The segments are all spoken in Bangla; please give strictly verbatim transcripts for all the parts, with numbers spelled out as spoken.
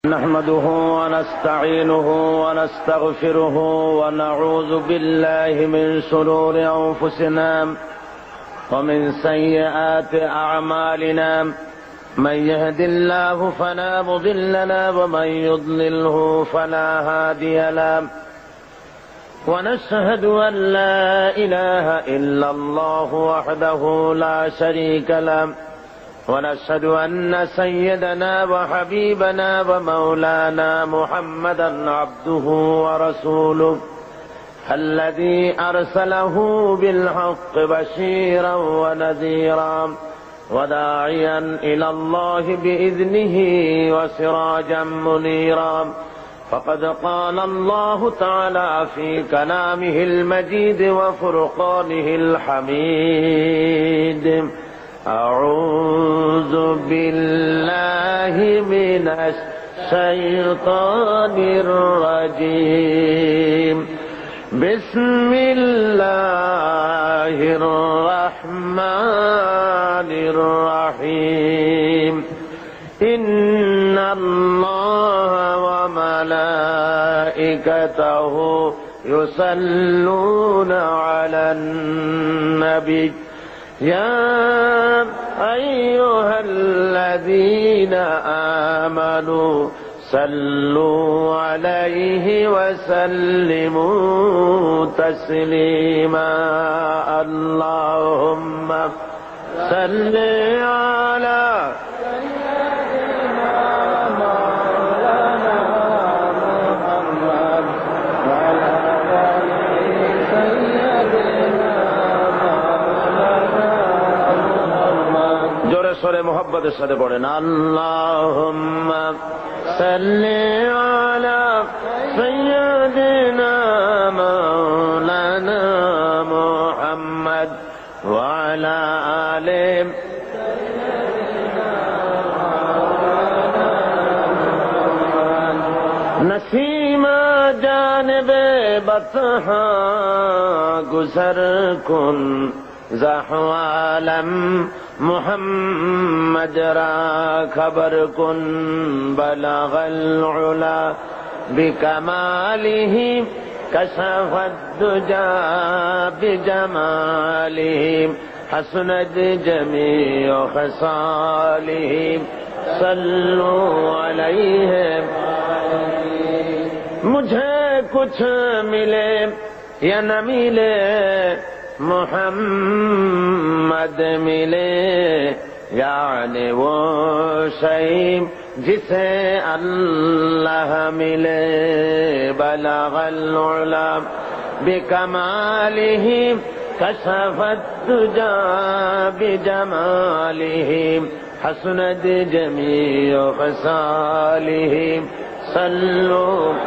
نحمده ونستعينه ونستغفره ونعوذ بالله من شرور أنفسنا ومن سيئات أعمالنا. من يهد الله فلا مضل له ومن يضلله فلا هادي له. ونشهد أن لا إله إلا الله وحده لا شريك له. ونشهد أن سيدنا وحبيبنا ومولانا محمدا عبده ورسوله الذي أرسله بالحق بشيرا ونذيرا وداعيا إلى الله بإذنه وسراجا منيرا. فقد قال الله تعالى في كلامه المجيد وفرقانه الحميد: أعوذ بالله من الشيطان الرجيم. بسم الله الرحمن الرحيم. إن الله وملائكته يصلون على النبي يا أيها الذين آمنوا صلوا عليه وسلموا تسليما. اللهم صل على मोहब्बत साथे पढ़ेन अल्लाहुम्मा सल्ली अला सय्यिदिना मौलाना मुहम्मद व अला आले नसीमा जानबे बतहा गुजर कुन ज़हवालम मुहम्मद रा खबर कुन बलगल उला बिकमालिही कशफद दुजा बिजमालिही हसनद जमीअ खसालिही सल्लु अलैहि। मुझे कुछ मिले या न मिले मुहम्मद मिले, यानी वो शय जिसे अल्लाह मिले। बलगल उला बिकमालिही कशफद दुजा बिजमालिही हसनद जमीअ खसालिही सल्लु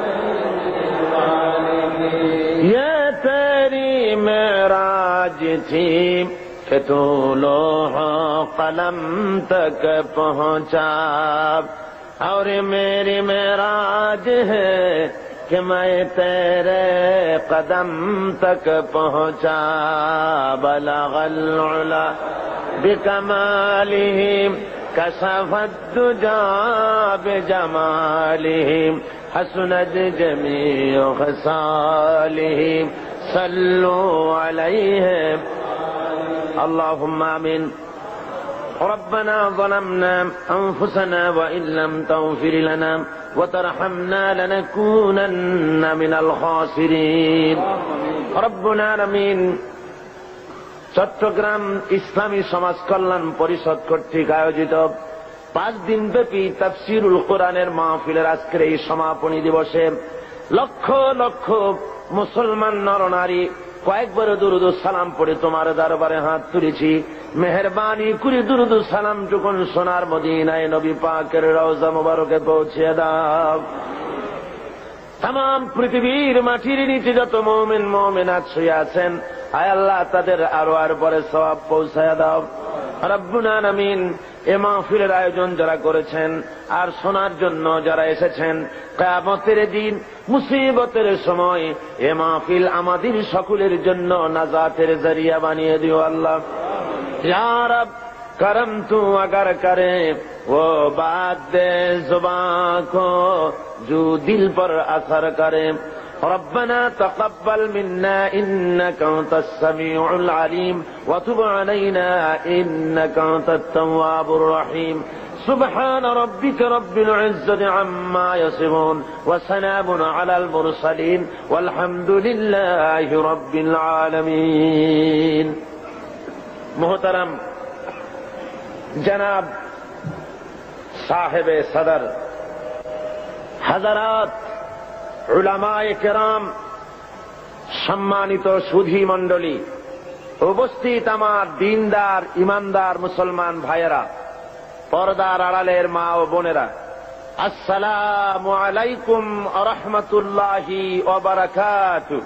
अलैहि। ये तेरी मेराज थी कि तू लोह कलम तक पहुँचा, और मेरी मेराज है कि मैं तेरे कदम तक पहुँचा। बलगल उला बिकमालिही कशफद दुजा बिजमालिही हसनद जमीअ खसालिही सल्लु अलैहि। अल्लाहुम्मा आमीन। रब्बना ज़लमना अनफुसना व इन लम तग़फिर लना व तरहमना लनकूनन्न मिनल खासिरीन। रब्बुल आलामीन চট্টগ্রাম ইসলামী সমাজ কল্যাণ পরিষদ কর্তৃক আয়োজিত পাঁচ দিন ব্যাপী তাফসীরুল কোরআনের মাহফিলের আজকের এই সমাপনী দিবসে লক্ষ লক্ষ মুসলমান নরনারী কয়েকবার দুরুদ সালাম পড়ে তোমার দরবারে হাত তুলেছি। মেহেরবানি করে দুরুদ সালাম যখন সোনার মদিনায় নবী পাকের রওজা মুবারকে পৌঁছে দাও। तमाम পৃথিবীর মাটির নিচে যত মুমিন মুমিনাত শুয়ে আছেন, আয় আল্লাহ তাদের আরো আর পরে সওয়াব পৌঁছায়া দাও। রব্বুল আলামিন এ মাহফিলের আয়োজন যারা করেছেন আর শোনার জন্য যারা এসেছেন, কিয়ামতের দিন মুসিবতের সময় এ মাহফিল আমাদের সকলের জন্য নাজাতের জরিয়া বানিয়ে দিও আল্লাহ। ইয়া রব करम तू अगर करे वो बात जुबान को जो दिल पर असर करे। ربنا تقبل منا إنك أنت السميع العليم وتب علينا إنك أنت التواب الرحيم سبحان ربك رب العزة عما يصفون وسلام على المرسلين والحمد لله رب العالمين। محترم जनाब साहिब सदर, हजरात, उलमाए किराम, सम्मानित सुधी मंडली, उपस्थित आमार दीनदार ईमानदार मुसलमान भाइयेरा, पर्दार आड़ालेर मा ओ बोनेरा, अस्सलामु आलाइकुम व रहमतुल्लाहि व बाराकातुहु।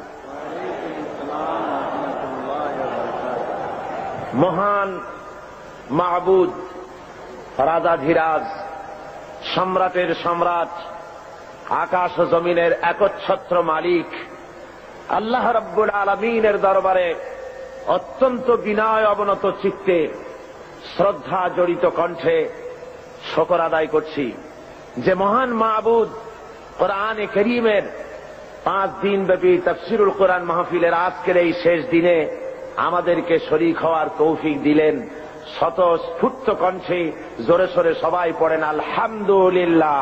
महान মাহবুদ, রাজাধিরাজ, সম্রাটের সম্রাট, আকাশ ও জমিনের একচ্ছত্র মালিক আল্লাহ রাব্বুল আলামিনের দরবারে অত্যন্ত বিনয় অবনত চিত্তে শ্রদ্ধা জড়িত কণ্ঠে শুকর আদায় করছি যে মহান মাহবুদ কোরআনে কারীমের পাঁচ দিন ব্যাপী তাফসীরুল কোরআন মাহফিলের আজকের এই শেষ দিনে আমাদেরকে শরীক হওয়ার তৌফিক দিলেন। স্বতঃস্ফূর্ত কণ্ঠে জোরে সোরে সবাই পড়েন আলহামদুলিল্লাহ।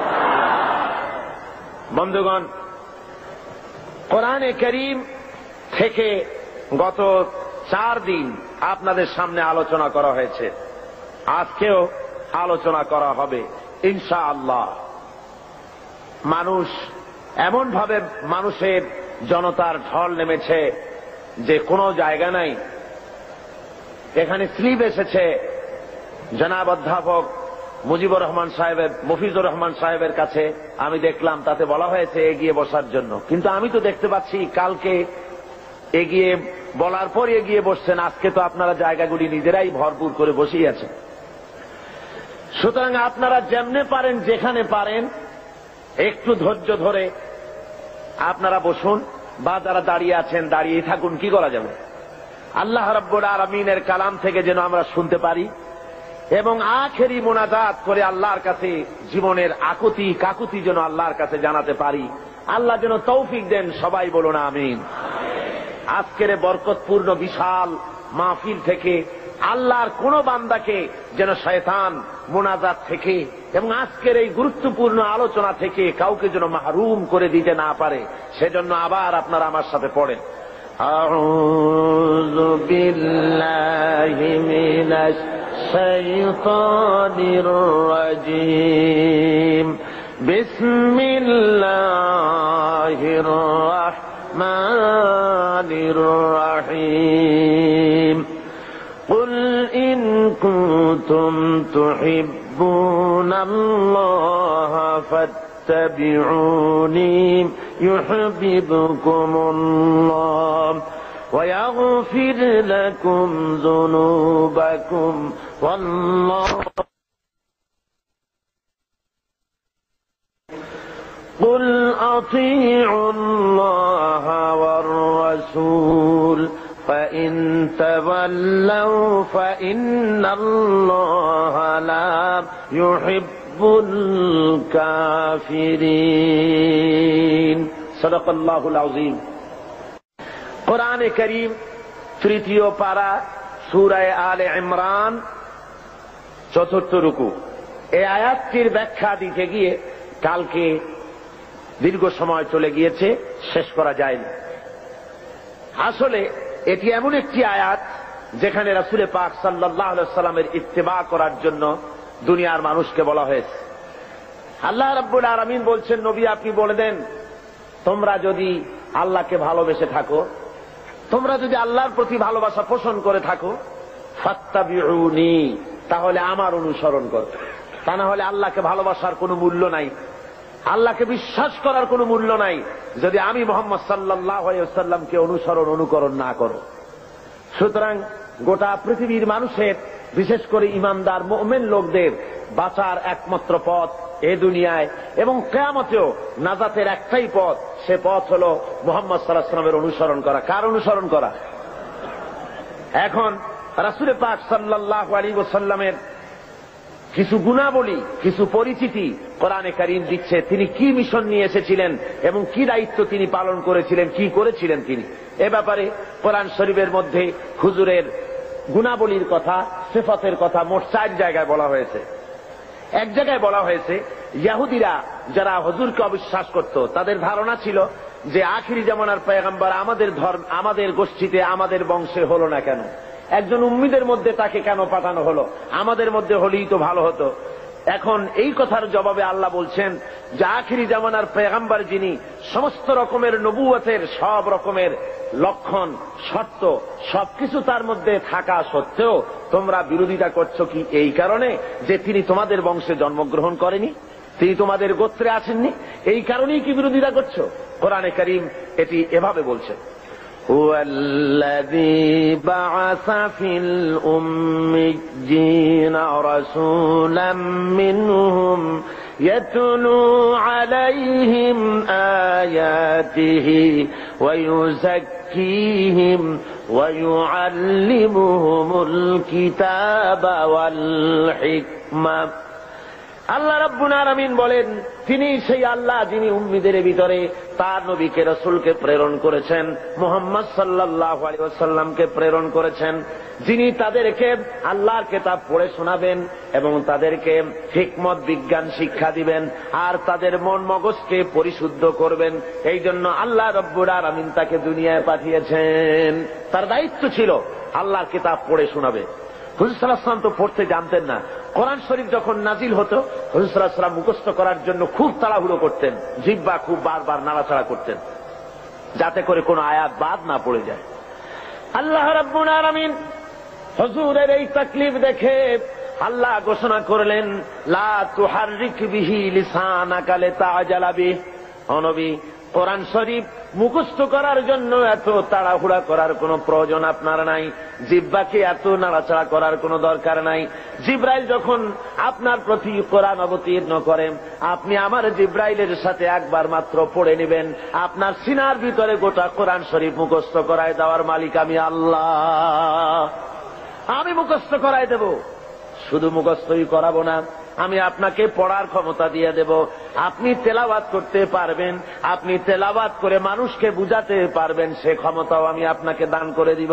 বন্ধুগণ, কোরআনে কারীম থেকে গত চার দিন আপনাদের সামনে আলোচনা করা হয়েছে, আজকেও আলোচনা করা হবে ইনশাআল্লাহ। মানুষ এমন ভাবে মানুষের জনতার ঢল নেমেছে যে কোনো জায়গা নাই। এখানে স্লিপ এসেছে জনাব অধ্যাপক মুজিবুর রহমান সাহেবের, মফিজুর রহমান সাহেবের কাছে, আমি দেখলাম তাতে বলা হয়েছে এগিয়ে বসার জন্য, কিন্তু আমি তো দেখতে পাচ্ছি কালকে এগিয়ে বলার পর এগিয়ে বসছেন, আজকে তো আপনারা জায়গাগুলি নিজেরাই ভরপুর করে বসেই আছেন। সুতরাং আপনারা যেমনে পারেন যেখানে পারেন একটু ধৈর্য ধরে আপনারা বসুন, বা যারা দাঁড়িয়ে আছেন দাঁড়িয়ে থাকুন, কি করা যাবে। আল্লাহ রাব্বুল আলামিনের কালাম থেকে যেন আমরা শুনতে পারি এবং আখেরি মোনাজাত করে আল্লাহর কাছে জীবনের আকুতি কাকুতি যেন আল্লাহর কাছে জানাতে পারি। আল্লাহ যেন তৌফিক দেন, সবাই বলুন আমিন। আজকের বরকতপূর্ণ বিশাল মাহফিল থেকে আল্লাহর কোন বান্দাকে যেন শয়তান মোনাজাত থেকে এবং আজকের এই গুরুত্বপূর্ণ আলোচনা থেকে কাউকে যেন মাহরুম করে দিতে না পারে, সেজন্য আবার আপনারা আমার সাথে পড়েন আউযু বিল্লাহি মিনাশ শাইতানির রাজীম বিসমিল্লাহির রাহমানির রাহিম قل إن كنتم تحبون الله فاتبعوني يحببكم الله ويغفر لكم ذنوبكم والله قل أطيعوا الله والرسول فإن تولوا فإن الله لا يحب الكافرين صدق الله العظيم। কোরআনে কারীম তৃতীয় পারা সূরা আলে ইমরান চতুর্থ রুকু, এই আয়াতটির ব্যাখ্যা দিতে গিয়ে কালকে দীর্ঘ সময় চলে গিয়েছে, শেষ করা যায়নি। আসলে এটি এমন একটি আয়াত যেখানে রাসূল পাক সাল্লাল্লাহু আলাইহি ওয়াসাল্লামের ইত্তেবা করার জন্য দুনিয়ার মানুষকে বলা হয়েছে। আল্লাহ রাব্বুল আলামিন বলছেন, নবী আপনি বলে দেন, তোমরা যদি আল্লাহকে ভালোবেসে থাকো, তোমরা যদি আল্লাহর প্রতি ভালোবাসা পোষণ করে থাকো, ফাত্তাবিউনি, তাহলে আমার অনুসরণ করো। তা না হলে আল্লাহকে ভালোবাসার কোনো মূল্য নাই, আল্লাহকে বিশ্বাস করার কোনো মূল্য নাই যদি আমি মুহাম্মদ সাল্লাল্লাহু আলাইহি ওয়াসাল্লামকে অনুসরণ অনুকরণ না করো। সুতরাং গোটা পৃথিবীর মানুষের, বিশেষ করে ঈমানদার মুমিন লোকদের বাঁচার একমাত্র পথ এ দুনিয়ায় এবং কিয়ামতেও নাজাতের একটাই পথ, সে পথ হল মুহাম্মদ সাল্লাল্লাহু আলাইহি ওয়াসাল্লামের অনুসরণ করা। কার অনুসরণ করা? এখন রাসূল পাক সাল্লাল্লাহু আলাইহি ওয়াসাল্লামের কিছু গুণাবলী, কিছু পরিচিতি কোরআনে কারীম দিচ্ছে তিনি কি মিশন নিয়ে এসেছিলেন এবং কি দায়িত্ব তিনি পালন করেছিলেন, কি করেছিলেন তিনি। এ ব্যাপারে কোরআন শরীফের মধ্যে হুজুরের গুণাবলীর কথা, সিফাতের কথা মোট চার জায়গায় বলা হয়েছে। এক জায়গায় বলা হয়েছে ইহুদিরা যারা হুজুরকে অবিশ্বাস করত, তাদের ধারণা ছিল যে আখিরি জামানার পয়গম্বর আমাদের ধর্ম, আমাদের গোষ্ঠীতে, আমাদের বংশে হলো না কেন, একজন উম্মীদের মধ্যে তাকে কেন পাঠানো হলো, আমাদের মধ্যে হলেই তো ভালো হতো। এখন এই কথার জবাবে আল্লাহ বলছেন যে আখিরি জামানার পয়গম্বর যিনি সমস্ত রকমের নবুয়তের সব রকমের লক্ষণ, শর্ত সবকিছু তার মধ্যে থাকা সত্ত্বেও তোমরা বিরোধিতা করছো কি এই কারণে যে তিনি তোমাদের বংশে জন্মগ্রহণ করেনি, তিনি তোমাদের গোত্রে আসেননি, এই কারণেই কি বিরোধিতা করছো? কোরআনে কারীম এটি এভাবে বলছে, هو الذي بعث في الأميين رسولا منهم يتلو عليهم آياته ويزكيهم ويعلمهم الكتاب والحكمة। আল্লাহ রাব্বুল আলামিন বলেন তিনি সেই আল্লাহ যিনি উম্মীদের ভিতরে তার নবীকে রাসূলকে প্রেরণ করেছেন, মুহাম্মদ সাল্লাল্লাহু আলাইহি ওয়াসাল্লামকে প্রেরণ করেছেন, যিনি তাদেরকে আল্লাহর কিতাব পড়ে শোনাবেন এবং তাদেরকে হিকমত বিজ্ঞান শিক্ষা দিবেন আর তাদের মন মগজকে পরিশুদ্ধ করবেন। এই জন্য আল্লাহ রাব্বুল আলামিন তাকে দুনিয়ায় পাঠিয়েছেন। তার দায়িত্ব ছিল আল্লাহর কিতাব পড়ে শোনাবে। হুজুর সাল্লাল্লাহু আলাইহি ওয়াসাল্লাম তো পড়তে জানতেন না। কোরআন শরীফ যখন নাজিল হতো হুজুর সাল্লাল্লাহু আলাইহি ওয়াসাল্লাম মুখস্থ করার জন্য খুব তাড়াহুড়ো করতেন, জিহ্বা খুব বারবার নাড়াচাড়া করতেন যাতে করে কোনো আয়াত বাদ না পড়ে যায়। আল্লাহ রাব্বুল আলামিন হুজুরের এই তাকলিফ দেখে আল্লাহ ঘোষণা করলেন লা তুহাররিক বিহি লিসানাকা লিতাআজালা বিহি। ও নবী, কোরআন শরীফ মুখস্থ করার জন্য এত তাড়াহুড়া করার কোনো প্রয়োজন আপনার নাই, জিহ্বাকে এত নাড়াচাড়া করার কোনো দরকার নাই। জিব্রাইল যখন আপনার প্রতি কোরআন অবতীর্ণ করেন আপনি আমার জিব্রাইলের সাথে একবার মাত্র পড়ে নেবেন, আপনার সিনার ভিতরে গোটা কোরআন শরীফ মুখস্থ করায় দেওয়ার মালিক আমি আল্লাহ। আমি মুখস্থ করায় দেব, শুধু মুখস্থই করাবো না, আমি আপনাকে পড়ার ক্ষমতা দিয়ে দেব, আপনি তেলাওয়াত করতে পারবেন, আপনি তেলাওয়াত করে মানুষকে বুঝাতে পারবেন, সে ক্ষমতাও আমি আপনাকে দান করে দিব।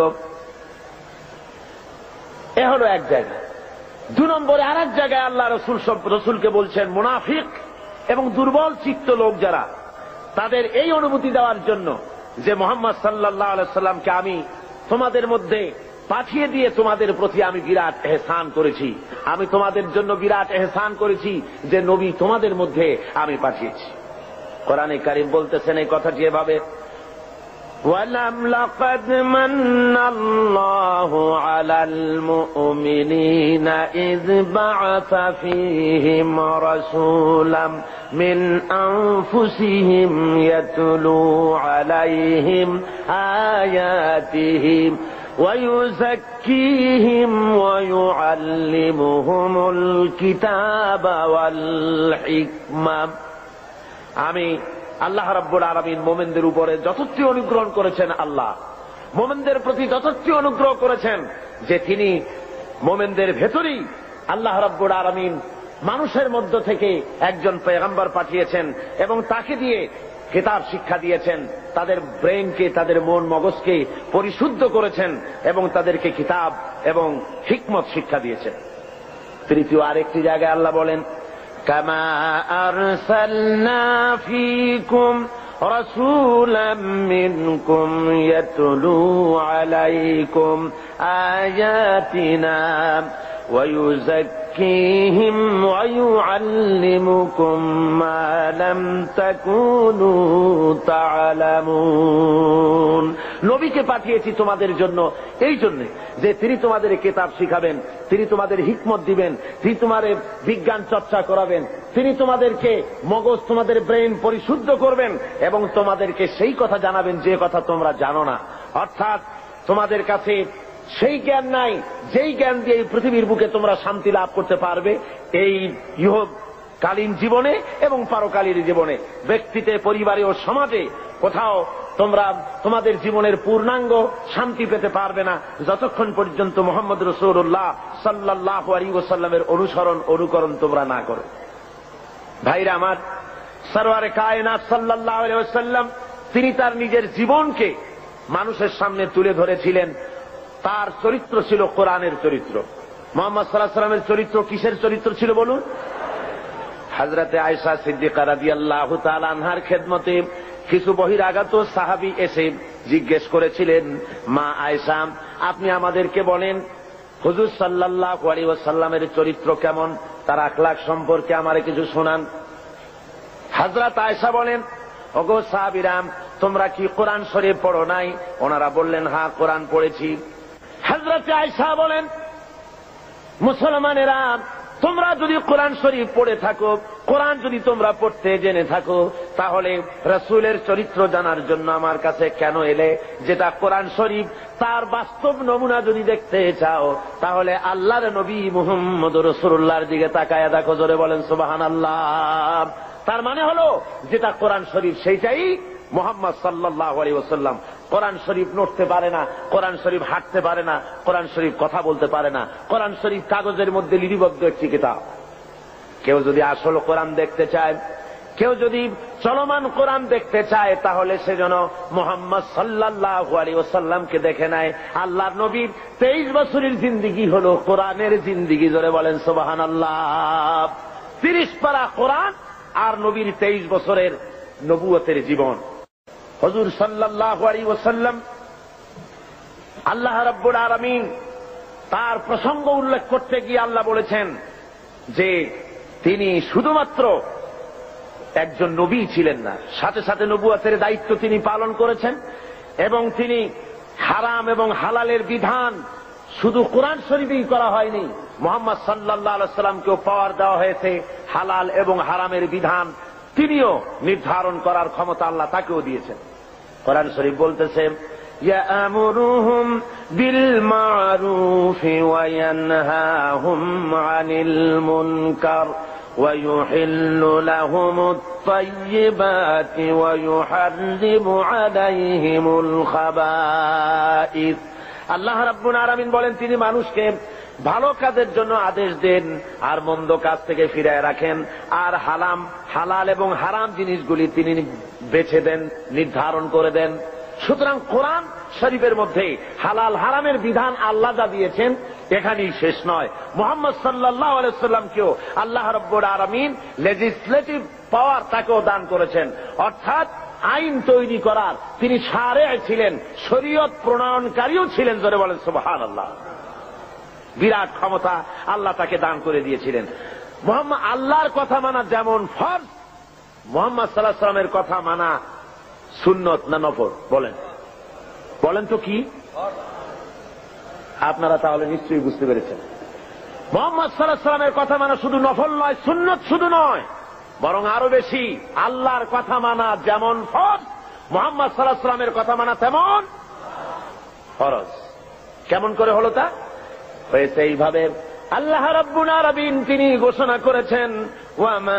এ হলো এক জায়গা। দু নম্বরে আর এক জায়গায় আল্লাহ রসুল সব রসুলকে বলছেন মুনাফিক এবং দুর্বল চিত্ত লোক যারা, তাদের এই অনুভূতি দেওয়ার জন্য যে মুহাম্মদ সাল্লাল্লাহু আলাইহি সাল্লামকে আমি তোমাদের মধ্যে পাঠিয়ে দিয়ে তোমাদের প্রতি আমি বিরাট এহসান করেছি, আমি তোমাদের জন্য বিরাট এহসান করেছি যে নবী তোমাদের মধ্যে আমি পাঠিয়েছি। কোরআনে কারীম বলতেছেন এই কথাটি এভাবে, ওয়ালাম লাকাদ মান্নাল্লাহু আলাল মুমিনিনা ইয বা'আসা ফীহিম রাসূলাম মিন আনফুসিহিম ইয়াতলু আলাইহিম আয়াতিহি ويزكيهم ويعلمهم الكتاب والحكمة। আমি আল্লাহ রাব্বুল আলামিন মুমিনদের উপরে যথার্থ অনুগ্রহ করেছেন, আল্লাহ মুমিনদের প্রতি যথার্থ অনুগ্রহ করেছেন যে তিনি মুমিনদের ভেতরেই আল্লাহ রাব্বুল আলামিন মানুষের মধ্য থেকে একজন পয়গম্বর পাঠিয়েছেন এবং তাকে দিয়ে কিতাব শিক্ষা দিয়েছেন, তাদের ব্রেনকে, তাদের মন মগজকে পরিশুদ্ধ করেছেন এবং তাদেরকে কিতাব এবং হিকমত শিক্ষা দিয়েছেন। তৃতীয় আরেকটি জায়গায় আল্লাহ বলেন, কামা আরসালনা ফীকুম রাসূলাম মিনকুম ইয়াতলু আলাইকুম আয়াতিনা ويزكيهم ويعلمكم ما لم تكونوا تعلمون। নবীকে পাঠিয়েছি তোমাদের জন্য এই জন্য যে তিনি তোমাদের কিতাব শিখাবেন, তিনি তোমাদের হিকমত দিবেন, তিনি তোমাদের বিজ্ঞান চর্চা করাবেন, তিনি তোমাদেরকে মগজ, তোমাদের ব্রেন পরিশুদ্ধ করবেন এবং তোমাদেরকে সেই কথা জানাবেন যে কথা তোমরা জানো না। অর্থাৎ তোমাদের কাছে সেই জ্ঞান নাই যেই জ্ঞান দিয়ে এই পৃথিবীর বুকে তোমরা শান্তি লাভ করতে পারবে এই ইহকালীন জীবনে এবং পারকালীন জীবনে, ব্যক্তিতে, পরিবারে ও সমাজে কোথাও তোমরা তোমাদের জীবনের পূর্ণাঙ্গ শান্তি পেতে পারবে না যতক্ষণ পর্যন্ত মুহাম্মদ রাসূলুল্লাহ সাল্লাল্লাহু আলাইহি ওয়াসাল্লামের অনুসরণ অনুকরণ তোমরা না করো। ভাইরা আমার, সরওয়ারে কায়নাত সাল্লাল্লাহু আলাইহি ওয়াসাল্লাম তিনি তার নিজের জীবনকে মানুষের সামনে তুলে ধরেছিলেন। তার চরিত্র ছিল কোরআনের চরিত্র। মুহাম্মদ সাল্লাল্লাহু আলাইহি ওয়াসাল্লামের চরিত্র কিসের চরিত্র ছিল বলুন? হযরতে আয়েশা সিদ্দিকা রাদিয়াল্লাহু তাআলা আনহার খেদমতে কিছু বহিরাগত সাহাবী এসে জিজ্ঞেস করেছিলেন, মা আয়েশা, আপনি আমাদেরকে বলেন হুজুর সাল্লাল্লাহু আলাইহি ওয়াসাল্লামের চরিত্র কেমন, তার আখলাক সম্পর্কে আমারে কিছু শোনান। হযরত আয়েশা বলেন, ওগো সাহাবীরা, তোমরা কি কোরআন শরীফ পড়ো নাই? ওনারা বললেন, হ্যাঁ কোরআন পড়েছি। হযরত আয়েশা বলেন, মুসলমানেরা, তোমরা যদি কোরআন শরীফ পড়ে থাকো, কোরআন যদি তোমরা পড়তে জেনে থাকো, তাহলে রাসূলের চরিত্র জানার জন্য আমার কাছে কেন এলে? যেটা কোরআন শরীফ তার বাস্তব নমুনা যদি দেখতে চাও, তাহলে আল্লাহর নবী মুহাম্মদ রাসূলুল্লাহর দিকে তাকায়া দেখো। জোরে বলেন সুবহানাল্লাহ। তার মানে হলো যেটা কোরআন শরীফ সেইটাই মুহাম্মদ সাল্লাল্লাহু আলাইহি ওয়াসাল্লাম। কোরআন শরীফ নড়তে পারে না, কোরআন শরীফ হাঁটতে পারে না, কোরআন শরীফ কথা বলতে পারে না, কোরআন শরীফ কাগজের মধ্যে লিপিবদ্ধ একটি কিতাব। কেউ যদি আসল কোরআন দেখতে চায়, কেউ যদি চলমান কোরআন দেখতে চায়, তাহলে সে যেন মুহাম্মদ সাল্লাল্লাহু আলাইহি ওয়াসাল্লামকে দেখে নেয়। আল্লাহর নবীর তেইশ বছরের জিন্দেগি হলো কোরআনের জিন্দেগি। জোরে বলেন সুবহানাল্লাহ। তিরিশ পারা কোরআন আর নবীর তেইশ বছরের নবুয়তের জীবন। হুজুর সাল্লাল্লাহু আলাইহি ওয়াসাল্লাম, আল্লাহ রাব্বুল আলামিন তার প্রসঙ্গ উল্লেখ করতে গিয়ে আল্লাহ বলেছেন যে তিনি শুধুমাত্র একজন নবী ছিলেন না, সাথে সাথে নবুয়তের দায়িত্ব তিনি পালন করেছেন। এবং তিনি হারাম এবং হালালের বিধান শুধু কোরআন শরীফেই করা হয়নি, মুহাম্মদ সাল্লাল্লাহু আলাইহি ওয়াসাল্লামকেও পাওয়ার দেওয়া হয়েছে হালাল এবং হারামের বিধান তিনিও নির্ধারণ করার ক্ষমতা আল্লাহ তাকেও দিয়েছেন। কোরআন শরীফ বলতেছে, ইয়ামুরুহুম বিল মারুফি ওয়া ইয়ানহাহুম আনিল মুনকার ওয়া ইউহিল্লু লাহুমুত তাইয়্যিবাতি ওয়া ইউহাররিমু আলাইহিমুল খাবাইস। আল্লাহ রাব্বুল আলামিন বলেন, তিনি মানুষকে ভালো কাজের জন্য আদেশ দেন আর মন্দ কাজ থেকে ফিরায় রাখেন, আর হালাম হালাল এবং হারাম জিনিসগুলি তিনি বেছে দেন, নির্ধারণ করে দেন। সুতরাং কোরআন শরীফের মধ্যে হালাল হারামের বিধান আল্লাহ যা দিয়েছেন এখানেই শেষ নয়, মুহাম্মদ সাল্লাল্লাহু আলাইহি ওয়াসাল্লামকেও আল্লাহ রাব্বুল আলামিন লেজিসলেটিভ পাওয়ার তাকেও দান করেছেন, অর্থাৎ আইন তৈরি করার তিনি শারে ছিলেন, শরীয়ত প্রণয়নকারীও ছিলেন। জোরে বলেন সুবহানাল্লাহ। বিরাট ক্ষমতা আল্লাহ তাকে দান করে দিয়েছিলেন। মুহাম্মদ আল্লাহর কথা মানা যেমন ফরজ, মুহাম্মদ সাল্লাল্লাহু আলাইহি ওয়াসাল্লামের কথা মানা সুন্নত না নফল? বলেন বলেন তো কি? আপনারা তাহলে নিশ্চয়ই বুঝতে পেরেছেন। মুহাম্মদ সাল্লাল্লাহু আলাইহি ওয়াসাল্লামের কথা মানা শুধু নফল নয়, সুন্নত শুধু নয়, বরং আরো বেশি। আল্লাহর কথা মানা যেমন ফরজ, মুহাম্মদ সাল্লাল্লাহু আলাইহি ওয়াসাল্লামের কথা মানা তেমন ফরজ। কেমন করে হলো তা? হয়েছে এইভাবে, আল্লাহ রাব্বুল আলামিন তিনি ঘোষণা করেছেন, ওয়ামা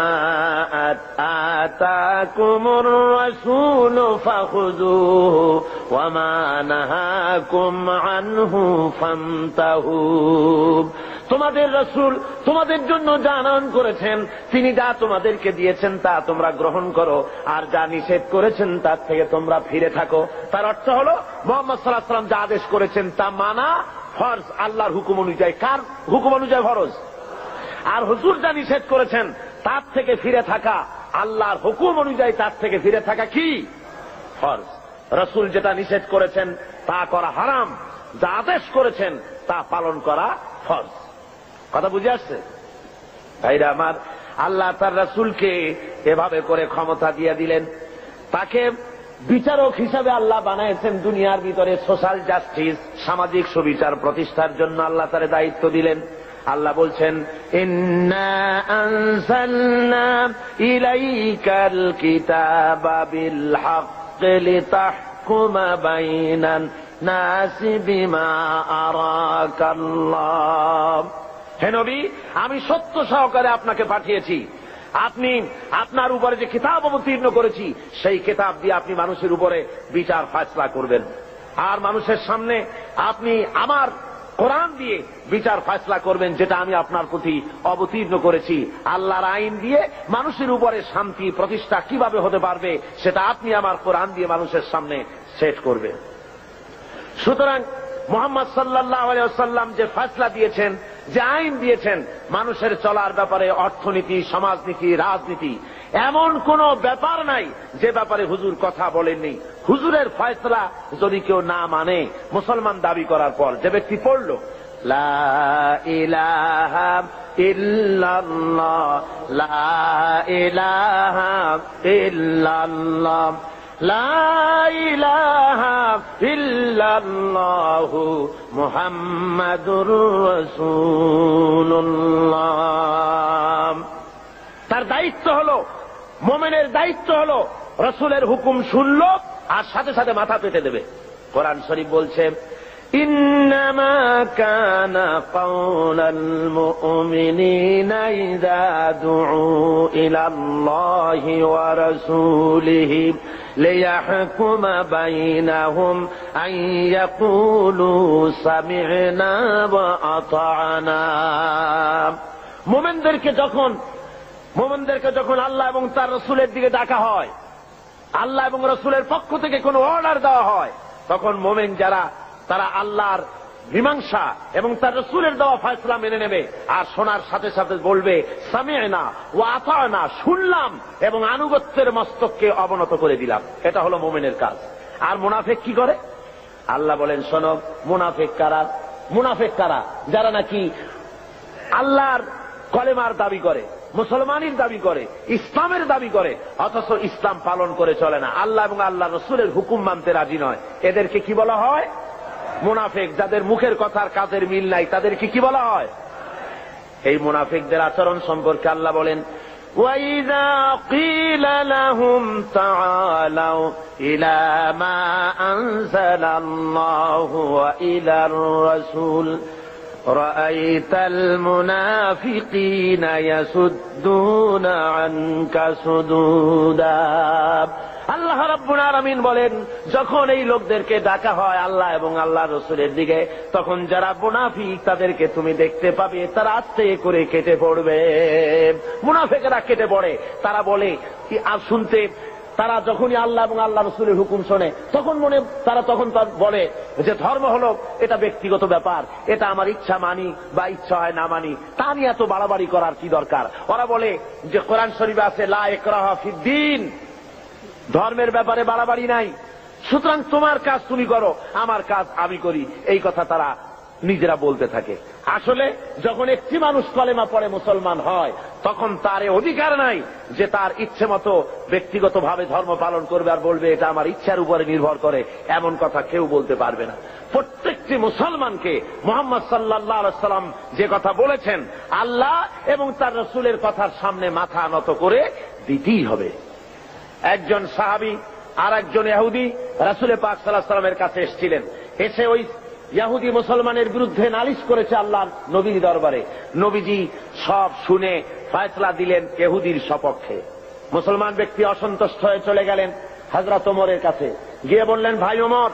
আতাকুমুর রাসূলু ফাখুযুহু ওয়ামা নাহাকুম আনহু ফান্তাহু। তোমাদের রাসূল তোমাদের জন্য যা আনয়ন করেছেন, তিনি যা তোমাদেরকে দিয়েছেন তা তোমরা গ্রহণ করো, আর যা নিষেধ করেছেন তার থেকে তোমরা ফিরে থাকো। তার অর্থ হলো মুহাম্মদ সাল্লাল্লাহু আলাইহি ওয়াসাল্লাম যা আদেশ করেছেন তা মানা ফরজ, আল্লাহর হুকুম অনুযায়ী। কার হুকুম অনুযায়ী? ফরজ। আর হুজুর যা নিষেধ করেছেন তার থেকে ফিরে থাকা, আল্লাহর হুকুম অনুযায়ী তার থেকে ফিরে থাকা কি? ফরজ। রাসূল যেটা নিষেধ করেছেন তা করা হারাম, যা আদেশ করেছেন তা পালন করা ফরজ। কথা বুঝে আসছে ভাইরা আমার? আল্লাহ তার রাসূলকে এভাবে করে ক্ষমতা দিয়ে দিলেন, তাকে বিচারক হিসাবে আল্লাহ বানাইছেন দুনিয়ার ভিতরে। সোশ্যাল জাস্টিস, সামাজিক সুবিচার প্রতিষ্ঠার জন্য আল্লাহ তার দায়িত্ব দিলেন। আল্লাহ বলছেন, ইন্না আনজালনা ইলাইকাল কিতাবা বিল হাক্কি লিতাহকুমা বাইনান নাসি বিমা আরাকাল্লাহ। হে নবী, আমি সত্য সহকারে আপনাকে পাঠিয়েছি, আপনি আপনার উপরে যে কিতাব অবতীর্ণ করেছি সেই কিতাব দিয়ে আপনি মানুষের উপরে বিচার ফায়সালা করবেন। আর মানুষের সামনে আপনি আমার কোরআন দিয়ে বিচার ফায়সালা করবেন, যেটা আমি আপনার প্রতি অবতীর্ণ করেছি। আল্লাহর আইন দিয়ে মানুষের উপরে শান্তি প্রতিষ্ঠা কিভাবে হতে পারবে সেটা আপনি আমার কোরআন দিয়ে মানুষের সামনে সেট করবেন। সুতরাং মুহাম্মদ সাল্লাল্লাহু আলাইহি ওয়াসাল্লাম যে ফয়সালা দিয়েছেন, যে আইন দিয়েছেন মানুষের চলার ব্যাপারে, অর্থনীতি, সমাজনীতি, রাজনীতি, এমন কোন ব্যাপার নাই যে ব্যাপারে হুজুর কথা বলেননি। হুজুরের ফয়সালা যদি কেউ না মানে, মুসলমান দাবি করার পর যে ব্যক্তি পড়ল লা ইলাহা ইল্লাল্লাহ, লা ইলাহা ইল্লাল্লাহ, লা ইলাহা ইল্লাল্লাহু মুহাম্মাদুর রাসূলুল্লাহ, তার দায়িত্ব হলো, মুমিনের দায়িত্ব হলো রাসূলের হুকুম শুনলো আর সাথে সাথে মাথা পেতে দেবে। কোরআন শরীফ বলছে ইন্নামা কানা কাওলাল মুমিনিনা ইযা দুউ ইলাল্লাহি ওয়া রাসূলিহি লিয়াহকুমা বাইনাহুম আন ইয়াকুলু সামি'না ওয়া আতা'না। মুমিনদেরকে যখন মুমিনদেরকে যখন আল্লাহ এবং তার রাসূলের দিকে ডাকা হয়, আল্লাহ এবং রাসূলের পক্ষ থেকে কোনো অর্ডার দেওয়া হয়, তখন মুমিন যারা তারা আল্লাহর মীমাংসা এবং তার রাসূলের দেওয়া ফয়সালা মেনে নেবে আর শোনার সাথে সাথে বলবে সামি'না ওয়া আতা'না, শুনলাম এবং আনুগত্যের মস্তককে অবনত করে দিলাম। এটা হলো মুমিনের কাজ। আর মুনাফিক কি করে? আল্লাহ বলেন শোনো, মুনাফিক কারা? মুনাফিক কারা? যারা নাকি আল্লাহর কলেমার দাবি করে, মুসলমানের দাবি করে, ইসলামের দাবি করে, অথচ ইসলাম পালন করে চলে না, আল্লাহ এবং আল্লাহ রাসূলের হুকুম মানতে রাজি নয়। এদেরকে কি বলা হয়? মুনাফিক। যাদের মুখের কথার কাজের মিল নাই তাদেরকে কি বলা হয়? এই মুনাফিকদের আচরণ সম্পর্কে আল্লাহ বলেন وَإِذَا قِيلَ لَهُمْ تَعَالَوْا إِلَى مَا أَنزَلَ اللَّهُ وَإِلَى الرَّسُولِ رَأَيْتَ الْمُنَافِقِينَ يَصُدُّونَ عَنكَ صُدُودًا। আল্লাহ রাব্বুল আলামিন বলেন, যখন এই লোকদেরকে ডাকা হয় আল্লাহ এবং আল্লাহ রাসূলের দিকে, তখন যারা মুনাফিক তাদেরকে তুমি দেখতে পাবে তারা আস্তে করে কেটে পড়বে। মুনাফিকরা কেটে পড়ে, তারা বলে কি আর শুনতে, তারা যখনই আল্লাহ এবং আল্লাহ রাসূলের হুকুম শোনে তখন মনে তারা তখন তার বলে যে ধর্ম হলো এটা ব্যক্তিগত ব্যাপার, এটা আমার ইচ্ছা মানি বা ইচ্ছা হয় না মানি, তা নিয়ে এত বাড়াবাড়ি করার কি দরকার। ওরা বলে যে কোরআন শরীফে আছে লা ইকরাহা ফিদ্দীন, ধর্মের ব্যাপারে বাড়াবাড়ি নাই, সুতরাং তোমার কাজ তুমি করো, আমার কাজ আমি করি, এই কথা তারা নিজেরা বলতে থাকে। আসলে যখন একটি মানুষ কলেমা পড়ে মুসলমান হয় তখন তার অধিকার নাই যে তার ইচ্ছে মতো ব্যক্তিগত ভাবে ধর্ম পালন করবে আর বলবে এটা আমার ইচ্ছার উপরে নির্ভর করে, এমন কথা কেউ বলতে পারবে না। প্রত্যেকটি মুসলমানকে মুহাম্মদ সাল্লাল্লাহু আলাইহি ওয়াসাল্লাম যে কথা বলেছেন আল্লাহ এবং তার রাসূলের কথার সামনে মাথা নত করে দিতেই হবে। একজন সাহাবী আর একজন ইহুদি রাসূল পাক সাল্লাল্লাহু আলাইহি ওয়াসাল্লামের কাছে এসেছিলেন, এসে ওই ইহুদি মুসলমানের বিরুদ্ধে নালিশ করেছে আল্লাহর নবীর দরবারে। নবীজি সব শুনে ফয়সালা দিলেন ইহুদির সপক্ষে। মুসলমান ব্যক্তি অসন্তুষ্ট হয়ে চলে গেলেন হযরত ওমরের কাছে, গিয়ে বললেন, ভাই ওমর,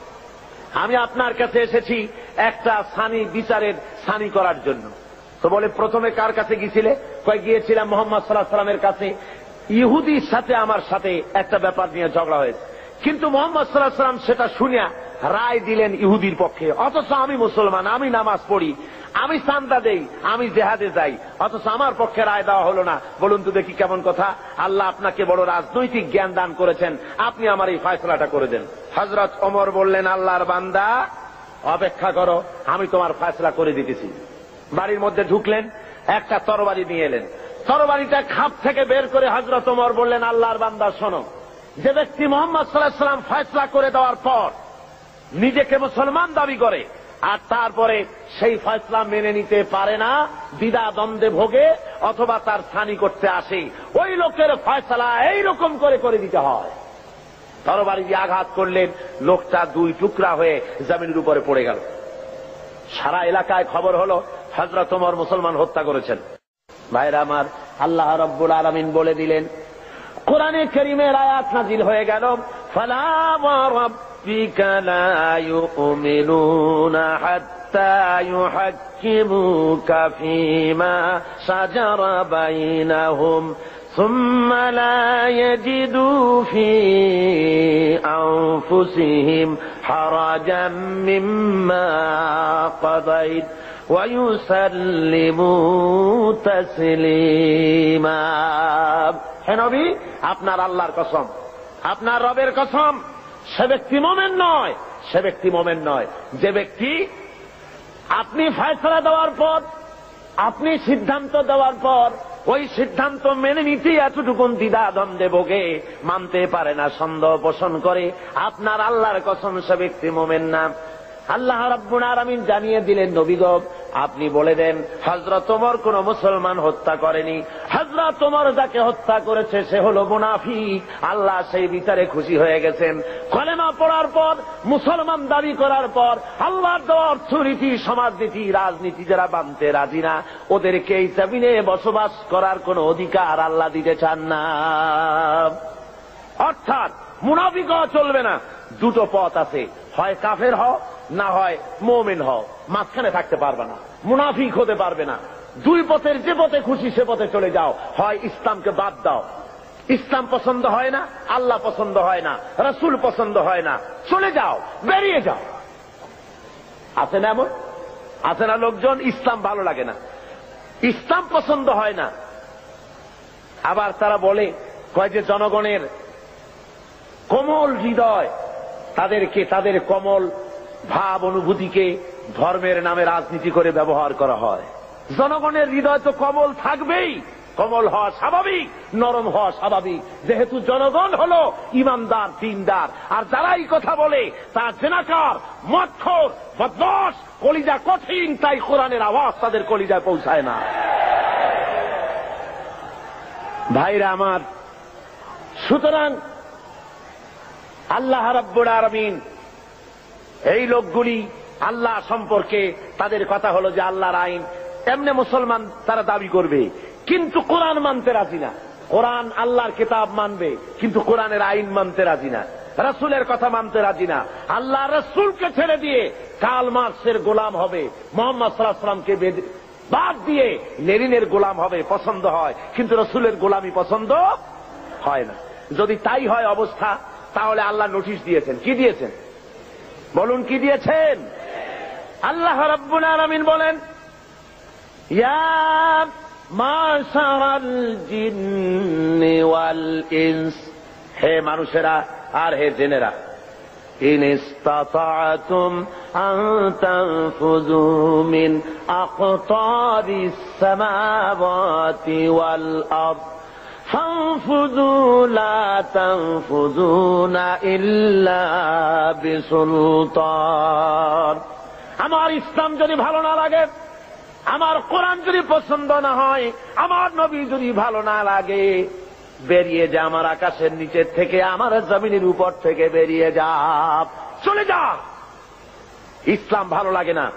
আমি আপনার কাছে এসেছি একটা সানি বিচারের সানি করার জন্য। তো বলে প্রথমে কার কাছে গিয়েছিলে? কয় গিয়েছিলাম মুহাম্মদ সাল্লাল্লাহু আলাইহি ওয়াসাল্লামের কাছে, ইহুদির সাথে আমার সাথে একটা ব্যাপার নিয়ে ঝগড়া হয়েছে, কিন্তু মুহাম্মদ সাল্লাল্লাহু আলাইহি ওয়াসাল্লাম সেটা শুনিয়া রায় দিলেন ইহুদির পক্ষে, অথচ আমি মুসলমান, আমি নামাজ পড়ি, আমি চাঁদা দেই, আমি জেহাদে যাই, অথচ আমার পক্ষে রায় দেওয়া হলো না। বলুন তো দেখি কেমন কথা। আল্লাহ আপনাকে বড় রাজনৈতিক জ্ঞান দান করেছেন, আপনি আমার এই ফয়সালাটা করে দেন। হযরত ওমর বললেন, আল্লাহর বান্দা অপেক্ষা করো, আমি তোমার ফয়সালা করে দিতেছি। বাড়ির মধ্যে ঢুকলেন, একটা তরবারি নিয়ে এলেন, তরবারিটা খাপ থেকে বের করে হযরত ওমর বললেন, আল্লাহর বান্দা শোনো, যে ব্যক্তি মুহাম্মদ সাল্লাল্লাহু আলাইহি ওয়াসাল্লাম ফয়সালা করে দেওয়ার পর নিজেকে মুসলমান দাবি করে আর তারপরে সেই ফয়সালা মেনে নিতে পারে না, দ্বিধা দ্বন্দ্বে ভোগে অথবা তার সানি করতে আসে, ওই লোকের ফয়সালা এইরকম করে করে দিতে হয়। তরবারি দিয়ে আঘাত করলেন, লোকটা দুই টুকরা হয়ে জমিনের উপরে পড়ে গেল। সারা এলাকায় খবর হলো হযরত ওমর মুসলমান হত্যা করেছেন। ভাইরা আমার, আল্লাহ রাব্বুল আলামিন বলে দিলেন, কোরআনে কারীমের আয়াত নাজিল হয়ে গেল, ফালা ওয়া রাব্বিকা লা ইউমিনুনা হাত্তা ইউহাক্কিমুকা ফীমা শাজারা বাইনাহুম ثم لا يجدوا في أنفسهم حرجا مما قضيت ويسلموا تسليما। হে নবী, আপনার আল্লাহর কসম, আপনার রবের কসম, সে ব্যক্তি মুমিন নয়, সে ব্যক্তি মুমিন নয় যে ব্যক্তি আপনি ফয়সালা দেওয়ার পর, আপনি সিদ্ধান্ত দেওয়ার পর ওই সিদ্ধান্ত মেনে নিতে এতটুকুন দ্বিধা দ্বন্দ্বে ভোগে, মানতে পারে না, সন্দেহ পোষণ করে, আপনার আল্লাহর কসম সে ব্যক্তি মুমিন না। আল্লাহ রাব্বুল আলামিন জানিয়ে দিলেন, নবী গো আপনি বলে দেন, হযরত ওমর কোন মুসলমান হত্যা করেনি, হযরত ওমর যাকে হত্যা করেছে সে হলো মুনাফিক। আল্লাহ সেই বিচারে খুশি হয়ে গেছেন। কলেমা পড়ার পর, মুসলমান দাবি করার পর আল্লাহর দেওয়া অর্থনীতি, সমাজনীতি, রাজনীতি যারা মানতে রাজি না, ওদেরকে এই জমিনে বসবাস করার কোন অধিকার আল্লাহ দিতে চান না। অর্থাৎ মুনাফিক হওয়া চলবে না। দুটো পথ আছে, হয় কাফের হও, না হয় মুমিন হও, মাঝখানে থাকতে পারবে না, মুনাফিক হতে পারবে না। দুই পথের যে পথে খুশি সে পথে চলে যাও। হয় ইসলামকে বাদ দাও, ইসলাম পছন্দ হয় না, আল্লাহ পছন্দ হয় না, রাসূল পছন্দ হয় না, চলে যাও, বেরিয়ে যাও। আছে না এমন? আছে না লোকজন ইসলাম ভালো লাগে না, ইসলাম পছন্দ হয় না, আবার তারা বলে কয় যে জনগণের কোমল হৃদয়, তাদেরকে, তাদের কোমল ভাব অনুভূতিকে ধর্মের নামে রাজনীতি করে ব্যবহার করা হয়। জনগণের হৃদয় তো কোমল থাকবেই, কোমল হওয়া স্বাভাবিক, নরম হওয়া স্বাভাবিক, যেহেতু জনগণ হলো ইমানদার, দিনদার। আর যারাই কথা বলে তারা জেনাকার, মদখোর, বদমাশ, কলিজা কঠিন, তাই কোরআনের আওয়াজ তাদের কলিজায় পৌঁছায় না। ভাইরা আমার, সুতরাং আল্লাহ রাব্বুল আলামিন এই লোকগুলি আল্লাহ সম্পর্কে তাদের কথা হলো যে আল্লাহর আইন, এমনি মুসলমান তারা দাবি করবে, কিন্তু কোরআন মানতে রাজি না। কোরআন আল্লাহর কিতাব মানবে, কিন্তু কোরআনের আইন মানতে রাজি না, রাসূলের কথা মানতে রাজি না। আল্লাহ রাসূলকে ছেড়ে দিয়ে কার্ল মার্কসের গোলাম হবে, মুহাম্মদ সাল্লাল্লাহু আলাইহি ওয়াসাল্লামকে বাদ দিয়ে লেনিনের গোলাম হবে, পছন্দ হয়, কিন্তু রাসূলের গোলামি পছন্দ হয় না। যদি তাই হয় অবস্থা, তাহলে আল্লাহ নোটিশ দিয়েছেন। কি দিয়েছেন বলুন? কি দিয়েছেন? আল্লাহ রাব্বুল আলামিন বলেন, ইয়া মাশারাল জিন্নি ওয়াল ইনস, হে মানুষেরা আর হে জিনেরা, ইন ইসতাতা'তুম আন তানফুযু মিন আকতারিস সামাওয়াতি ওয়াল আরদ فانفذوا لا تنفذون إلا بسلطان। আমার ইসলাম যদি ভালো না লাগে, আমার কোরআন যদি পছন্দ না হয়, আমার নবী যদি ভালো না লাগে, বেরিয়ে যা আমার আকাশের নিচের থেকে, আমার জমিনের উপর থেকে বেরিয়ে যা, চলে যা। ইসলাম ভালো লাগে না,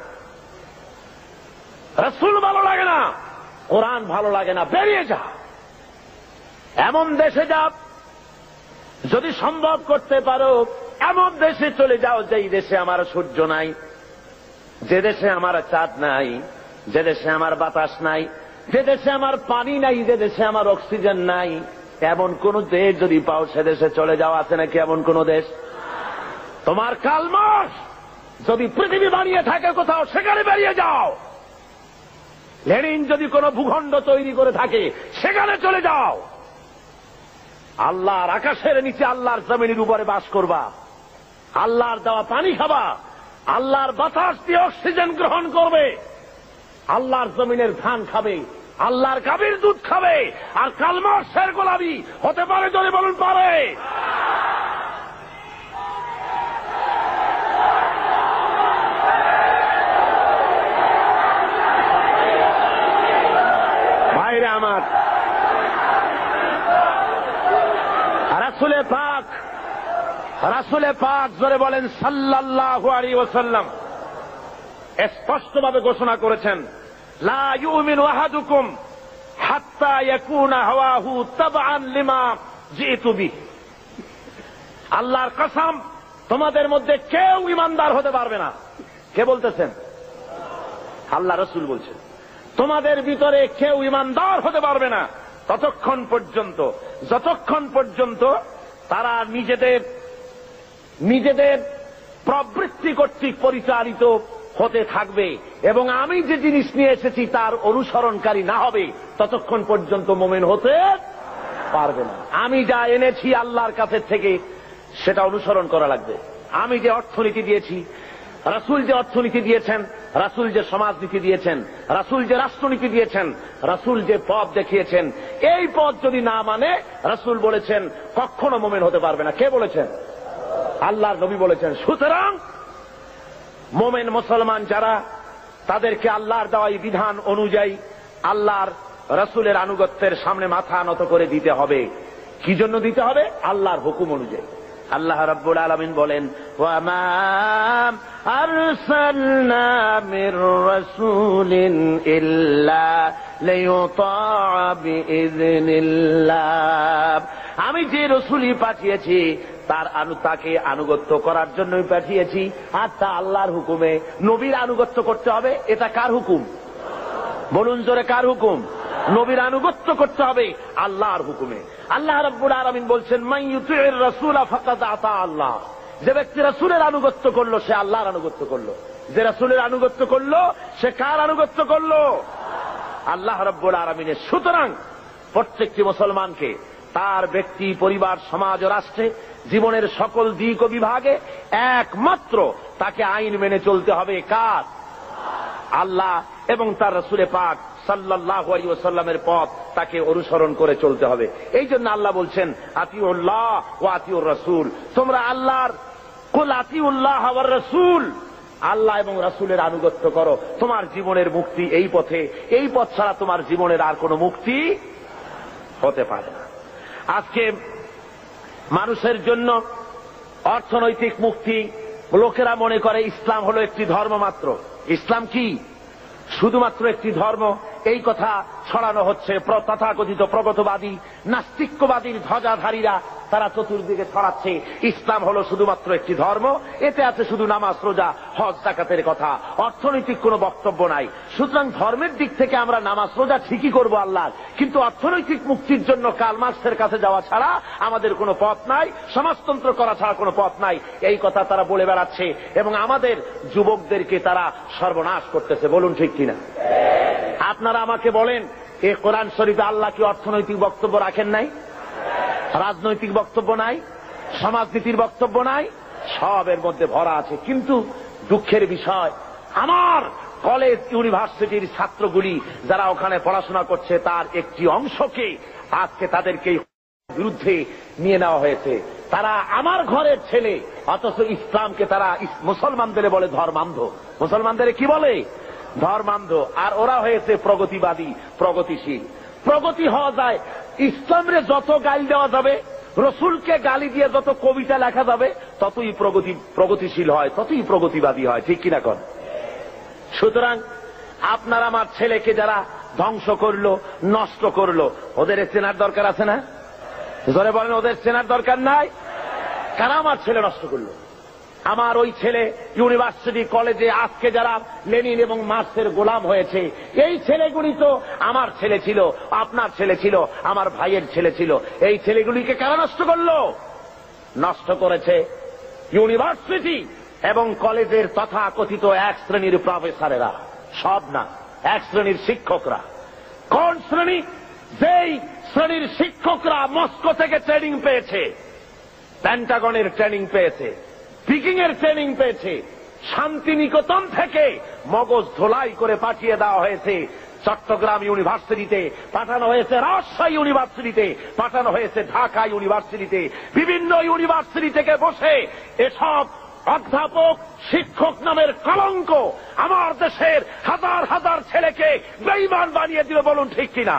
রাসূল ভালো লাগে না, কোরআন ভালো লাগে না, বেরিয়ে যা। এমন দেশে যাও, যদি সম্ভব করতে পারো এমন দেশে চলে যাও যেই দেশে আমার সূর্য নাই, যে দেশে আমার চাঁদ নাই, যে দেশে আমার বাতাস নাই, যে দেশে আমার পানি নাই, যে দেশে আমার অক্সিজেন নাই, এমন কোন দেশ যদি পাও সে দেশে চলে যাও। আছে নাকি এমন কোন দেশ? তোমার কার্ল মার্কস যদি পৃথিবী বানিয়ে থাকে কোথাও, সেখানে বেরিয়ে যাও। লেনিন যদি কোন ভূখণ্ড তৈরি করে থাকে, সেখানে চলে যাও। আল্লাহর আকাশের নিচে, আল্লাহর জমিনের উপরে বাস করবা, আল্লাহর দেওয়া পানি খাবা, আল্লাহর বাতাস দিয়ে অক্সিজেন গ্রহণ করবে, আল্লাহর জমিনের ধান খাবে, আল্লাহর গাভীর দুধ খাবে। আর কার্ল মার্কসের গোলামি হতে পারে? যদি বলুন পারে। ভাইরা আমার, রাসূলে পাক, রাসূলে পাক জোরে বলেন সাল্লাল্লাহু আলাইহি ওয়াসাল্লাম স্পষ্টভাবে ঘোষণা করেছেন, লা ইউমিনু আহাদুকুম হাত্তা ইয়াকুনা হাওয়াহু তাবআন লিমা জিতু বিহি। আল্লাহর কসম, তোমাদের মধ্যে কেউ ইমানদার হতে পারবে না। কে বলতেছেন? আল্লাহ রাসূল বলছেন, তোমাদের ভিতরে কেউ ইমানদার হতে পারবে না ততক্ষণ পর্যন্ত যতক্ষণ পর্যন্ত তারা নিজেদের নিজেদের প্রবৃত্তি কর্তৃক পরিচালিত হতে থাকবে এবং আমি যে জিনিস নিয়ে এসেছি তার অনুসরণকারী না হবে, ততক্ষণ পর্যন্ত মুমিন হতে পারবে না। আমি যা এনেছি আল্লাহর কাছে থেকে সেটা অনুসরণ করা লাগবে। আমি যে অর্থনীতি দিয়েছি, রাসূল যে অর্থনীতি দিয়েছেন, রাসূল যে সমাজনীতি দিয়েছেন, রাসূল যে রাষ্ট্রনীতি দিয়েছেন, রাসূল যে পথ দেখিয়েছেন, এই পথ যদি না মানে, রাসূল বলেছেন কখনো মুমিন হতে পারবে না। কে বলেছেন? আল্লাহর নবী বলেছেন। সুতরাং মুমিন মুসলমান যারা, তাদেরকে আল্লাহর দেওয়া বিধান অনুযায়ী আল্লাহর রাসূলের আনুগত্যের সামনে মাথা নত করে দিতে হবে। কি জন্য দিতে হবে? আল্লাহর হুকুম অনুযায়ী। আল্লাহ রাব্বুল আলামিন বলেন, ওয়া মা আরসালনা মির রাসূলিন ইল্লা লিয়ুতাআ বিইযনিল্লাহ। আমি যে রাসূলই পাঠিয়েছি তার আনু তাকে আনুগত্য করার জন্যই পাঠিয়েছি, আর তা আল্লাহর হুকুমে। নবীর আনুগত্য করতে হবে, এটা কার হুকুম? বলুন জোরে, কার হুকুম? নবীর আনুগত্য করতে হবে আল্লাহর হুকুমে। আল্লাহ রাব্বুল আলামিন বলছেন, মান ইউতিউর রাসূলা ফাকাদ আতা আল্লাহ। যে ব্যক্তি রাসূলের আনুগত্য করলো সে আল্লাহর আনুগত্য করলো। যে রাসূলের আনুগত্য করলো সে কার আনুগত্য করলো? আল্লাহ রাব্বুল আলামিনের। সুতরাং প্রত্যেকটি মুসলমানকে তার ব্যক্তি, পরিবার, সমাজ ও রাষ্ট্রে জীবনের সকল দিক ও বিভাগে একমাত্র তাকে আইন মেনে চলতে হবে। কার? আল্লাহ এবং তার রাসূলে পাক সাল্লাল্লাহু আলাইহি ওয়াসাল্লামের পথ তাকে অনুসরণ করে চলতে হবে। এই জন্য আল্লাহ বলছেন, আতিউল্লাহ ওয়া আতিউর রাসূল। তোমরা আল্লাহর, কুল আতিউল্লাহ ওয়ার রাসূল, আল্লাহ এবং রাসূলের আনুগত্য করো। তোমার জীবনের মুক্তি এই পথে। এই পথ ছাড়া তোমার জীবনের আর কোনো মুক্তি হতে পারে না। আজকে মানুষের জন্য অর্থনৈতিক মুক্তি, লোকেরা মনে করে ইসলাম হলো একটি ধর্ম মাত্র। ইসলাম কি? শুধুমাত্র একটি ধর্ম। এই কথা ছড়ানো হচ্ছে তথাকথিত প্রগতবাদী, নাস্তিক্যবাদীর ধ্বজাধারীরা। তারা চতুর্দিকে ছড়াচ্ছে ইসলাম হলো শুধুমাত্র একটি ধর্ম, এতে আছে শুধু নামাজ, রোজা, হজ, যাকাতের কথা, অর্থনৈতিক কোনো বক্তব্য নাই। সুতরাং ধর্মের দিক থেকে আমরা নামাজ রোজা ঠিকই করবো আল্লাহর, কিন্তু অর্থনৈতিক মুক্তির জন্য কার্ল মার্কসের কাছে যাওয়া ছাড়া আমাদের কোনো পথ নাই, সমাজতন্ত্র করা ছাড়া কোনো পথ নাই। এই কথা তারা বলে বেড়াচ্ছে এবং আমাদের যুবকদেরকে তারা সর্বনাশ করতেছে। বলুন ঠিক কিনা? আপনারা আমাকে বলেন, এই কোরআন শরীফে আল্লাহ কি অর্থনৈতিক বক্তব্য রাখেন নাই? রাজনৈতিক বক্তব্য নাই? সমাজনীতির বক্তব্য নাই? সব এর মধ্যে ভরা আছে। কিন্তু দুঃখের বিষয়, আমার কলেজ ইউনিভার্সিটির ছাত্রগুলি যারা ওখানে পড়াশোনা করছে তার একটি অংশকে আজকে তাদেরকে বিরুদ্ধে নিয়ে নেওয়া হয়েছে। তারা আমার ঘরের ছেলে, অথচ ইসলামকে তারা মুসলমানদের বলে ধর্মান্ধ। মুসলমানদের কি বলে? ধর্মান্ধ। আর ওরা হয়েছে প্রগতিবাদী, প্রগতিশীল। প্রগতি হওয়া যায়, ইসলামরে যত গালি দেওয়া যাবে, রসুলকে গালি দিয়ে যত কবিতা লেখা যাবে, ততই প্রগতি প্রগতিশীল হয়, ততই প্রগতিবাদী হয়। ঠিক কিনা কন? সুতরাং আপনার আমার ছেলেকে যারা ধ্বংস করলো, নষ্ট করলো, ওদের চেনার দরকার আছে না? জোরে বলেন, ওদের চেনার দরকার নাই? কারা আমার ছেলে নষ্ট করলো? আমার ওই ছেলে ইউনিভার্সিটি, কলেজে আজকে যারা লেনিন এবং মার্কসের গোলাম হয়েছে, এই ছেলেগুলি তো আমার ছেলে ছিল, আপনার ছেলে ছিল, আমার ভাইয়ের ছেলে ছিল। এই ছেলেগুলিকে কারা নষ্ট করলো? নষ্ট করেছে ইউনিভার্সিটি এবং কলেজের তথাকথিত এক শ্রেণীর প্রফেসরেরা। সব না, এক শ্রেণীর শিক্ষকরা। কোন শ্রেণী? যেই শ্রেণীর শিক্ষকরা মস্কো থেকে ট্রেনিং পেয়েছে, পেন্টাগনের ট্রেনিং পেয়েছে, পিকিং এর ট্রেনিং পেয়েছে, শান্তিনিকেতন থেকে মগজ ধোলাই করে পাঠিয়ে দেওয়া হয়েছে চট্টগ্রাম ইউনিভার্সিটিতে, পাঠানো হয়েছে রাজশাহী ইউনিভার্সিটিতে, পাঠানো হয়েছে ঢাকা ইউনিভার্সিটিতে। বিভিন্ন ইউনিভার্সিটি থেকে বসে এসব অধ্যাপক, শিক্ষক নামের কলঙ্ক আমার দেশের হাজার হাজার ছেলেকে বেঈমান বানিয়ে দিল। বলুন ঠিক কিনা?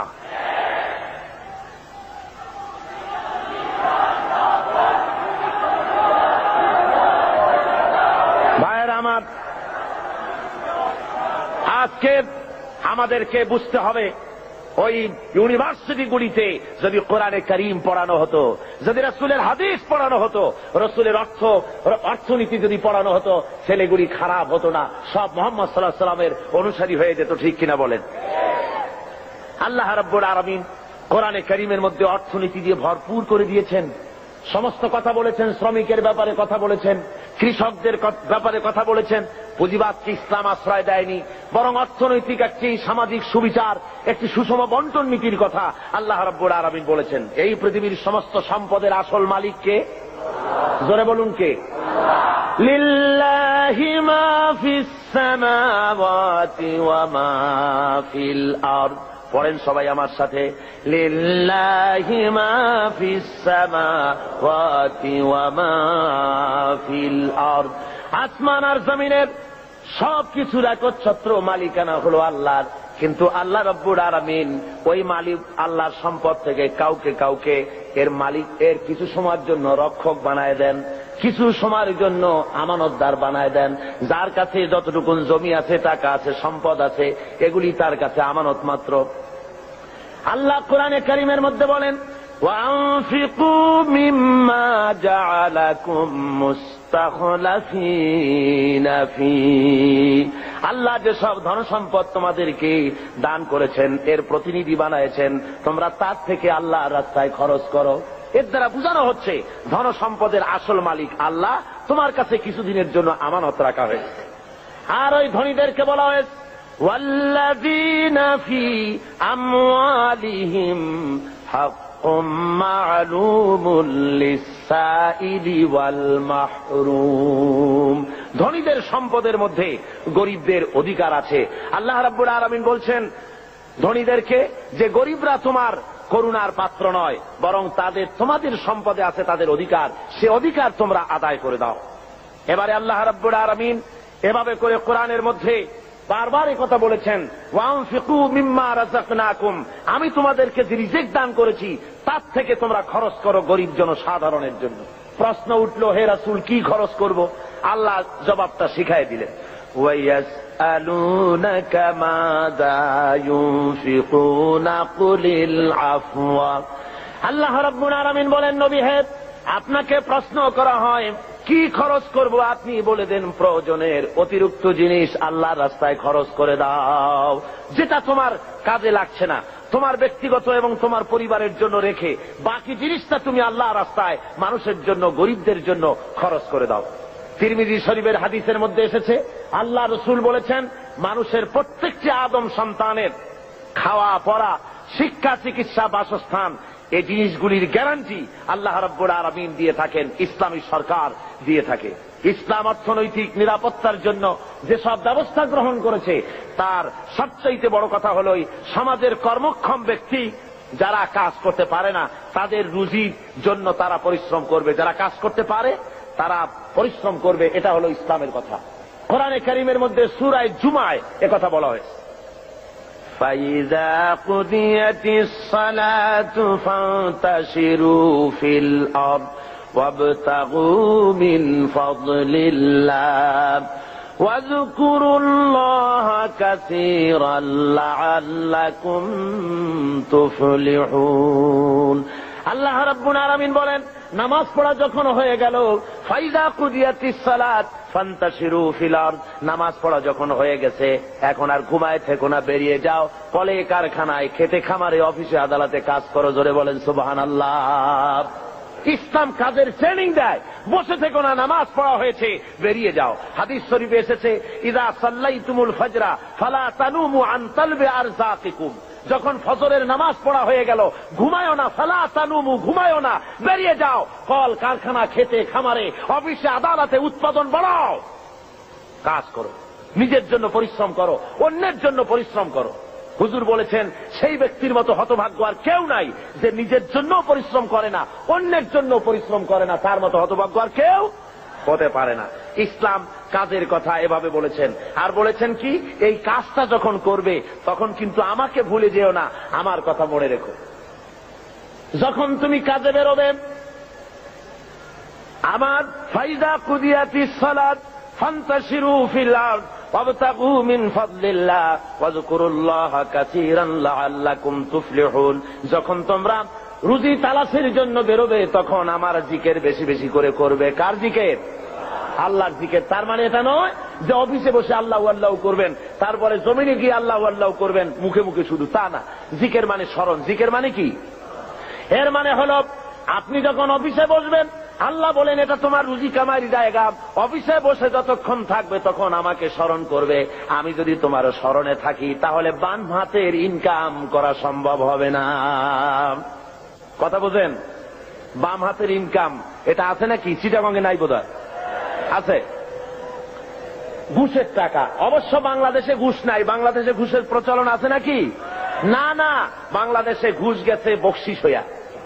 ভাইয়েরা আমার, আজকে আমাদেরকে বুঝতে হবে ওই ইউনিভার্সিটিগুলিতে যদি কোরআনে কারীম পড়ানো হতো, যদি রাসূলের হাদিস পড়ানো হতো, রাসূলের অর্থ অর্থনীতি যদি পড়ানো হতো, ছেলেগুলি খারাপ হতো না, সব মুহাম্মদ সাল্লাল্লাহু আলাইহি ওয়াসাল্লামের অনুসারী হয়ে যেত। ঠিক কিনা বলেন? আল্লাহ রাব্বুল আলামিন কোরআনে কারীমের মধ্যে অর্থনীতি দিয়ে ভরপুর করে দিয়েছেন। সমস্ত কথা বলেছেন, শ্রমিকের ব্যাপারে কথা বলেছেন, কৃষকদের ব্যাপারে কথা বলেছেন। পুঁজিবাদকে ইসলাম আশ্রয় দেয়নি, বরং অর্থনৈতিক একটি সামাজিক সুবিচার, একটি সুষম বন্টন নীতির কথা আল্লাহ রাব্বুল আলামিন বলেছেন। এই পৃথিবীর সমস্ত সম্পদের আসল মালিক কে? জোরে বলুন কে? লিল্লাহি মা ফিস সামাওয়াতি ওয়া মা ফিল আরদ। পড়েন সবাই আমার সাথে, লিল্লাহি মা ফিস সামাওয়াতি ওয়া মা ফিল আরদ। আসমান আর জমিনের সব কিছুর একচ্ছত্র মালিকানা হলো আল্লাহর, কিন্তু আল্লাহ রাব্বুল আলামিন ওই মালিক আল্লাহর সম্পদ থেকে কাউকে কাউকে এর মালিক এর কিছু সময়ের জন্য রক্ষক বানায় দেন, কিছু সময়ের জন্য আমানতদার বানায় দেন। যার কাছে যতটুকুন জমি আছে, টাকা আছে, সম্পদ আছে, এগুলি তার কাছে আমানত মাত্র। আল্লাহ কোরআনে কারীমের মধ্যে বলেন, ওয়ানফিকু মিম্মা জাআলাকুম মুস্তাখলাফিনা ফি। আল্লাহ যে সব ধন সম্পদ তোমাদেরকে দান করেছেন, এর প্রতিনিধি বানায়ছেন, তোমরা তার থেকে আল্লাহর রাস্তায় খরচ করো। এর দ্বারা বোঝানো হচ্ছে ধন সম্পদের আসল মালিক আল্লাহ, তোমার কাছে কিছুদিনের জন্য আমানত রাখা হয়েছে। আর ওই ধনীদেরকে বলা হয়েছে, ওয়াল্লাযীনা ফি আমওয়ালিহিম হাক্কুম মা'লুমুন লিস-সাইলি ওয়াল মাহরুম। ধনীদের সম্পদের মধ্যে গরিবদের অধিকার আছে। আল্লাহ রাব্বুল আলামিন বলছেন ধনীদেরকে যে গরিবরা তোমার করুণার পাত্র নয়, বরং তাদের তোমাদের সম্পদে আছে তাদের অধিকার, সে অধিকার তোমরা আদায় করে দাও। এবারে আল্লাহ রাব্বুল আলামিন এভাবে করে কোরআনের মধ্যে বারবার এই কথা বলেছেন, ওয়ানফিকু মিম্মা রাযাকনাকুম, আমি তোমাদেরকে যে রিজিক দান করেছি তার থেকে তোমরা খরচ করো গরিব জনসাধারণের জন্য। প্রশ্ন উঠলো, হে রাসূল কি খরচ করব? আল্লাহ জবাবটা শিখাই দিলেন, ওয়ায়াসআলুনাকা মাযা ইউনফিকুনা কুলিল আফওয়া। আল্লাহ রাব্বুল আলামিন বলেন, নবী হে, আপনাকে প্রশ্ন করা হয় কি খরচ করব, আপনি বলে দেন প্রয়োজনের অতিরিক্ত জিনিস আল্লাহর রাস্তায় খরচ করে দাও, যেটা তোমার কাজে লাগছে না, তোমার ব্যক্তিগত এবং তোমার পরিবারের জন্য রেখে বাকি জিনিসটা তুমি আল্লাহর রাস্তায় মানুষের জন্য, গরিবদের জন্য খরচ করে দাও। তিরমিজি শরীফের হাদিসের মধ্যে এসেছে, আল্লাহ রাসূল বলেছেন, মানুষের প্রত্যেকটি আদম সন্তানের খাওয়া পড়া, শিক্ষা, চিকিৎসা, বাসস্থান, এই জিনিসগুলির গ্যারান্টি আল্লাহ রাব্বুল আলামিন দিয়ে থাকেন, ইসলামী সরকার দিয়ে থাকে। ইসলাম অর্থনৈতিক নিরাপত্তার জন্য যেসব ব্যবস্থা গ্রহণ করেছে, তার সবচাইতে বড় কথা হল সমাজের কর্মক্ষম ব্যক্তি যারা কাজ করতে পারে না তাদের রুজির জন্য তারা পরিশ্রম করবে, যারা কাজ করতে পারে তারা পরিশ্রম করবে। এটা হলো ইসলামের কথা। কোরআনে কারীমের মধ্যে সূরা জুমায় একথা বলা হয়েছে, فَإِذَا قُضِيَتِ الصَّلَاةُ فَانتَشِرُوا فِي الْأَرْضِ وَابْتَغُوا مِنْ فَضْلِ اللَّهِ وَاذْكُرُوا اللَّهَ كَثِيرًا لَعَلَّكُمْ تُفْلِحُونَ। আল্লাহ রাব্বুল আলামিন বলেন, নামাজ পড়া যখন হয়ে গেল, ফাইদা কুদিয়াতিস সালাত ফান্তাশিরু ফিল আরদ, নামাজ পড়া যখন হয়ে গেছে এখন আর ঘুমায় থেকো না, বেরিয়ে যাও, কলে কারখানায়, খেতে খামারে, অফিসে আদালতে কাজ করো। জোরে বলেন সুবহানাল্লাহ। ইসলাম কাজের ট্রেনিং দেয়, বসে থেকো না, নামাজ পড়া হয়েছে বেরিয়ে যাও। হাদিস শরীফে এসেছে, ইযা সাল্লাইতুমুল ফাজরা ফালা তানুমু আন তালবি আরযাকিকুম, যখন ফজরের নামাজ পড়া হয়ে গেল ঘুমায়ও না, ফালা তানুমু, ঘুমায়ও না, বেরিয়ে যাও, কল কারখানা, খেতে খামারে, অফিসে আদালতে উৎপাদন বাড়াও, কাজ করো, নিজের জন্য পরিশ্রম করো, অন্যের জন্য পরিশ্রম করো। হুজুর বলেছেন, সেই ব্যক্তির মতো হতভাগ্য আর কেউ নাই যে নিজের জন্য পরিশ্রম করে না, অন্যের জন্য পরিশ্রম করে না, তার মতো হতভাগ্য আর কেউ হতে পারে না। ইসলাম কাজের কথা এভাবে বলেছেন, আর বলেছেন কি, এই কাজটা যখন করবে তখন কিন্তু আমাকে ভুলে যেও না, আমার কথা মনে রেখো। যখন তুমি কাজে বেরোবে, আমার ফাইদা কুদিয়াতিস সালাত ফান্তাশিরু ফিল আরদ ওয়াবতাগু মিন ফাদলিল্লাহ ওয়াযকুরুল্লাহা কাসীরান লাআল্লাকুম তুফলিহুন। যখন তোমরা রুজি তালাশের জন্য বেরোবে তখন আমার জিকির বেশি বেশি করে করবে। কার জিকির? আল্লাহর জিকির। তার মানে এটা নয় যে অফিসে বসে আল্লাহ আল্লাহ করবেন, তারপরে জমিনে গিয়ে আল্লাহ আল্লাহ করবেন মুখে মুখে শুধু, তা না। জিকির মানে স্মরণ। জিকির মানে কি? এর মানে হলো আপনি যখন অফিসে বসবেন, আল্লাহ বলেন এটা তোমার রুজি কামাইয়ের জায়গা, অফিসে বসে যতক্ষণ থাকবে তখন আমাকে স্মরণ করবে। আমি যদি তোমার স্মরণে থাকি তাহলে বাম হাতের ইনকাম করা সম্ভব হবে না। কথা বোঝেন? বাম হাতের ইনকাম এটা আছে নাকি? চিটাগঙ্গে নাই বোধহয়, আছে। ঘুষের টাকা, অবশ্য বাংলাদেশে ঘুষ নাই। বাংলাদেশে ঘুষের প্রচলন আছে নাকি? না না, বাংলাদেশে ঘুষ গেছে বকশিস হইয়া।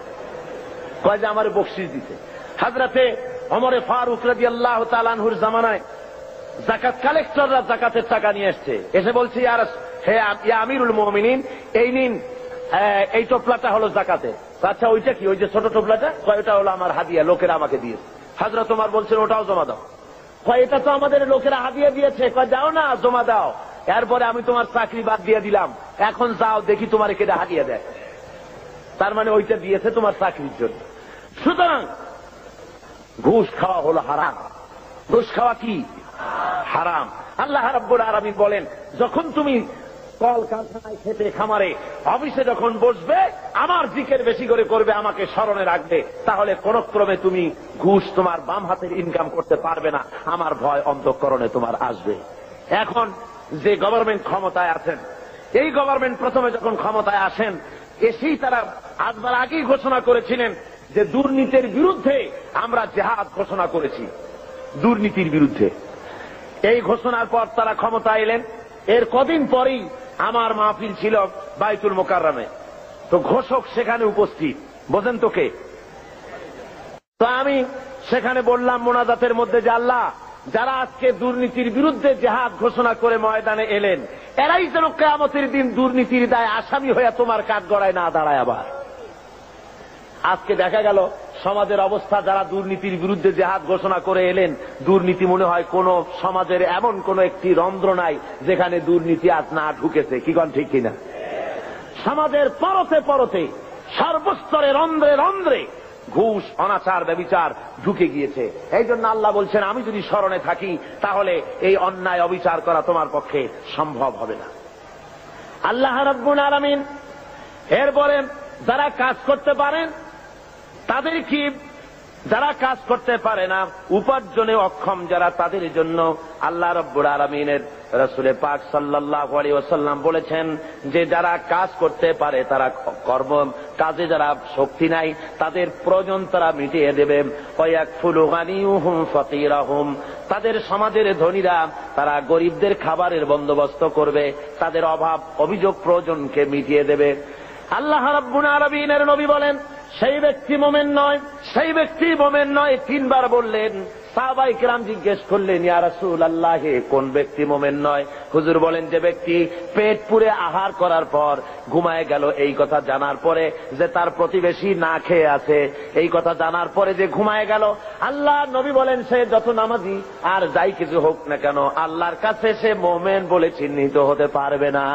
কয় যে আমার বকশিস দিতে। হযরতে ওমরে ফারুক রাদিয়াল্লাহু তাআলা আনহুর জামানায় যাকাত কালেক্টররা যাকাতের টাকা নিয়ে এসেছে, এসে বলছে ইয়া হে ইয়া আমিরুল মুমিনিন, এই নিন, এই টোপলাটা হলো যাকাতে। আচ্ছা ওইটা কি? ওই যে ছোট টোপলাটা? কয় ওটা হলো আমার হাদিয়া, লোকেরা আমাকে দিয়েছে। হযরত ওমর বলছেন ওটাও জমা দাও। কয় এটা তো আমাদের লোকেরা হাদিয়া দিয়েছে। কয় যাও না, জমা দাও। এরপরে আমি তোমার চাকরি বাদ দিয়ে দিলাম, এখন যাও দেখি তোমার কেটে হাদিয়া দেয়। তার মানে ওইটা দিয়েছে তোমার চাকরির জন্য। সুতরাং ঘুষ খাওয়া হলো হারাম। ঘুষ খাওয়া কি? হারাম। আল্লাহ রাব্বুল আলামিন বলেন যখন তুমি কল কারখানায়, খেতে খামারে, অফিসে যখন বসবে আমার জিকির বেশি করে করবে, আমাকে স্মরণে রাখবে, তাহলে কোন ক্রমে তুমি ঘুষ তোমার বাম হাতের ইনকাম করতে পারবে না। আমার ভয় অন্তঃকরণে তোমার আসবে। এখন যে গভর্নমেন্ট ক্ষমতায় আছেন, এই গভর্নমেন্ট প্রথমে যখন ক্ষমতায় আসেন, এসেই তারা আসবার আগেই ঘোষণা করেছিলেন যে দুর্নীতির বিরুদ্ধে আমরা জিহাদ ঘোষণা করেছি, দুর্নীতির বিরুদ্ধে। এই ঘোষণার পর তারা ক্ষমতায় এলেন। এর কদিন পরেই আমার মাহফিল ছিল বাইতুল মোকাররমে, তো ঘোষক সেখানে উপস্থিত। বোঝেন তো কে? তো আমি সেখানে বললাম মোনাজাতের মধ্যে যে আল্লাহ, যারা আজকে দুর্নীতির বিরুদ্ধে জিহাদ ঘোষণা করে ময়দানে এলেন, এরাই যেন কিয়ামতের দিন দুর্নীতির দায়ে আসামি হয়ে তোমার কাঠগড়ায় না দাঁড়ায়। আবার আজকে দেখা গেল সমাজের অবস্থা, যারা দুর্নীতির বিরুদ্ধে জিহাদ ঘোষণা করে এলেন, দুর্নীতি মনে হয় কোন সমাজের এমন কোন একটি রন্ধ্র নাই যেখানে দুর্নীতি আজ না ঢুকেছে। কি কোন ঠিক কিনা? সমাজের পরতে পরতে, সর্বস্তরে, রন্ধ্রে রন্ধ্রে ঘুষ, অনাচার, ব্যভিচার ঢুকে গিয়েছে। এই জন্য আল্লাহ বলছেন আমি যদি স্মরণে থাকি তাহলে এই অন্যায় অবিচার করা তোমার পক্ষে সম্ভব হবে না। আল্লাহ রাব্বুল আলামিন এরপরে যারা কাজ করতে পারেন তাদের কি, যারা কাজ করতে পারে না, উপার্জনে অক্ষম যারা, তাদের জন্য আল্লাহ রাব্বুল আলামিনের রাসূল পাক সাল্লাল্লাহু আলাইহি ওয়াসাল্লাম বলেছেন যে যারা কাজ করতে পারে, তারা কর্ম কাজে যারা শক্তি নাই, তাদের প্রয়োজন তারা মিটিয়ে দেবে। ওয়ায়াকফুলু গানিয়ুহুম ফাকিরাহুম, তাদের সমাজের ধনীরা তারা গরিবদের খাবারের বন্দোবস্ত করবে, তাদের অভাব অভিযোগ প্রয়োজনকে মিটিয়ে দেবে। আল্লাহ রাব্বুল আলামিনের নবী বলেন সেই ব্যক্তি মুমিন নয়, সেই ব্যক্তি মুমিন নয়। তিনবার বললেন। সাহাবায়ে কেরাম জিজ্ঞেস করলেন ইয়া রাসূলুল্লাহ, কোন ব্যক্তি মুমিন নয়? হুজুর বলেন যে ব্যক্তি পেট পুরে আহার করার পর ঘুমায় গেল, এই কথা জানার পরে যে তার প্রতিবেশী না খেয়ে আছে, এই কথা জানার পরে যে ঘুমায় গেল। আল্লাহ নবী বলেন সে যত নামাজি আর যাই কিছু হোক না কেন, আল্লাহর কাছে সে মুমিন বলে চিহ্নিত হতে পারবে না।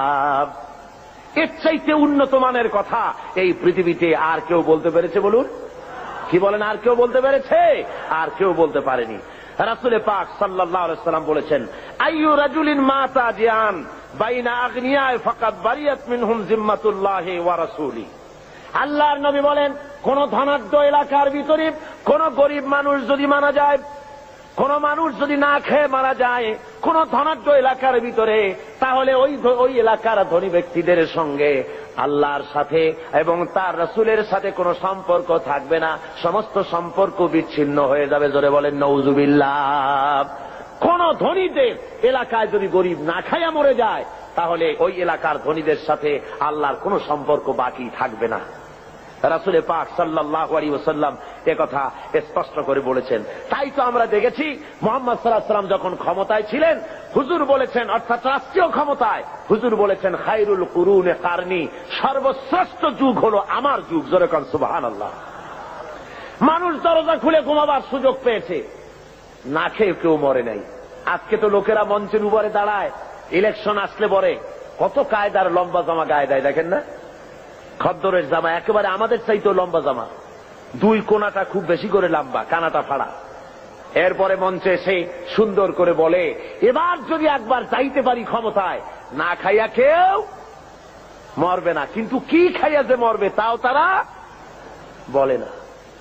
এর চাইতে উন্নত মানের কথা এই পৃথিবীতে আর কেউ বলতে পেরেছে? বলুন, কি বলেন? আর কেউ বলতে পেরেছে? আর কেউ বলতে পারেনি। রাসূল পাক সাল্লাল্লাহু আলাইহি ওয়াসাল্লাম বলেছেন আইয়ু রাজুলিন মাতা জিয়ান বাইনা আগনিয়া ফাকাদ বারিয়াত মিনহুম জিম্মাতুল্লাহি ওয়া রাসূলি। আল্লাহর নবী বলেন কোন ধনাঢ্য এলাকার ভিতরে কোন গরিব মানুষ যদি মারা যায়, কোন মানুষ যদি না খেয়ে মারা যায় কোন ধনাঢ্য এলাকার ভিতরে, তাহলে ওই ওই এলাকার ধনী ব্যক্তিদের সঙ্গে আল্লাহর সাথে এবং তার রাসূলের সাথে কোনো সম্পর্ক থাকবে না, সমস্ত সম্পর্ক বিচ্ছিন্ন হয়ে যাবে। জোরে বলেন নাউযুবিল্লাহ। কোন ধনীদের এলাকায় যদি গরিব না খাইয়া মরে যায়, তাহলে ওই এলাকার ধনীদের সাথে আল্লাহর কোনো সম্পর্ক বাকি থাকবে না। রাসূল পাক সাল্লাল্লাহু আলাইহি ওয়াসাল্লাম একথা স্পষ্ট করে বলেছেন। তাই তো আমরা দেখেছি মুহাম্মদ সাল্লাল্লাহু আলাইহি ওয়াসাল্লাম যখন ক্ষমতায় ছিলেন, হুজুর বলেছেন, অর্থাৎ রাষ্ট্রীয় ক্ষমতায় হুজুর বলেছেন খায়রুল কুরুনে কারনি, সর্বশ্রেষ্ঠ যুগ হলো আমার যুগ। জোরে কোন সুবহানাল্লাহ। মানুষ দরজা খুলে ঘুমাবার সুযোগ পেয়েছে, না খেয়ে কেউ মরে নাই। আজকে তো লোকেরা মঞ্চের উপরে দাঁড়ায়, ইলেকশন আসলে পরে কত কায়দার লম্বা জামা গায়ে দেয়, দেখেন না? খদ্দরের জামা একেবারে আমাদের চাইতেও লম্বা জামা, দুই কোনাটা খুব বেশি করে লম্বা, কানাটা ফাড়া। এরপরে মঞ্চে এসে সুন্দর করে বলে, এবার যদি একবার যাইতে পারি ক্ষমতায়, না খাইয়া কেউ মরবে না। কিন্তু কি খাইয়া যে মরবে তাও তারা বলে না।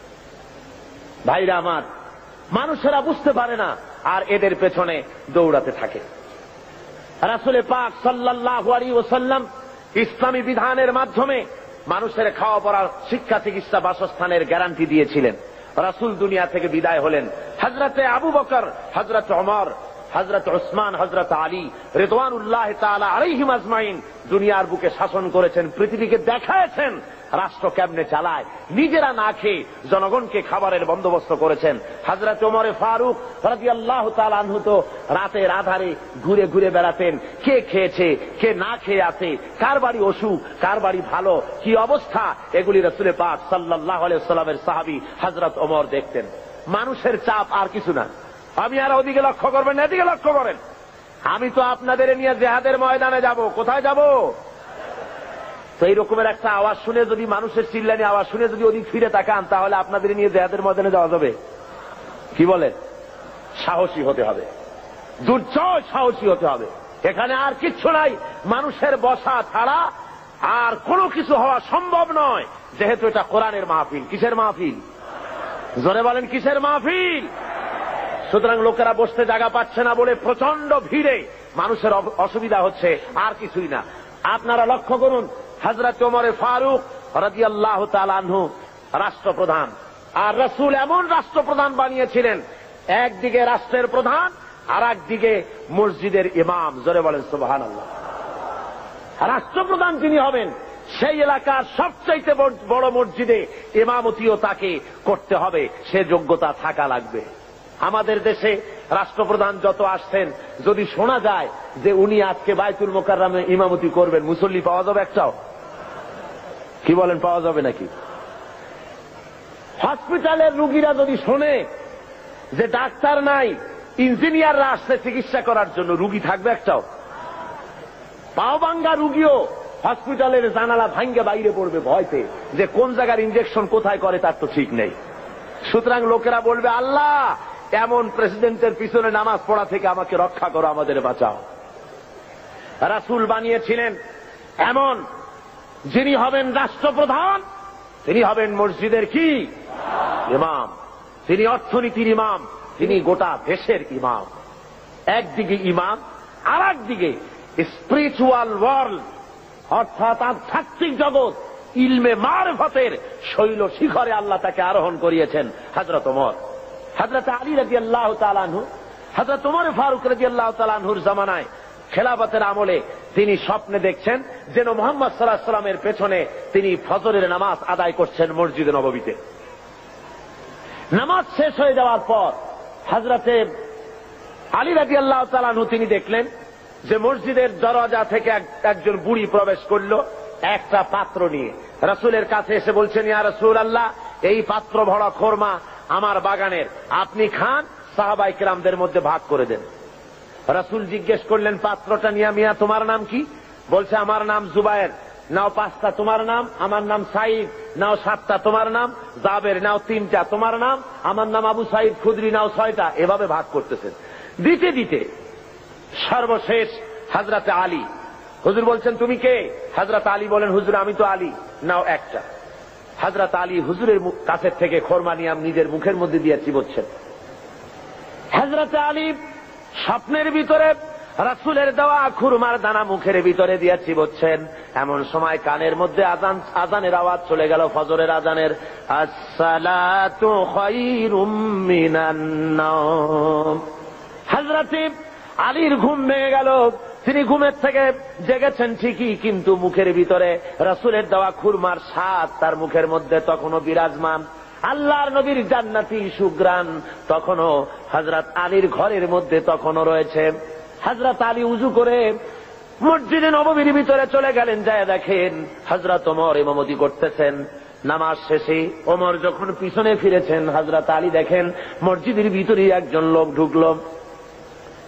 ভাইরা আমার, মানুষেরা বুঝতে পারে না, আর এদের পেছনে দৌড়াতে থাকে। রাসূল পাক সাল্লাল্লাহু আলাইহি ওয়াসাল্লাম ইসলামী বিধানের মাধ্যমে মানুষের খাওয়া পড়ার, শিক্ষা, চিকিৎসা, বাসস্থানের গ্যারান্টি দিয়েছিলেন। রাসূল দুনিয়া থেকে বিদায় হলেন। হযরতে আবু বকর, হযরত ওমর, হযরত উসমান, হযরত আলী রিদওয়ানুল্লাহ তাআলা আলাইহিম আজমাইন দুনিয়ার বুকে শাসন করেছেন, পৃথিবীকে দেখায়েছেন রাষ্ট্র কেমনে চালায়। নিজেরা না খেয়ে জনগণকে খাবারের বন্দোবস্ত করেছেন। হযরত ওমরে ফারুক রাদিয়াল্লাহু তাআলা আনহু তো রাতের আধারে ঘুরে ঘুরে বেড়াতেন, কে খেয়েছে কে না খেয়ে আছে, কার বাড়ি অসুখ কার বাড়ি ভালো, কি অবস্থা, এগুলি রাসূল পাক সাল্লাল্লাহু আলাইহি ওয়াসাল্লামের সাহাবী হযরত ওমর দেখতেন। মানুষের চাপ আর কিছু না। আমি আর ওদিকে লক্ষ্য করবেন না, এদিকে লক্ষ্য করেন। আমি তো আপনাদের নিয়ে জিহাদের ময়দানে যাব। কোথায় যাব? তো এই রকমের একটা আওয়াজ শুনে, যদি মানুষের চিল্লানি আওয়াজ শুনে যদি ওদিক ফিরে তাকান, তাহলে আপনাদের নিয়ে জিহাদের ময়দানে যাওয়া যাবে? কি বলেন? সাহসী হতে হবে, দুর্জয় সাহসী হতে হবে। এখানে আর কিচ্ছু নাই, মানুষের বসা ছাড়া আর কোনো কিছু হওয়া সম্ভব নয়, যেহেতু এটা কোরআনের মাহফিল। কিসের মাহফিল? জোরে বলেন, কিসের মাহফিল? সুতরাং লোকেরা বসতে জায়গা পাচ্ছে না বলে প্রচন্ড ভিড়ে মানুষের অসুবিধা হচ্ছে, আর কিছুই না। আপনারা লক্ষ্য করুন, হযরত ওমরে ফারুক রাদিয়াল্লাহু তাআলা আনহু রাষ্ট্রপ্রধান, আর রাসূল এমন রাষ্ট্রপ্রধান বানিয়েছিলেন, একদিকে রাষ্ট্রের প্রধান আর একদিকে মসজিদের ইমাম। জোরে বলেন সুবহানাল্লাহ। রাষ্ট্রপ্রধান যিনি হবেন, সেই এলাকার সবচাইতে বড় মসজিদে ইমামতিও তাকে করতে হবে, সে যোগ্যতা থাকা লাগবে। আমাদের দেশে রাষ্ট্রপ্রধান যত আসছেন, যদি শোনা যায় যে উনি আজকে বাইতুল মোকাররমে ইমামতি করবেন, মুসল্লি পাওয়া যাবে একটাও? কি বলেন, পাওয়া যাবে নাকি? হসপিটালের রুগীরা যদি শোনে যে ডাক্তার নাই, ইঞ্জিনিয়াররা আসছে চিকিৎসা করার জন্য, রুগী থাকবে একটাও? পাও ভাঙ্গা রুগীও হসপিটালের জানালা ভাঙ্গে বাইরে পড়বে ভয়তে, যে কোন জায়গার ইঞ্জেকশন কোথায় করে তার তো ঠিক নেই। সুতরাং লোকেরা বলবে, আল্লাহ এমন প্রেসিডেন্টের পিছনে নামাজ পড়া থেকে আমাকে রক্ষা করো, আমাদের বাঁচাও। রাসূল বানিয়েছিলেন এমন, যিনি হবেন রাষ্ট্রপ্রধান, তিনি হবেন মসজিদের কি ইমাম, তিনি অর্থনীতির ইমাম, তিনি গোটা দেশের ইমাম। একদিকে ইমাম, আর একদিকে স্পিরিচুয়াল ওয়ার্ল্ড, অর্থাৎ আধ্যাত্মিক জগৎ, ইলমে মারফতের শৈল শিখরে আল্লাহ তাকে আরোহণ করিয়েছেন হযরত ওমর। হযরত আলী রাদিয়াল্লাহু তাআলা আনহু, হযরত ওমর ফারুক রাদিয়াল্লাহু তাআলা আনহুর জামানায় খেলাফতের আমলে তিনি স্বপ্নে দেখছেন যেন মুহাম্মদ সাল্লাল্লাহু আলাইহি ওয়াসাল্লামের পেছনে তিনি ফজরের নামাজ আদায় করছেন মসজিদে নববীতে। নামাজ শেষ হয়ে যাওয়ার পর হযরতে আলী রাদিয়াল্লাহু তাআলা আনহু তিনি দেখলেন যে মসজিদের দরজা থেকে একজন বুড়ি প্রবেশ করল একটা পাত্র নিয়ে। রাসূলের কাছে এসে বলছেন, ইয়া রাসূলুল্লাহ, এই পাত্র ভরা খোরমা আমার বাগানের, আপনি খান, সাহাবায়ে কেরামদের মধ্যে ভাগ করে দেন। রাসূল জিজ্ঞেস করলেন, পাত্রটা নিয়া, মিয়া তোমার নাম কি? বলছে, আমার নাম জুবায়ের। নাও পাঁচটা, তোমার নাম? আমার নাম সাঈদ। নাও সাতটা, তোমার নাম? জাবের। নাও তিনটা, তোমার নাম? আমার নাম আবু সাঈদ খুদরি। নাও ছয়টা। এভাবে ভাগ করতেছেন। দিতে দিতে সর্বশেষ হযরতে আলী, হুজুর বলছেন তুমি কে? হযরত আলী বলেন, হুজুর আমি তো আলী। নাও একটা। হযরত আলী হুজুরের কাছের থেকে খোরমা নিয়ে নিজের মুখের মধ্যে দিয়ে চিবোচ্ছেন। হযরত আলী স্বপ্নের ভিতরে রাসূলের দেওয়া খুরমার দানা মুখের ভিতরে দিয়ে চিবোচ্ছেন। এমন সময় কানের মধ্যে আজান আজানের আওয়াজ চলে গেল, ফজরের আজানের, আসসালাতু খায়রুম মিনান নাওম। হযরত আলীর ঘুম ভেঙে গেল। তিনি ঘুমের থেকে জেগেছেন ঠিকই, কিন্তু মুখের ভিতরে রাসূলের দেওয়া খুরমার স্বাদ তার মুখের মধ্যে তখনও বিরাজমান। আল্লাহর নবীর জান্নাতি সুগ্রাণ তখনও হযরত আলীর ঘরের মধ্যে তখনও রয়েছে। হযরত আলী উযু করে মসজিদে নববীর ভিতরে চলে গেলেন, যায় দেখেন হযরত ওমর ইমামতি করতেছেন। নামাজ শেষে ওমর যখন পিছনে ফিরেছেন, হযরত আলী দেখেন মসজিদের ভিতরে একজন লোক ঢুকলো।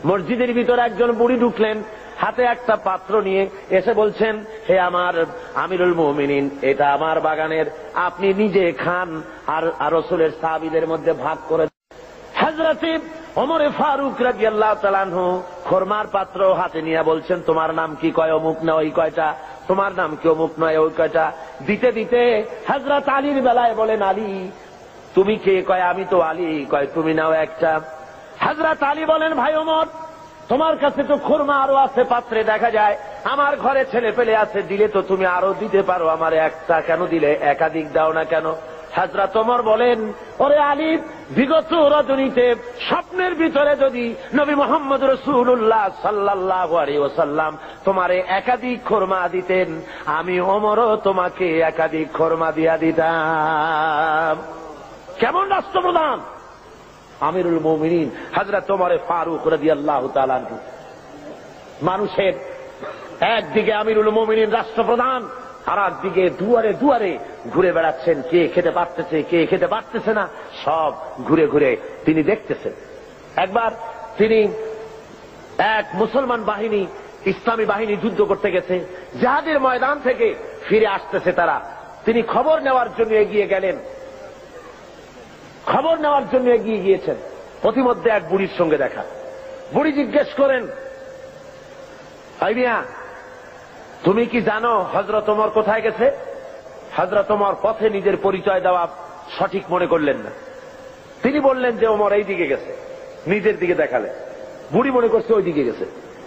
মসজিদের ভিতরে একজন বুড়ি ঢুকলেন, হাতে একটা পাত্র নিয়ে এসে বলছেন, হে আমার আমিরুল মুমিনিন, এটা আমার বাগানের, আপনি নিজে খান আর রাসূলের সাহাবীদের মধ্যে ভাগ করে। হযরত ওমর ফারুক রাদিয়াল্লাহু তাআলা আনহু খরমার পাত্র হাতে নিয়ে বলছেন, তোমার নাম কি? কয় অমুক না ওই কয়টা। তোমার নাম কি? অমুক নয় ওই কয়টা। দিতে দিতে হযরত আলীর বেলায় বলেন, আলী তুমি কে? কয় আমি তো আলী। কয় তুমি নাও একটা। হযরত আলী বলেন, ভাই ওমর, তোমার কাছে তো খরমা আরো আছে পাত্রে দেখা যায়, আমার ঘরে ছেলে পেলে আছে, দিলে তো তুমি আরো দিতে পারো, আমার একটা কেন দিলে? একাধিক দাও না কেন? হযরত ওমর বলেন, ওরে আলী, বিগত রজনীতে স্বপ্নের ভিতরে যদি নবী মুহাম্মদ রাসূলুল্লাহ সাল্লাল্লাহু আলাইহি ওয়াসাল্লাম তোমারে একাধিক খরমা দিতেন, আমি ওমরও তোমাকে একাধিক খরমা দিয়া দিতাম। কেমন রাষ্ট্রপ্রধান আমিরুল মুমিনিন হযরত ওমর ফারুক রাদিয়াল্লাহু তাআলা আনহু। মানুষের একদিকে আমিরুল মুমিনিন রাষ্ট্রপ্রধান, আর একদিকে দুয়ারে দুয়ারে ঘুরে বেড়াচ্ছেন, কে খেতে পারতেছে কে খেতে পারতেছে না, সব ঘুরে ঘুরে তিনি দেখতেছেন। একবার তিনি এক মুসলমান বাহিনী, ইসলামী বাহিনী যুদ্ধ করতে গেছে, জিহাদের ময়দান থেকে ফিরে আসতেছে তারা, তিনি খবর নেওয়ার জন্য এগিয়ে গেলেন। খবর নেওয়ার জন্য এগিয়ে গিয়েছেন, প্রতিমধ্যে এক বুড়ির সঙ্গে দেখা। বুড়ি জিজ্ঞেস করেন, ভাই মিয়া, তুমি কি জানো হযরত ওমর কোথায় গেছে? হযরত ওমর পথে নিজের পরিচয় দেওয়া সঠিক মনে করলেন না। তিনি বললেন যে ওমর এই দিকে গেছে, নিজের দিকে দেখালেন। বুড়ি মনে করছে ওই দিকে গেছে।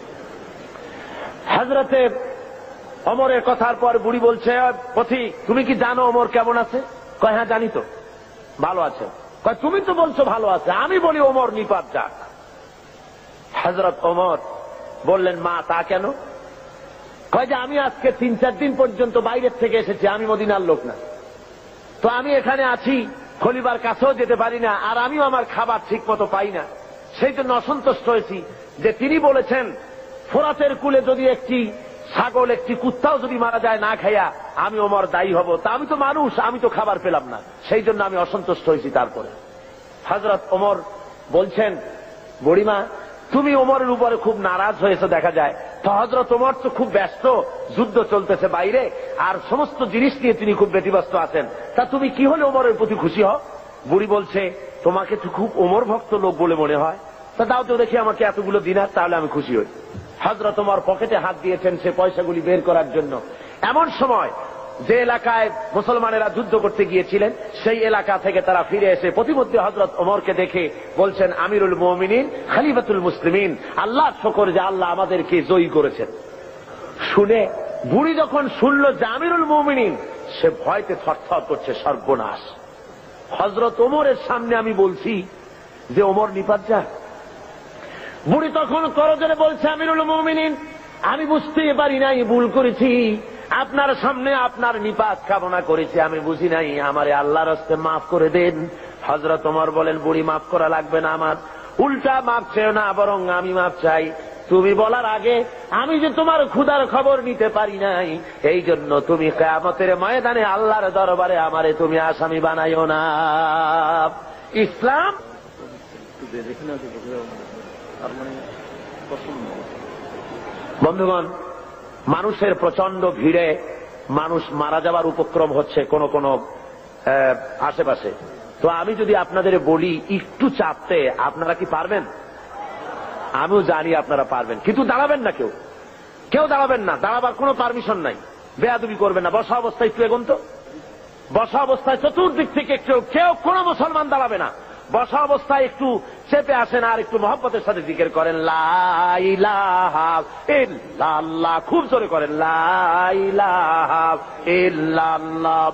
হযরতে ওমরের কথার পর বুড়ি বলছে, পথিক তুমি কি জানো ওমর কেমন আছে? কয় হ্যাঁ জানি তো। ভালো আছে? কয় তুমি তো বলছো ভালো আছে, আমি বলি ওমর নিপাত যাক। হযরত ওমর বললেন, মা তা কেন? কয় যে আমি আজকে তিন চার দিন পর্যন্ত বাইরের থেকে এসেছি, আমি মদিনার লোক না, তো আমি এখানে আছি, খলিফার কাছেও যেতে পারি না, আর আমিও আমার খাবার ঠিক মতো পাই না, সেই জন্য অসন্তুষ্ট হয়েছি যে তিনি বলেছেন ফোরাতের কূলে যদি একটি ছাগল একটি কুত্তাও যদি মারা যায় না খাইয়া, আমি ওমর দায়ী হব, তা আমি তো মানুষ, আমি তো খাবার পেলাম না, সেই জন্য আমি অসন্তুষ্ট হয়েছি। তারপরে হযরত ওমর বলছেন, বুড়িমা তুমি ওমরের উপরে খুব নারাজ হয়েছে দেখা যায়, তো হযরত ওমর তো খুব ব্যস্ত, যুদ্ধ চলতেছে বাইরে, আর সমস্ত জিনিস নিয়ে তিনি খুব ব্যতিব্যস্ত আছেন, তা তুমি কি হলে ওমরের প্রতি খুশি হও? বুড়ি বলছে, তোমাকে তো খুব ওমর ভক্ত লোক বলে মনে হয়, তা দাও তো দেখি আমাকে এতগুলো দিনার, তাহলে আমি খুশি হই। হযরত ওমর পকেটে হাত দিয়েছেন সে পয়সাগুলি বের করার জন্য। এমন সময় যে এলাকায় মুসলমানেরা যুদ্ধ করতে গিয়েছিলেন, সেই এলাকা থেকে তারা ফিরে এসে প্রতিমধ্যে হযরত ওমরকে দেখে বলছেন, আমিরুল মুমিনিন খলিফাতুল মুসলিমিন, আল্লাহ শুকর যে আল্লাহ আমাদেরকে জয়ী করেছেন। শুনে বুড়ি যখন শুনল যে আমিরুল মুমিনিন, সে ভয়তে থরথর করছে, সর্বনাশ, হযরত ওমরের সামনে আমি বলছি যে ওমর নিপাত যাক। বুড়ি তখন করজোরে বলছে, আমিরুল মুমিনিন আমি বুঝতেই পারি নাই, ভুল করেছি, আপনার সামনে আপনার নিপাত কামনা করেছি, আমি বুঝি নাই, আমারে আল্লাহর রাস্তায় মাফ করে দেন। হযরত ওমর বলেন, বুড়ি মাফ করা লাগবে না, আমার উল্টা মাফ চেও না, বরং আমি মাফ চাই। তুমি বলার আগে আমি যে তোমার ক্ষুধার খবর নিতে পারি নাই, এই জন্য তুমি কিয়ামতের ময়দানে আল্লাহর দরবারে আমারে তুমি আসামি বানাইও না। ইসলাম বন্ধুগণ, মানুষের প্রচন্ড ভিড়ে মানুষ মারা যাওয়ার উপক্রম হচ্ছে কোন কোন আশেপাশে, তো আমি যদি আপনাদের বলি একটু চাপতে, আপনারা কি পারবেন? আমিও জানি আপনারা পারবেন, কিন্তু দাঁড়াবেন না, কেউ কেউ দাঁড়াবেন না, দাঁড়াবার কোনো পারমিশন নাই, বেয়াদবি করবেন না। বসা অবস্থায় একটু এগোন তো, বসা অবস্থায় চতুর্দিক থেকে কেউ কেউ কোন মুসলমান দাঁড়াবে না, বসা অবস্থায় একটু চেপে আসেন আর একটু মহব্বতের সাথে জিকির করেন, লা ইলাহা ইল্লাল্লাহ, খুব জোরে করেন, লা ইলাহা ইল্লাল্লাহ,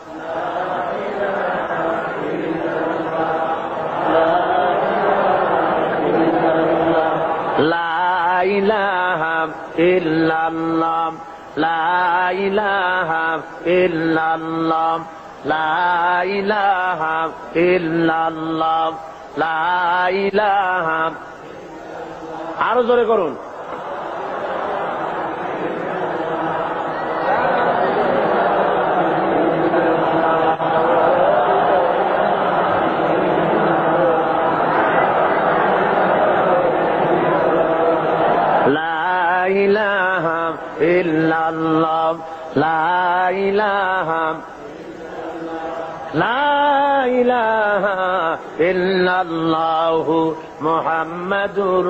লা ইলাহা ইল্লাল্লাহ, লা ইলাহা ইল্লাল্লাহ, লা ইলাহা ইল্লাল্লাহ, লা ইলাহা, আরো জোরে করুন, ইল্লাল্লাহ লা ইলাহা লা ইলাহা ইল্লাল্লাহু মুহাম্মাদুর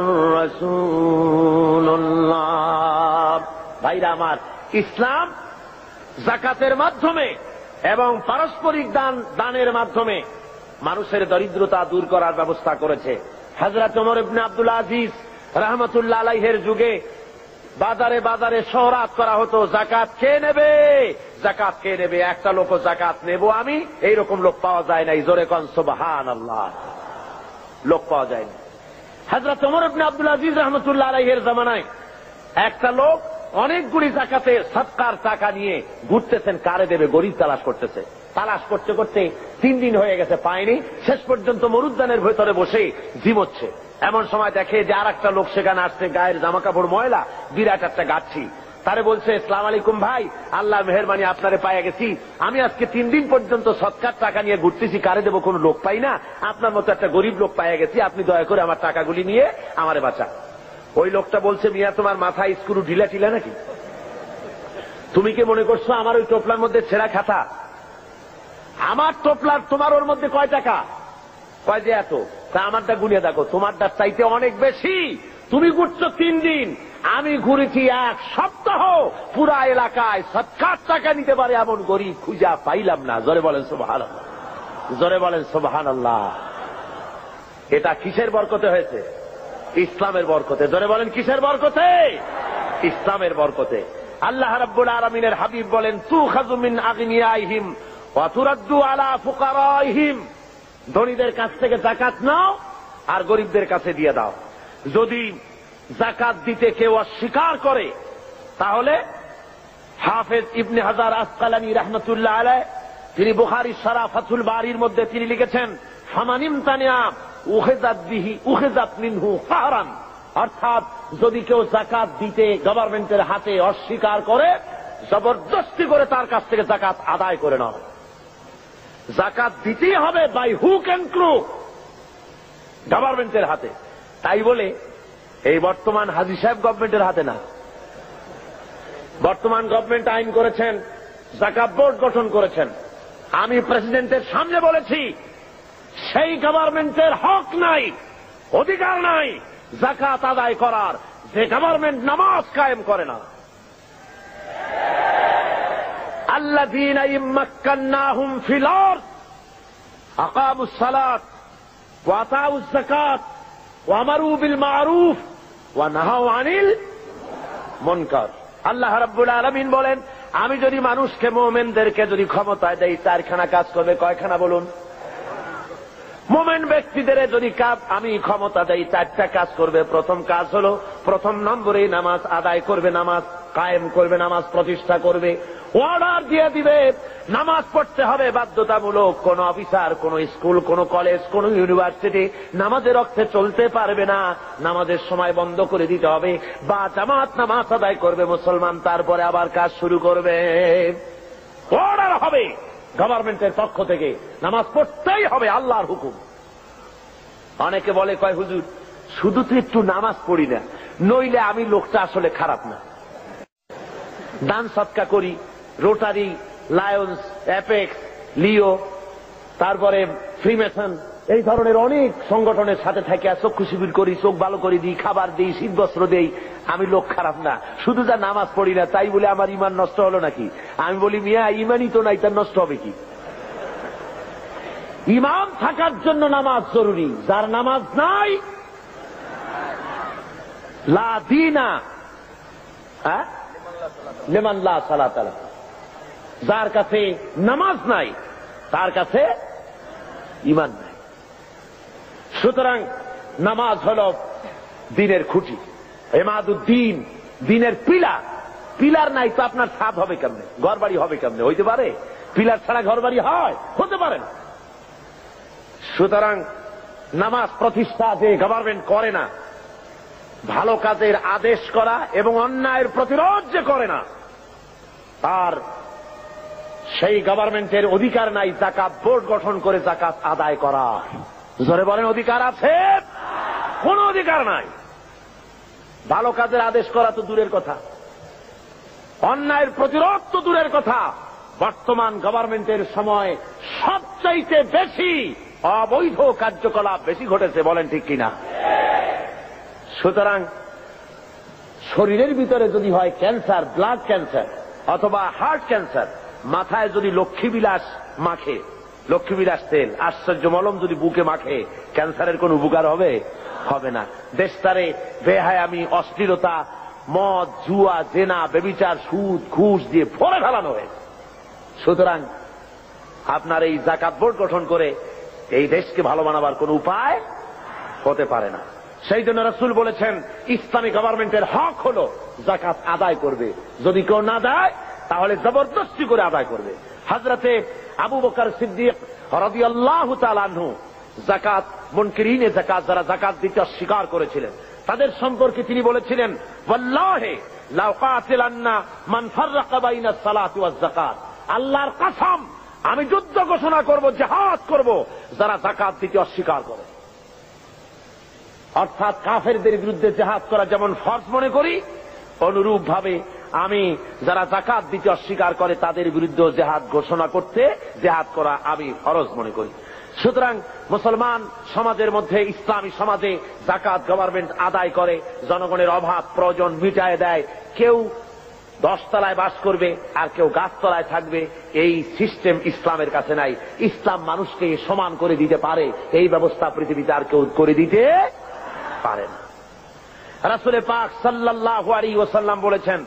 রাসূলুল্লাহ। ভাইরা আমার, ইসলাম যাকাতের মাধ্যমে এবং পারস্পরিক দান দানের মাধ্যমে মানুষের দরিদ্রতা দূর করার ব্যবস্থা করেছে। হযরত ওমর ইবনে আব্দুল আজিজ রাহমাতুল্লাহ আলাইহির যুগে বাজারে বাজারে শহরাত করা হতো, যাকাত কে নেবে, যাকাত কে নেবে, একটা লোক যাকাত নেব আমি, এইরকম লোক পাওয়া যায় নাই। জোরে কোন সুবহানাল্লাহ। লোক পাওয়া যায় না। হযরত ওমর ইবনে আব্দুল আজিজ রাহমাতুল্লাহ আলাইহির জামানায় একটা লোক অনেকগুলি যাকাতে সদকার টাকা নিয়ে ঘুরতেছেন, কারে দেবে, গরিব তালাশ করতেছে। তালাশ করতে করতে তিন দিন হয়ে গেছে, পায়নি। শেষ পর্যন্ত মরুদ্যানের ভেতরে বসে ঝিমোচ্ছে। এমন সময় দেখে যে আর একটা লোক সেখানে আসছে, গায়ের জামা কাপড় ময়লা, বিরাট একটা গাচ্ছি। তারে বলছে, আসসালামু আলাইকুম ভাই, আল্লাহর মেহেরবানি আপনারে পাইয়া গেছি, আমি আজকে তিন দিন পর্যন্ত সদকার টাকা নিয়ে ঘুরতেছি, কারে দেবো কোনো লোক পাই না, আপনার মতো একটা গরিব লোক পাইয়া গেছি, আপনি দয়া করে আমার টাকাগুলি নিয়ে আমারে বাঁচা। ওই লোকটা বলছে, মিয়া তোমার মাথায় স্ক্রু ঢিলা টিলা নাকি? তুমি কি মনে করছো আমার ওই টোপলার মধ্যে ছেঁড়া খাতা? আমার টোপলার তোমার ওর মধ্যে কয় টাকা? কয় যে এত। তা আমারটা গুনিয়ে দেখো, তোমারটা চাইতে অনেক বেশি। তুমি ঘুরছো তিন দিন, আমি ঘুরেছি এক সপ্তাহ। পুরা এলাকায় সৎকার টাকা নিতে পারে এমন গরিব খুঁজা পাইলাম না। জোরে বলেন সুবহানাল্লাহ, জোরে বলেন সুবহানাল্লাহ। এটা কিসের বরকতে হয়েছে? ইসলামের বরকতে। জোরে বলেন কিসের বরকতে? ইসলামের বরকতে। আল্লাহ রাব্বুল আলামিনের হাবিব বলেন, তুখাযু মিন আগনিয়াইহিম ওয়া তুরাদ্দু আলা ফুকারাইহিম। ধনীদের কাছ থেকে যাকাত নাও আর গরিবদের কাছে দিয়ে দাও। যদি যাকাত দিতে কেউ অস্বীকার করে তাহলে হাফেজ ইবনে হাজার আসকালানী রাহমাতুল্লাহ আলাইহি তিনি বুখারী শরহ ফাতুল বারীর মধ্যে তিনি লিখেছেন, ফামানিম তানিয়া উখিযাত বিহি উখিযাত মিনহু ফাহরান। অর্থাৎ যদি কেউ যাকাত দিতে গভর্নমেন্টের হাতে অস্বীকার করে, জবরদস্তি করে তার কাছ থেকে যাকাত আদায় করে নাও। যাকাত দিতেই হবে বাই হুক এন্ড ক্রুক, গভর্নমেন্টের হাতে। তাই বলে এই বর্তমান হাজী সাহেব গভর্নমেন্টের হাতে না। বর্তমান গভর্নমেন্ট আইন করেছেন, যাকাত বোর্ড গঠন করেছেন। আমি প্রেসিডেন্টের সামনে বলেছি, সেই গভর্নমেন্টের হক নাই, অধিকার নাই যাকাত আদায় করার, যে গভর্নমেন্ট নামাজ কায়েম করে না। আল্লাযীনা ইম্মাক্কান্নাহুম ফিল আরদ আকামুস সালাত ওয়া আতাউজ যাকাত ওয়া আমারু বিল মা'রুফ ওয়া নাহাউ আনিল মুনকার। আল্লাহ রাব্বুল আলামিন বলেন, আমি যদি মানুষকে, মুমিনদেরকে যদি ক্ষমতায় দেই, চারখানা কাজ করবে। কয়খানা বলুন? মুমিন ব্যক্তিদের যদি কাজ আমি ক্ষমতা দেই, চারটা কাজ করবে। প্রথম কাজ হলো, প্রথম নম্বরে নামাজ আদায় করবে, নামাজ কায়েম করবে, নামাজ প্রতিষ্ঠা করবে। অর্ডার দিয়ে দিবে নামাজ পড়তে হবে বাধ্যতামূলক। কোন অফিসার, কোন স্কুল, কোন কলেজ, কোন ইউনিভার্সিটি নামাজের অর্থে চলতে পারবে না। নামাজের সময় বন্ধ করে দিতে হবে, বা জামাত নামাজ আদায় করবে মুসলমান, তারপরে আবার কাজ শুরু করবে। অর্ডার হবে গভর্নমেন্টের পক্ষ থেকে, নামাজ পড়তেই হবে, আল্লাহর হুকুম। অনেকে বলে, কয় হুজুর শুধু তো একটু নামাজ পড়ি না, নইলে আমি লোকটা আসলে খারাপ না। দান সৎকা করি, রোটারি, লায়ন্স, অ্যাপেক্স, লিও, তারপরে ফ্রিমেসন, এই ধরনের অনেক সংগঠনের সাথে থাকে, চক্ষু শিবির করি, চোখ ভালো করে দিই, খাবার দিই, শীত বস্ত্র দেই। আমি লোক খারাপ না, শুধু যা নামাজ পড়ি না তাই বলে আমার ইমান নষ্ট হলো নাকি? আমি বলি, মিয়া ইমানই তো নাই, তার নষ্ট হবে কি? ইমান থাকার জন্য নামাজ জরুরি। যার নামাজ নাই, লা দীনা লিমান লা সালাত লাহু, যার কাছে নামাজ নাই তার কাছে ইমান নাই। সুতরাং নামাজ হল দিনের খুঁটি, ইমাদুদ্দিন, দিনের পিলার। পিলার নাই তো আপনার ছাদ হবে কেমনে, ঘর বাড়ি হবে কেমনে? হইতে পারে? পিলার ছাড়া ঘর বাড়ি হয়? হতে পারে না। সুতরাং নামাজ প্রতিষ্ঠা যে গভর্নমেন্ট করে না, ভালো কাজের আদেশ করা এবং অন্যায়ের প্রতিরোধ যে করে না, তার সেই গভর্নমেন্টের অধিকার নাই যাকাত বোর্ড গঠন করে যাকাত আদায় করা। জোরে বলেন, অধিকার আছে? কোন অধিকার নাই। ভালো কাজের আদেশ করা তো দূরের কথা, অন্যায়ের প্রতিরোধ তো দূরের কথা, বর্তমান গভর্নমেন্টের সময় সবচাইতে বেশি অবৈধ কার্যকলাপ বেশি ঘটেছে, বলেন ঠিক কিনা? সুতরাং শরীরের ভিতরে যদি হয় ক্যান্সার, ব্লাড ক্যান্সার অথবা হার্ট ক্যান্সার, মাথায় যদি লক্ষ্মীবিলাস মাখে, লক্ষ্মীবিলাস তেল, আশ্চর্য মলম যদি বুকে মাখে, ক্যান্সারের কোন উপকার হবে? হবে না। দেশটারে বেহায়ামি, অশ্লীলতা, মদ, জুয়া, জেনা, বেবিচার, সুদ, ঘুষ দিয়ে ভরে ফেলানো হয়েছে। সুতরাং আপনার এই যাকাত বোর্ড গঠন করে এই দেশকে ভালো বানাবার কোন উপায় হতে পারে না। সেই জন্য রাসূল বলেছেন, ইসলামী গভর্নমেন্টের হক হলো যাকাত আদায় করবে, যদি কেউ না দেয় তাহলে জবরদস্তি করে আদায় করবে। হযরতে আবু বকর সিদ্দিক রাদিয়াল্লাহু তাআলা আনহু যাকাত মুনকিরিনে যাকাত, যারা যাকাত দিতে অস্বীকার করেছিলেন, তাদের সম্পর্কে তিনি বলেছিলেন, ওয়াল্লাহি লাউ কাতিলান্না মান ফাররাকা বাইনা সালাতি ওয়াজ যাকাত, আল্লাহর কসম আমি যুদ্ধ ঘোষণা করব, জিহাদ করব যারা যাকাত দিতে অস্বীকার করে। অর্থাৎ কাফেরদের বিরুদ্ধে জিহাদ করা যেমন ফরজ মনে করি, অনুরূপ ভাবে আমি যারা যাকাত দিতে অস্বীকার করে তাদের বিরুদ্ধে জিহাদ ঘোষণা করতে, জিহাদ করা আমি ফরজ মনে করি। সুতরাং মুসলমান সমাজের মধ্যে, ইসলামী সমাজে যাকাত গভর্নমেন্ট আদায় করে, জনগণের অভাব প্রয়োজন মিটায় দেয়। কেউ দশতলায় বাস করবে আর কেউ গাছতলায় থাকবে, এই সিস্টেম ইসলামের কাছে নাই। ইসলাম মানুষকে সমান করে দিতে পারে, এই ব্যবস্থা পৃথিবীতে আর কেউ করে দিতে পারে না। রাসূল পাক সাল্লাল্লাহু আলাইহি ওয়াসাল্লাম বলেছেন,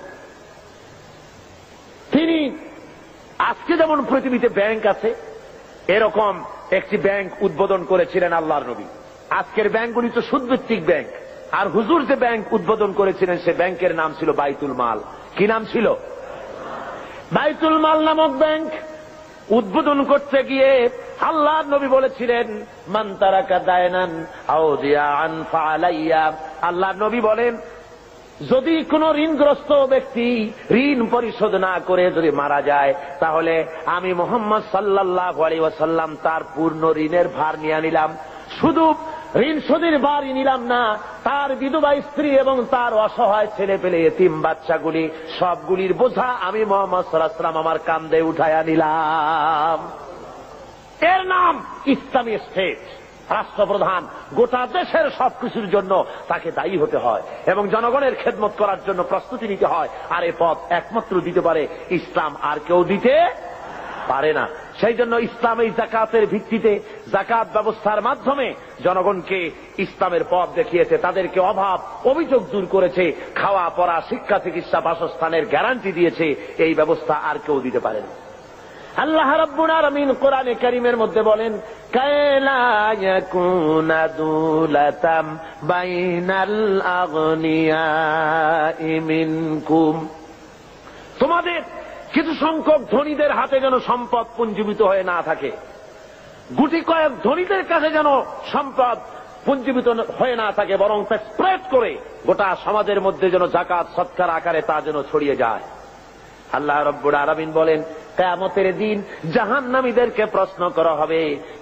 তিনি আজকে যেমন পৃথিবীতে ব্যাংক আছে, এরকম একটি ব্যাংক উদ্বোধন করেছিলেন আল্লাহর নবী। আজকের ব্যাংকগুলি তো সুদভিত্তিক ব্যাংক, আর হুজুর যে ব্যাংক উদ্বোধন করেছিলেন সে ব্যাংকের নাম ছিল বাইতুল মাল। কি নাম ছিল? বাইতুল মাল নামক ব্যাংক উদ্বোধন করতে গিয়ে আল্লাহর নবী বলেছিলেন, মান তারাকা দায়নান আও দিয়ান ফালাইয়া। আল্লাহর নবী বলেন, যদি কোন ঋণগ্রস্ত ব্যক্তি ঋণ পরিশোধ না করে যদি মারা যায়, তাহলে আমি মুহাম্মদ সাল্লাল্লাহু আলাইহি ওয়াসাল্লাম তার পূর্ণ ঋণের ভার নিয়ে নিলাম। শুধু ঋণ শোধের ভারই নিলাম না, তার বিধবা স্ত্রী এবং তার অসহায় ছেলে পেলে এতিম বাচ্চাগুলি সবগুলির বোঝা আমি মুহাম্মদ সাল্লাল্লাহু আলাইহি ওয়াসাল্লাম আমার কাঁধে উঠায়া নিলাম। এর নাম ইসলামী স্টেট। রাষ্ট্রপ্রধান গোটা দেশের সবকিছুর জন্য তাকে দায়ী হতে হয় এবং জনগণের খেদমত করার জন্য প্রস্তুতি নিতে হয়। আর এই পথ একমাত্র দিতে পারে ইসলাম, আর কেউ দিতে পারে না। সেই জন্য ইসলাম এই যাকাতের ভিত্তিতে, যাকাত ব্যবস্থার মাধ্যমে জনগণকে ইসলামের পথ দেখিয়েছে, তাদেরকে অভাব অভিযোগ দূর করেছে, খাওয়া পড়া, শিক্ষা, চিকিৎসা, বাসস্থানের গ্যারান্টি দিয়েছে। এই ব্যবস্থা আর কেউ দিতে পারে না। আল্লাহ রাব্বুল আলামিন কোরআনে কারীমের মধ্যে বলেন, কায়লা ইয়াকুনা দুলাতাম বাইনাল আগনিয়াই মিনকুম, তোমাদের কিছু সংখ্যক ধনীদের হাতে যেন সম্পদ পুঞ্জীভূত হয়ে না থাকে, গুটি কয়েক ধনীদের কাছে যেন সম্পদ পুঞ্জীভূত হয়ে না থাকে, বরং তা স্প্রেড করে গোটা সমাজের মধ্যে যেন যাকাত সৎকার আকারে তা যেন ছড়িয়ে যায়। আল্লাহ রাব্বুল আলামিন বলেন, কিয়ামতের দিন জাহান্নামীদেরকে প্রশ্ন করা হবে,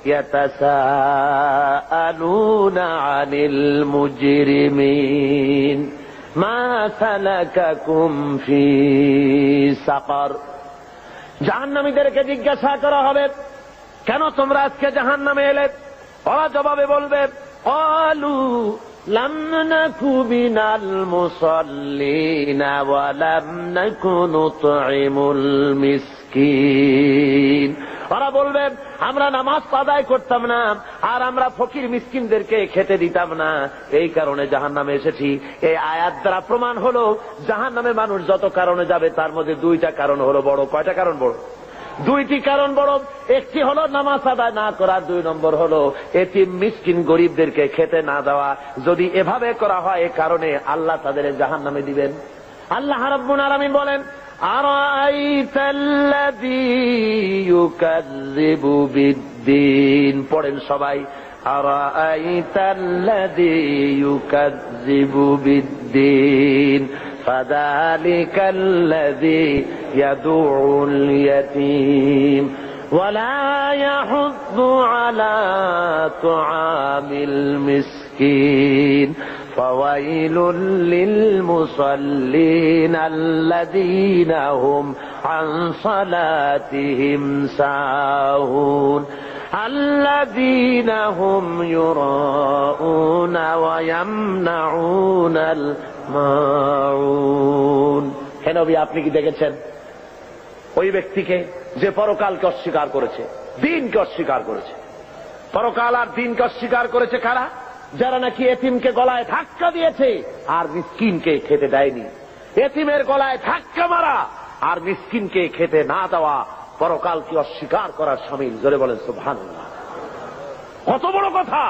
ইয়াতাসাআলুনা আনিল মুজরিমিন মা সালাকাকুম ফি সাকার। জাহান্নামীদেরকে জিজ্ঞাসা করা হবে, কেন তোমরা আজকে জাহান্নামে এলে? ওরা জবাবে বলবে, ক্বালু লাম নাকু মিনাল মুসাল্লিনা ওয়া লাম নাকু নুতঈমুল মিসকিন। ওরা বলবে, আমরা নামাজ আদায় করতাম না আর আমরা ফকির মিসকিনদেরকে খেতে দিতাম না, এই কারণে জাহান্নামে এসেছি। এই আয়াত দ্বারা প্রমাণ হলো জাহান্নামে মানুষ যত কারণে যাবে তার মধ্যে দুইটা কারণ হলো বড়। কয়টা কারণ বড়? দুইটি কারণ বড়। একটি হলো নামাজ আদায় না করা, দুই নম্বর হলো এতিম মিসকিন গরিবদেরকে খেতে না দেওয়া। যদি এভাবে করা হয়, এ কারণে আল্লাহ তাদের জাহান্নামে দিবেন। আল্লাহ রাব্বুল আলামিন বলেন, আরাআইতাল্লাযী ইউকাযযিবু বিদ্দীন। পড়েন সবাই, আরাআইতাল্লাযী ইউকাযযিবু বিদ্দীন ফাযালিকাল্লাযী ইয়াদুউল ইয়াতীম ওয়ালা ইয়াহুদ্দু আলা তুআমিল মিসকিন ফাওয়াইলুল লিল মুসাল্লিন আল্লাযীনা হুম আন সালাতিহিম সাহুন আল্লাযীনা হুম ইউরাউনা ওয়া ইয়ামনাউনাল মাউন। হে নবী, আপনি কি দেখেছেন ওই ব্যক্তিকে যে পরকালকে অস্বীকার করেছে, দিনকে অস্বীকার করেছে? পরকাল আর দিনকে অস্বীকার করেছে কারা? যারা নাকি এতিমকে গলায় ধাক্কা দিয়েছে আর মিসকিনকে খেতে দেয়নি। এতিমের গলায় ধাক্কা মারা আর মিসকিনকে খেতে না দেওয়া পরকালকে অস্বীকার করার শামিল। জোরে বলেন সুবহানাল্লাহ। কত বড় কথা!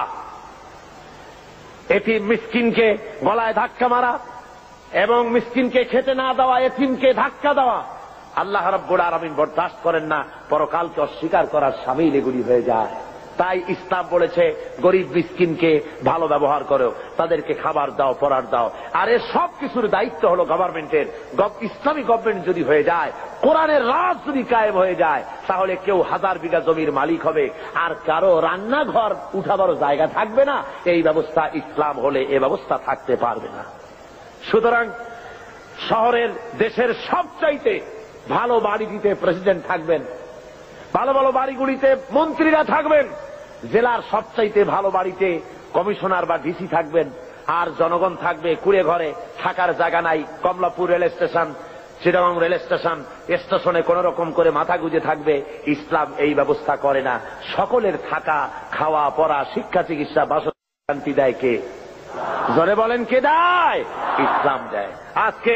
এতিম মিসকিনকে গলায় ধাক্কা মারা এবং মিসকিনকে খেতে না দেওয়া, এতিমকে ধাক্কা দেওয়া আল্লাহ রাব্বুল আলামিন বরদাস্ত করেন না। পরকালকে অস্বীকার করার শামিল এগুলি হয়ে যায়। তাই ইসলাম বলেছে গরিব মিসকিনকে ভালো ব্যবহার করো, তাদেরকে খাবার দাও, পরার দাও। আর এর সব কিছুর দায়িত্ব হলো গভর্নমেন্টের। ইসলামী গভর্নমেন্ট যদি হয়ে যায়, কোরআনের রাজ যদি কায়েম হয়ে যায়, তাহলে কেউ হাজার বিঘা জমির মালিক হবে আর কারো রান্নাঘর উঠাবার জায়গা থাকবে না। এই ব্যবস্থা ইসলাম হলে এ ব্যবস্থা থাকতে পারবে না। সুতরাং শহরের দেশের সবচাইতে ভালো বাড়িটিতে প্রেসিডেন্ট থাকবেন, ভালো ভালো বাড়িগুলিতে মন্ত্রীরা থাকবেন, জেলার সবচাইতে ভালো বাড়িতে কমিশনার বা ডিসি থাকবেন, আর জনগণ থাকবে কুড়ে ঘরে, থাকার জায়গা নাই। Kamalapur rail station, Chittagong rail station, স্টেশনে কোন রকম করে মাথা গুজে থাকবে। ইসলাম এই ব্যবস্থা করে না। সকলের থাকা, খাওয়া, পড়া, শিক্ষা, চিকিৎসা, বাসস্থান দেয় কে? জোরে বলেন, কে দেয়? ইসলাম দেয়। আজকে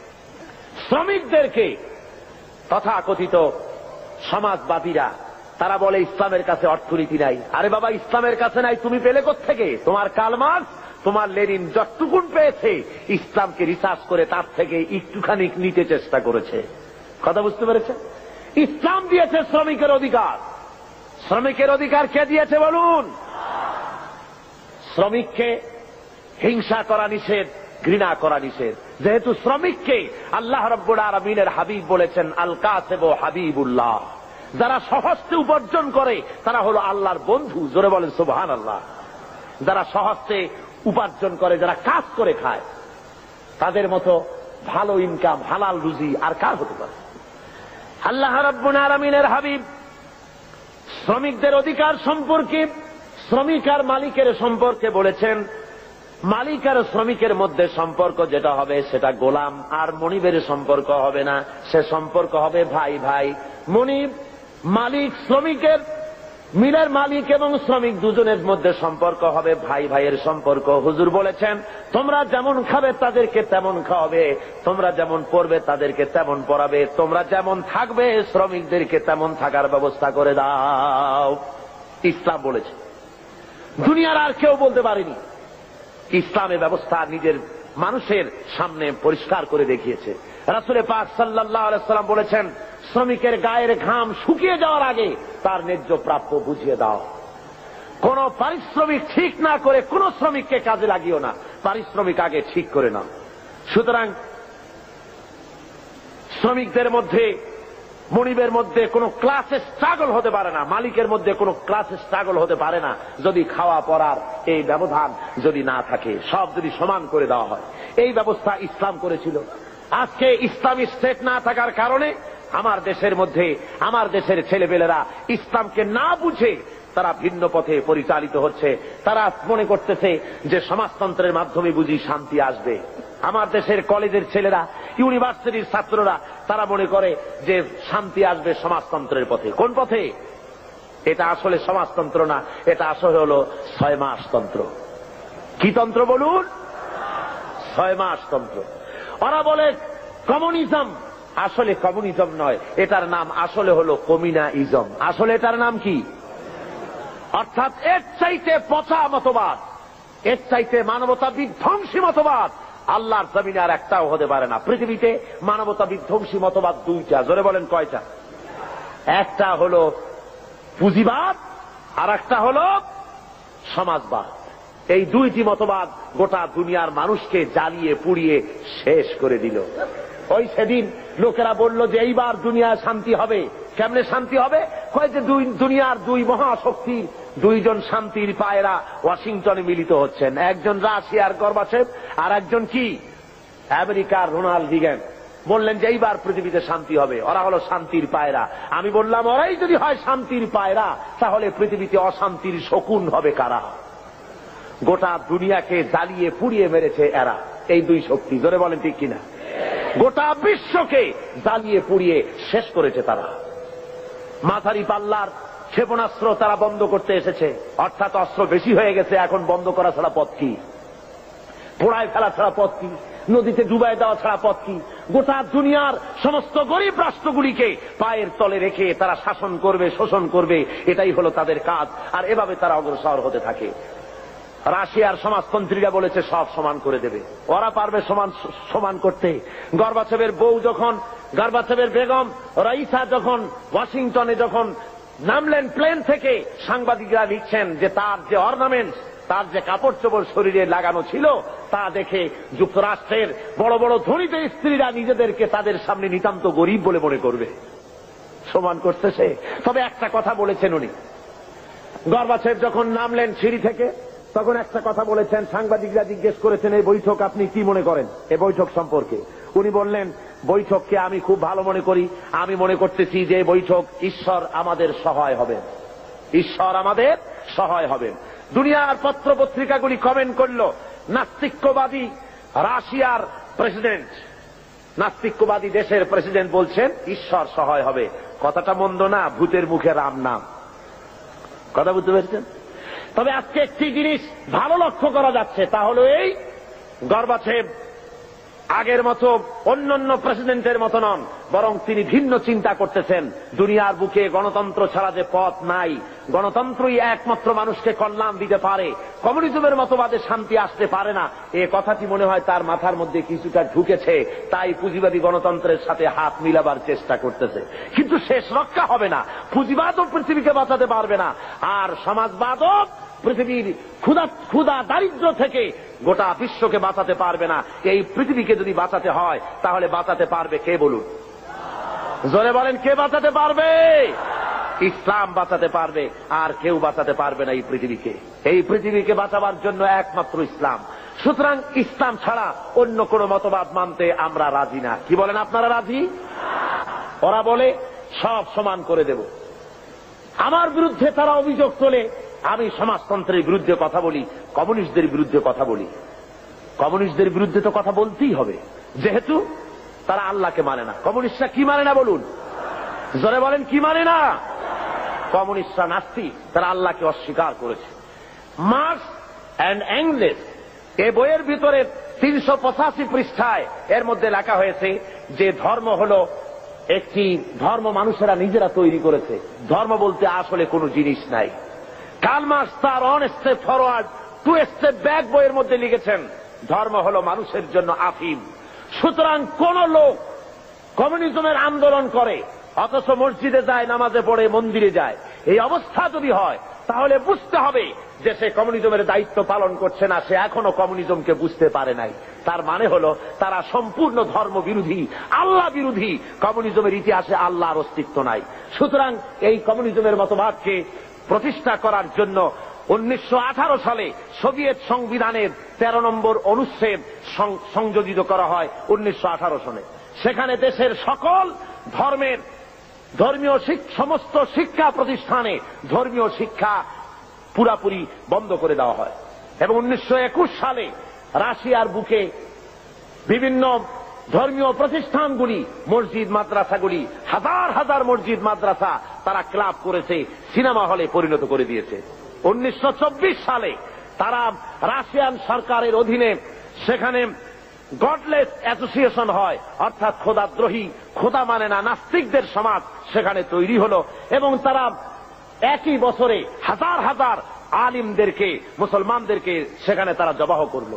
শ্রমিকদেরকে তথাকথিত সমাজবাদীরা তারা বলে ইসলামের কাছে অর্থনীতি নাই। আরে বাবা, ইসলামের কাছে নাই, তুমি পেলে কোত্থেকে? তোমার কার্ল মার্কস, তোমার লেনিন যতটুকুন পেয়েছে ইসলামকে রিসার্চ করে তার থেকে একটুখানি নিতে চেষ্টা করেছে। কথা বুঝতে পেরেছে? ইসলাম দিয়েছে শ্রমিকের অধিকার। শ্রমিকের অধিকার কে দিয়েছে বলুন? শ্রমিককে হিংসা করা নিষেধ, ঘৃণা করা নিষেধ। যেহেতু শ্রমিককে আল্লাহ রাব্বুল আলামিনের হাবিব বলেছেন আল কাসিবু হাবিবুল্লাহ, যারা সহজে উপার্জন করে তারা হলো আল্লাহর বন্ধু। জোরে বলেন সুবহানাল্লাহ। যারা সহজে উপার্জন করে, যারা কাজ করে খায়, তাদের মতো ভালো ইনকাম, হালাল রুজি আর কার হতে পারে? আল্লাহ রাব্বুল আলামিনের হাবিব শ্রমিকদের অধিকার সম্পর্কে, শ্রমিক আর মালিকের সম্পর্কে বলেছেন, মালিক আর শ্রমিকের মধ্যে সম্পর্ক যেটা হবে সেটা গোলাম আর মনিবের সম্পর্ক হবে না, সে সম্পর্ক হবে ভাই ভাই। মনিব মালিক শ্রমিকের, মিলের মালিক এবং শ্রমিক দুজনের মধ্যে সম্পর্ক হবে ভাই ভাইয়ের সম্পর্ক। হুজুর বলেছেন তোমরা যেমন খাবে তাদেরকে তেমন খাওয়াবে, তোমরা যেমন পড়বে তাদেরকে তেমন পড়াবে, তোমরা যেমন থাকবে শ্রমিকদেরকে তেমন থাকার ব্যবস্থা করে দাও। ইসলাম বলেছে, দুনিয়ার আর কেউ বলতে পারেনি। ইসলামের ব্যবস্থা নিজের মানুষের সামনে পরিষ্কার করে দেখিয়েছে। রাসূল পাক সাল্লাল্লাহু আলাইহি ওয়াসাল্লাম বলেছেন শ্রমিকের গায়ের ঘাম শুকিয়ে যাওয়ার আগে তার ন্যায্য প্রাপ্য বুঝিয়ে দাও। কোন পারিশ্রমিক ঠিক না করে কোন শ্রমিককে কাজে লাগিও না, পারিশ্রমিক আগে ঠিক করে নাও। সুতরাং শ্রমিকদের মধ্যে, মনিবের মধ্যে কোন ক্লাসে স্ট্রাগল হতে পারে না, মালিকের মধ্যে কোন ক্লাসে স্ট্রাগল হতে পারে না যদি খাওয়া পড়ার এই ব্যবধান যদি না থাকে, সব যদি সমান করে দেওয়া হয়। এই ব্যবস্থা ইসলাম করেছিল। আজকে ইসলামী স্টেট না থাকার কারণে আমার দেশের মধ্যে, আমার দেশের ছেলেপেলেরা ইসলামকে না বুঝে তারা ভিন্ন পথে পরিচালিত হচ্ছে। তারা মনে করতেছে যে সমাজতন্ত্রের মাধ্যমে বুঝি শান্তি আসবে। আমার দেশের কলেজের ছেলেরা, ইউনিভার্সিটির ছাত্ররা তারা মনে করে যে শান্তি আসবে সমাজতন্ত্রের পথে। কোন পথে? এটা আসলে সমাজতন্ত্র না, এটা আসলে হলো ছয় মাস তন্ত্র। কি তন্ত্র বলুন? ছয় মাস তন্ত্র। ওরা বলে কমিউনিজম, আসলে কমিউনিজম নয়, এটার নাম আসলে হলো কমিউনাইজম। আসলে এটার নাম কি? অর্থাৎ এর চাইতে পচা মতবাদ, এর চাইতে মানবতা বিধ্বংসী মতবাদ আল্লাহর জমিনে আর একটাও হতে পারে না। পৃথিবীতে মানবতা বিধ্বংসী মতবাদ দুইটা। জোরে বলেন কয়টা? একটা হলো পুঁজিবাদ আর একটা হলো সমাজবাদ। এই দুইটি মতবাদ গোটা দুনিয়ার মানুষকে জ্বালিয়ে পুড়িয়ে শেষ করে দিল। ওই সেদিন লোকেরা বলল যে এইবার দুনিয়ায় শান্তি হবে, কেমনে শান্তি হবে? কয় যে দুই দুনিয়ার দুই মহাশক্তি দুইজন শান্তির পায়রা ওয়াশিংটনে মিলিত হচ্ছেন, একজন রাশিয়ার গর্বাচেভ আর একজন কি আমেরিকার রোনাল্ড রিগান। বললেন যে এইবার পৃথিবীতে শান্তি হবে, ওরা হলো শান্তির পায়রা। আমি বললাম ওরাই যদি হয় শান্তির পায়রা, তাহলে পৃথিবীতে অশান্তির শকুন হবে কারা? গোটা দুনিয়াকে জ্বালিয়ে পুড়িয়ে মেরেছে এরা, এই দুই শক্তি। জোরে বলেন ঠিক কিনা? গোটা বিশ্বকে জ্বালিয়ে পুড়িয়ে শেষ করেছে তারা। মাঝারি পাল্লার ক্ষেপণাস্ত্র তারা বন্ধ করতে এসেছে, অর্থাৎ অস্ত্র বেশি হয়ে গেছে, এখন বন্ধ করা ছাড়া পথ কি? পোড়ায় ফেলা ছাড়া পথ কি? নদীতে ডুবাই দেওয়া ছাড়া পথ কি? গোটা দুনিয়ার সমস্ত গরিব রাষ্ট্রগুলিকে পায়ের তলে রেখে তারা শাসন করবে, শোষণ করবে, এটাই হলো তাদের কাজ। আর এভাবে তারা অগ্রসর হতে থাকে। রাশিয়ার সমাজতন্ত্রীরা বলেছে সব সমান করে দেবে, ওরা পারবে সমান সমান করতে। গর্বাচেভের বউ যখন, গর্বাচেভের বেগম রাইসা যখন ওয়াশিংটনে যখন নামলেন প্লেন থেকে, সাংবাদিকরা লিখছেন যে তার যে অর্নামেন্টস, তার যে কাপড় চোপড় শরীরে লাগানো ছিল, তা দেখে যুক্তরাষ্ট্রের বড় বড় ধনীত স্ত্রীরা নিজেদেরকে তাদের সামনে নিতান্ত গরিব বলে মনে করবে। সমান করছে সে। তবে একটা কথা বলেছেন উনি, গর্বাচেভ যখন নামলেন সিঁড়ি থেকে, তখন একটা কথা বলেছেন। সাংবাদিকরা জিজ্ঞেস করেছেন এই বৈঠক আপনি কি মনে করেন, এই বৈঠক সম্পর্কে? উনি বললেন বৈঠককে আমি খুব ভালো মনে করি, আমি মনে করতেছি যে বৈঠক ঈশ্বর আমাদের সহায় হবেন, ঈশ্বর আমাদের সহায় হবেন। দুনিয়ার পত্র পত্রিকাগুলি কমেন্ট করল, নাস্তিক্যবাদী রাশিয়ার প্রেসিডেন্ট, নাস্তিক্যবাদী দেশের প্রেসিডেন্ট বলছেন ঈশ্বর সহায় হবে। কথাটা মন্দ না, ভূতের মুখে রাম নাম। কথা বুঝতে পেরেছেন? তবে আজকে একটি জিনিস ভালো লক্ষ্য করা যাচ্ছে, তা হলো এই, গর্বাচেভ আগের মতো অন্যান্য প্রেসিডেন্টের মতো নন, বরং তিনি ভিন্ন চিন্তা করতেছেন। দুনিয়ার বুকে গণতন্ত্র ছাড়া যে পথ নাই, গণতন্ত্রই একমাত্র মানুষকে কল্যাণ দিতে পারে, কমিউনিজমের মতবাদে শান্তি আসতে পারে না, এ কথাটি মনে হয় তার মাথার মধ্যে কিছুটা ঢুকেছে। তাই পুঁজিবাদী গণতন্ত্রের সাথে হাত মিলাবার চেষ্টা করতেছে। কিন্তু শেষ রক্ষা হবে না, পুঁজিবাদও পৃথিবীকে বাঁচাতে পারবে না, আর সমাজবাদও পৃথিবীর ক্ষুধা ক্ষুধা দারিদ্র থেকে গোটা বিশ্বকে বাঁচাতে পারবে না। এই পৃথিবীকে যদি বাঁচাতে হয়, তাহলে বাঁচাতে পারবে কে বলুন? জোরে বলেন, কে বাঁচাতে পারবে? ইসলাম বাঁচাতে পারবে, আর কেউ বাঁচাতে পারবে না এই পৃথিবীকে। এই পৃথিবীকে বাঁচাবার জন্য একমাত্র ইসলাম। সুতরাং ইসলাম ছাড়া অন্য কোন মতবাদ মানতে আমরা রাজি না। কি বলেন, আপনারা রাজি? ওরা বলে সব সমান করে দেব। আমার বিরুদ্ধে তারা অভিযোগ তোলে, আমি সমাজতন্ত্রের বিরুদ্ধে কথা বলি, কমিউনিস্টদের বিরুদ্ধে কথা বলি। কমিউনিস্টদের বিরুদ্ধে তো কথা বলতেই হবে, যেহেতু তারা আল্লাহকে মানে না। কমিউনিস্টরা কি মানে না বলুন? জোরে বলেন, কি মানে না? কমিউনিস্টরা নাস্তিক, তারা আল্লাহকে অস্বীকার করেছে। মার্কস অ্যান্ড এঙ্গেলস এই বইয়ের ভিতরে তিনশো পঁচাশি পৃষ্ঠায় এর মধ্যে লেখা হয়েছে যে ধর্ম হল একটি, ধর্ম মানুষেরা নিজেরা তৈরি করেছে, ধর্ম বলতে আসলে কোনো জিনিস নাই। কার্ল মার্কস তার one step forward two step back বইয়ের মধ্যে লিখেছেন ধর্ম হল মানুষের জন্য আফিম। সুতরাং কোন লোক কমিউনিজমের আন্দোলন করে অথচ মসজিদে যায়, নামাজে পড়ে, মন্দিরে যায়, এই অবস্থা যদি হয়, তাহলে বুঝতে হবে যে সে কমিউনিজমের দায়িত্ব পালন করছে না, সে এখনো কমিউনিজমকে বুঝতে পারে নাই। তার মানে হল তারা সম্পূর্ণ ধর্ম বিরোধী, আল্লাহ বিরোধী। কমিউনিজমের ইতিহাসে আল্লাহর অস্তিত্ব নাই। সুতরাং এই কমিউনিজমের মতবাদকে প্রতিষ্ঠা করার জন্য উনিশশো আঠারো সালে সোভিয়েত সংবিধানের তেরো নম্বর অনুচ্ছেদ সংযোজিত করা হয় উনিশশো আঠারো সনে। সেখানে দেশের সকল ধর্মের ধর্মীয় সমস্ত শিক্ষা প্রতিষ্ঠানে ধর্মীয় শিক্ষা পুরাপুরি বন্ধ করে দেওয়া হয়। এবং উনিশশো একুশ সালে রাশিয়ার বুকে বিভিন্ন ধর্মীয় প্রতিষ্ঠানগুলি, মসজিদ মাদ্রাসাগুলি, হাজার হাজার মসজিদ মাদ্রাসা তারা ক্লাব করেছে, সিনেমা হলে পরিণত করে দিয়েছে। উনিশশো চব্বিশ সালে তারা রাশিয়ান সরকারের অধীনে সেখানে গডলেস অ্যাসোসিয়েশন হয়, অর্থাৎ খোদাদ্রোহী, খোদা মানে না নাস্তিকদের সমাজ সেখানে তৈরি হল। এবং তারা একই বছরে হাজার হাজার আলিমদেরকে, মুসলমানদেরকে সেখানে তারা জবাহ করল।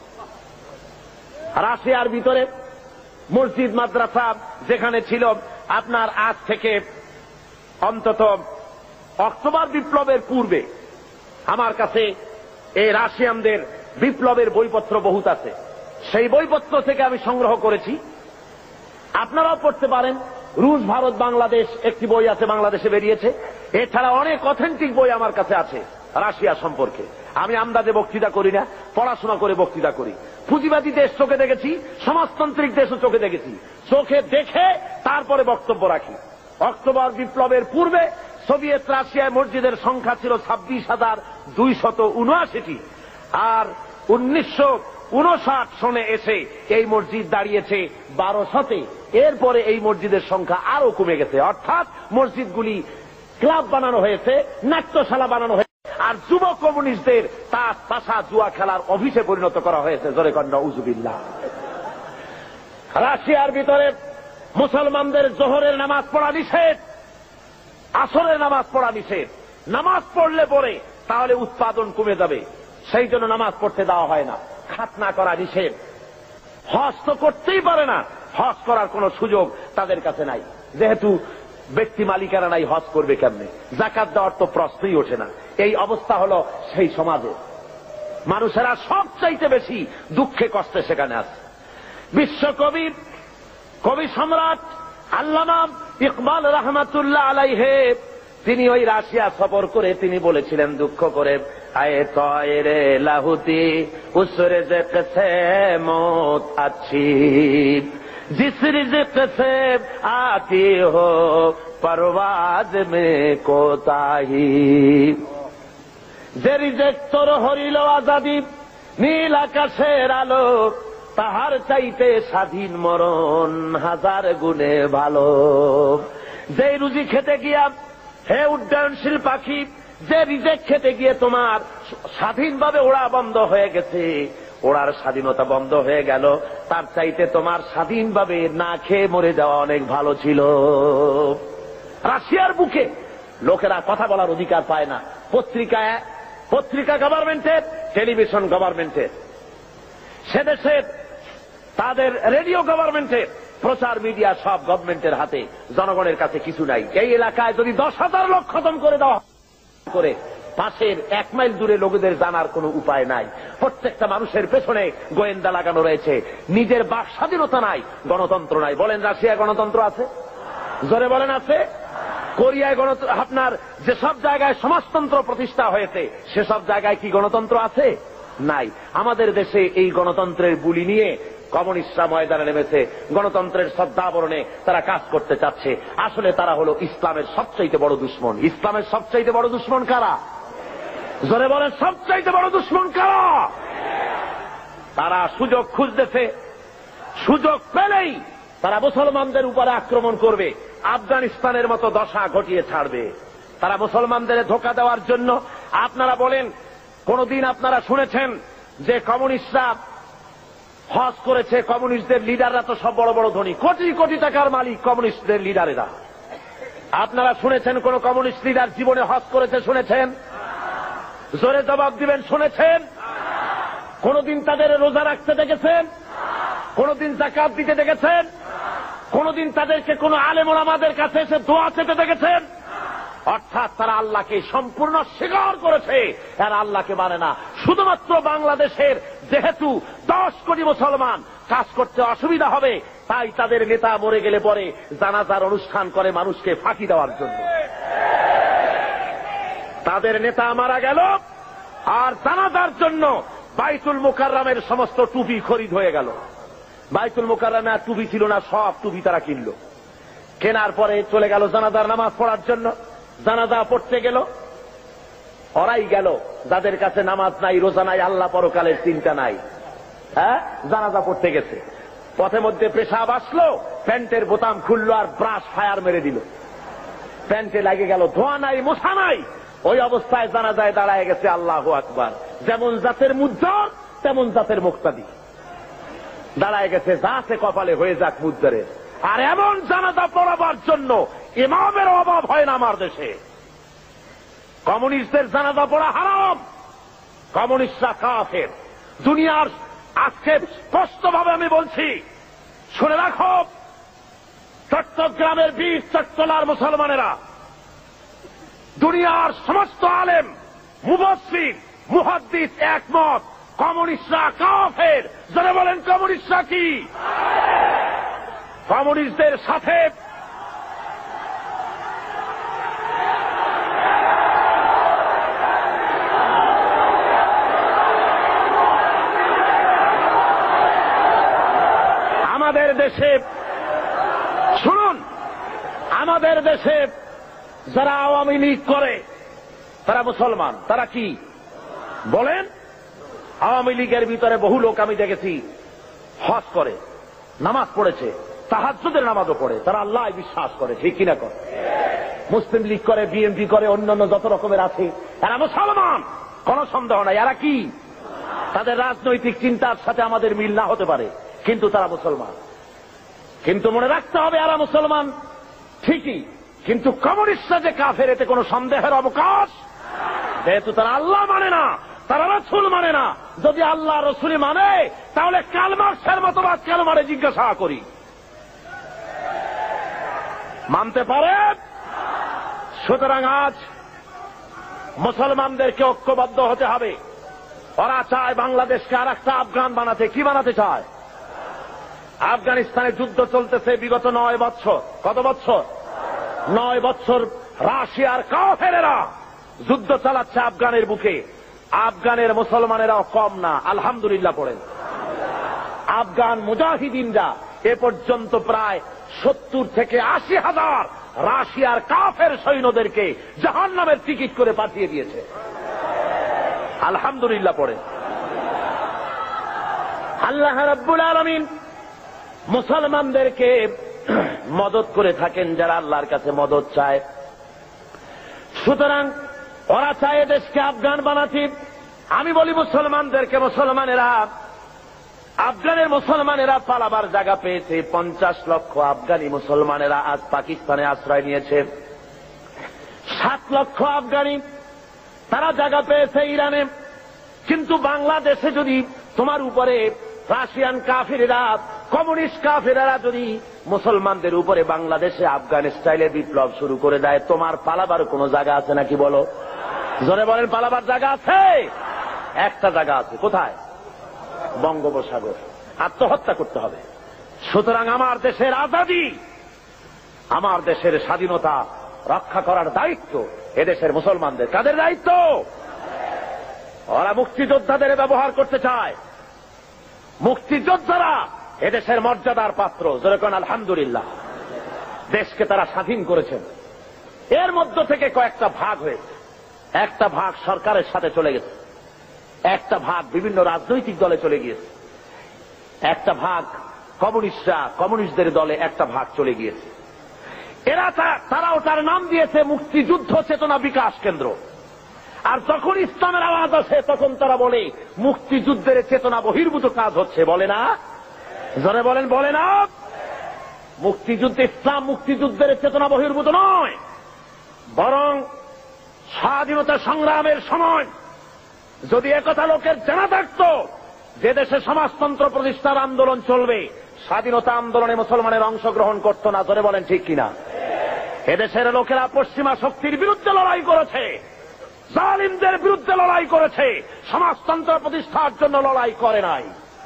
রাশিয়ার ভিতরে মসজিদ মাদ্রাসা যেখানে ছিল, আপনার আজ থেকে অন্তত অক্টোবর বিপ্লবের পূর্বে আমার কাছে এই রাশিয়ানদের বিপ্লবের বইপত্র বহুত আছে। সেই বইপত্র থেকে আমি সংগ্রহ করেছি, আপনারাও পড়তে পারেন। রুশ ভারত বাংলাদেশ একটি বই আছে, বাংলাদেশে বেরিয়েছে। এছাড়া অনেক অথেন্টিক বই আমার কাছে আছে রাশিয়া সম্পর্কে। আমি আমদাদে বক্তৃতা করি না, পড়াশোনা করে বক্তৃতা করি। পুঁজিবাদী দেশ চোখে দেখেছি, সমাজতান্ত্রিক দেশও চোখে দেখেছি। চোখে দেখে তারপরে বক্তব্য রাখি। অক্টোবর বিপ্লবের পূর্বে সোভিয়েত রাশিয়ায় মসজিদের সংখ্যা ছিল ছাব্বিশ হাজার দুইশত উনআশিটি, আর উনিশশো উনষাট সনে এসে এই মসজিদ দাঁড়িয়েছে বারোশতে। এরপরে এই মসজিদের সংখ্যা আরো কমে গেছে। অর্থাৎ মসজিদগুলি ক্লাব বানানো হয়েছে, নাট্যশালা বানানো হয়েছে, আর যুব কমিউনিস্টদের তাস তাসা জুয়া খেলার অফিসে পরিণত করা হয়েছে। জোরে কন্যা উজুবিল্লাহ। রাশিয়ার ভিতরে মুসলমানদের জোহরের নামাজ পড়া নিষেধ, আসরের নামাজ পড়া নিষেধ। নামাজ পড়লে পরে তাহলে উৎপাদন কমে যাবে, সেই জন্য নামাজ পড়তে দেওয়া হয় না। খাতনা করা নিষেধ। হজ তো করতেই পারে না, হজ করার কোন সুযোগ তাদের কাছে নাই, যেহেতু ব্যক্তি মালিকানা নাই, হজ করবে কেমনে? যাকাত দেওয়ার তো প্রশ্নই ওঠে না। এই অবস্থা হলো সেই সমাজে। মানুষেরা সবচাইতে বেশি দুঃখে কষ্টে সেখানে আছে। বিশ্বকবি, কবি সম্রাট আল্লামা ইকবাল রহমাতুল্লাহ আলাইহে তিনি ওই রাশিয়া সফর করে তিনি বলেছিলেন দুঃখ করে, আয়ে তয়রে লাহুতি উস রিজক সে মৌত আচ্ছি, জিস রিজক সে আতি হো পরওয়াজ মে কোতাহি। যে রিজক তোর হরিল আজাদি, নীল আকাশের আলো, তাহার চাইতে স্বাধীন মরণ হাজার গুণে ভালো। যে রুজি খেতে গিয়া হে উড্ডয়নশীল পাখি, যে রিজেক খেতে গিয়ে তোমার স্বাধীনভাবে ওড়া বন্ধ হয়ে গেছে, ওড়ার স্বাধীনতা বন্ধ হয়ে গেল, তার চাইতে তোমার স্বাধীনভাবে না খেয়ে মরে যাওয়া অনেক ভালো ছিল। রাশিয়ার বুকে লোকেরা কথা বলার অধিকার পায় না। পত্রিকায় পত্রিকা গভর্নমেন্টের, টেলিভিশন গভর্নমেন্টের, সে দেশের তাদের রেডিও গভর্নমেন্টের, প্রচার মিডিয়া সব গভর্নমেন্টের হাতে, জনগণের কাছে কিছু নাই। এই এলাকায় যদি দশ হাজার লোক খতম করে দেওয়া করে, পাশের এক মাইল দূরে লোকেদের জানার কোনো উপায় নাই। প্রত্যেকটা মানুষের পেছনে গোয়েন্দা লাগানো রয়েছে। নিজের বাক স্বাধীনতা নাই, গণতন্ত্র নাই। বলেন রাশিয়ায় গণতন্ত্র আছে? জোরে বলেন আছে? কোরিয়ায় গণতন্ত্র, আপনার যেসব জায়গায় সমাজতন্ত্র প্রতিষ্ঠা হয়েছে সেসব জায়গায় কি গণতন্ত্র আছে? নাই। আমাদের দেশে এই গণতন্ত্রের বুলি নিয়ে কমিউনিস্টরা ময়দানে নেমেছে, গণতন্ত্রের শ্রদ্ধাবরণে তারা কাজ করতে চাচ্ছে। আসলে তারা হলো ইসলামের সবচাইতে বড় দুশ্মন। ইসলামের সবচাইতে বড় দুশ্মন কারা? জোরে বলেন, সবচাইতে বড় দুশ্মন কারা? তারা সুযোগ খুঁজতেছে, সুযোগ পেলেই তারা মুসলমানদের উপরে আক্রমণ করবে, আফগানিস্তানের মতো দশা ঘটিয়ে ছাড়বে। তারা মুসলমানদের ধোঁকা দেওয়ার জন্য। আপনারা বলেন, কোনদিন আপনারা শুনেছেন যে কমিউনিস্টরা হজ করেছে? কমিউনিস্টদের লিডাররা তো সব বড় বড় ধনী, কোটি কোটি টাকার মালিক কমিউনিস্টদের লিডারেরা। আপনারা শুনেছেন কোন কমিউনিস্ট লিডার জীবনে হজ করেছে? শুনেছেন? জোরে জবাব দিবেন, শুনেছেন? কোনদিন তাদের রোজা রাখতে দেখেছেন? কোনদিন যাকাত দিতে দেখেছেন? কোনদিন তাদেরকে কোন আলেম ওলামাদের কাছে এসে দোয়া চেতে দেখেছেন? অর্থাৎ তারা আল্লাহকে সম্পূর্ণ স্বীকার করেছে, আর আল্লাহকে মানে না। শুধুমাত্র বাংলাদেশের যেহেতু দশ কোটি মুসলমান, কাজ করতে অসুবিধা হবে, তাই তাদের নেতা মরে গেলে পরে জানাজার অনুষ্ঠান করে মানুষকে ফাঁকি দেওয়ার জন্য। তাদের নেতা মারা গেল, আর জানাজার জন্য বাইতুল মুকাররমের সমস্ত টুপি খরিদ হয়ে গেল। বাইতুল মুকাররমে আর টুপি ছিল না, সব টুপি তারা কিনল। কেনার পরে চলে গেল জানাজার নামাজ পড়ার জন্য। জানাজা পড়তে গেল, ওরাই গেল যাদের কাছে নামাজ নাই, রোজা নাই, আল্লাহ পরকালের চিন্তা নাই। হ্যাঁ, জানাজা পড়তে গেছে, পথে মধ্যে পেশাব আসলো, প্যান্টের বোতাম খুললো আর ব্রাশ ফায়ার মেরে দিল। প্যান্টে লাগে গেল, ধোয়া নাই, মশা নাই। ওই অবস্থায় জানাজায় দাঁড়ায় গেছে আল্লাহু আকবার। যেমন জাতের মুদ্দার তেমন জাতের মুক্তাদি দাঁড়ায় গেছে, যা আছে কপালে হয়ে যাক মুদ্দারের। আর এমন জানাজা পড়াবার জন্য ইমামের অভাব হয় না আমার দেশে। কমিউনিস্টদের জানাজা পড়া হারাম, কমিউনিস্টরা কাফের। দুনিয়ার আজকে স্পষ্টভাবে আমি বলছি, শুনে রাখো, চট্টগ্রামের বীর চট্টলার মুসলমানেরা, দুনিয়ার সমস্ত আলেম, মুফাসসির, মুহাদ্দিস একমত, কমিউনিস্টরা কাফের। যারা বলেন কমিউনিস্টরা কি? কমিউনিস্টদের সাথে দেশে শুনুন, আমাদের দেশে যারা আওয়ামী লীগ করে তারা মুসলমান। তারা কি বলেন? আওয়ামী লীগের ভিতরে বহু লোক আমি দেখেছি হজ করে, নামাজ পড়েছে, তাহাজ্জুদের নামাজও পড়ে, তারা আল্লাহ বিশ্বাস করে, ঠিক কিনা করে? মুসলিম লীগ করে, বিএনপি করে, অন্যান্য যত রকমের আছে, এরা মুসলমান, কোন সন্দেহ নাই। এরা কি? তাদের রাজনৈতিক চিন্তার সাথে আমাদের মিল না হতে পারে, কিন্তু তারা মুসলমান। কিন্তু মনে রাখতে হবে এরা মুসলমান ঠিকই, কিন্তু কমিউনিস্টরা যে কাফের এতে কোন সন্দেহের অবকাশ, যেহেতু তারা আল্লাহ মানে না, তারা রসুল মানে না। যদি আল্লাহ রসুল মানে তাহলে কার্ল মার্কসের মতবাদ কেন মানে জিজ্ঞাসা করি, মানতে পারে? সুতরাং আজ মুসলমানদেরকে ঐক্যবদ্ধ হতে হবে। ওরা চায় বাংলাদেশকে আর একটা আফগান বানাতে। কি বানাতে চায়? আফগানিস্তানে যুদ্ধ চলতেছে বিগত নয় বছর। কত বছর? নয় বছর রাশিয়ার কাফেরেরা যুদ্ধ চালাচ্ছে আফগানের বুকে। আফগানের মুসলমানেরাও কম না, আলহামদুলিল্লাহ পড়েন। আফগান মুজাহিদিনরা এ পর্যন্ত প্রায় সত্তর থেকে আশি হাজার রাশিয়ার কাফের সৈন্যদেরকে জাহান্নামের টিকিট করে পাঠিয়ে দিয়েছে, আলহামদুলিল্লাহ পড়েন। আল্লাহ রাব্বুল আলামিন মুসলমানদেরকে মদত করে থাকেন যারা আল্লাহর কাছে মদত চায়। সুতরাং ওরা চায় দেশকে আফগান বানাতে। আমি বলি মুসলমানদেরকে, মুসলমানেরা, আফগানের মুসলমানেরা পালাবার জায়গা পেয়েছে। পঞ্চাশ লক্ষ আফগানি মুসলমানেরা আজ পাকিস্তানে আশ্রয় নিয়েছে। সাত লক্ষ আফগানি তারা জায়গা পেয়েছে ইরানে। কিন্তু বাংলাদেশে যদি তোমার উপরে রাশিয়ান কাফিরেরা, কমিউনিস্ট কাফিরেরা যদি মুসলমানদের উপরে বাংলাদেশে আফগান স্টাইলে বিপ্লব শুরু করে দেয়, তোমার পালাবার কোন জায়গা আছে নাকি? বলো, জোরে বলেন। পালাবার জায়গা আছে? একটা জায়গা আছে। কোথায়? বঙ্গোপসাগর। আত্মহত্যা করতে হবে। সুতরাং আমার দেশের আজাদী, আমার দেশের স্বাধীনতা রক্ষা করার দায়িত্ব এদেশের মুসলমানদের। কাদের দায়িত্ব? ওরা মুক্তিযোদ্ধাদের ব্যবহার করতে চায়। মুক্তিযোদ্ধারা এদেশের মর্যাদার পাত্র, যেরকম আলহামদুলিল্লাহ দেশকে তারা স্বাধীন করেছেন। এর মধ্য থেকে কয়েকটা ভাগ হয়েছে। একটা ভাগ সরকারের সাথে চলে গেছে, একটা ভাগ বিভিন্ন রাজনৈতিক দলে চলে গিয়েছে, একটা ভাগ কমিউনিস্টরা কমিউনিস্টদের দলে একটা ভাগ চলে গিয়েছে। এরা তারা ওটার নাম দিয়েছে মুক্তিযুদ্ধ চেতনা বিকাশ কেন্দ্র। আর যখন ইসলামের আওয়াজ আসে তখন তারা বলে মুক্তিযুদ্ধের চেতনা বহির্ভূত কাজ হচ্ছে। বলে না? জনে বলেন, বলে না? মুক্তিযুদ্ধ, ইসলাম মুক্তিযুদ্ধের চেতনা বহির্ভূত নয়, বরং স্বাধীনতা সংগ্রামের সময় যদি একথা লোকের জানা থাকত যে দেশে সমাজতন্ত্র প্রতিষ্ঠার আন্দোলন চলবে, স্বাধীনতা আন্দোলনে মুসলমানের অংশগ্রহণ করত না। জোরে বলেন ঠিক কিনা? এদেশের লোকেরা পশ্চিমা শক্তির বিরুদ্ধে লড়াই করেছে, জালিমদের বিরুদ্ধে লড়াই করেছে, সমাজতন্ত্র প্রতিষ্ঠার জন্য লড়াই করে নাই।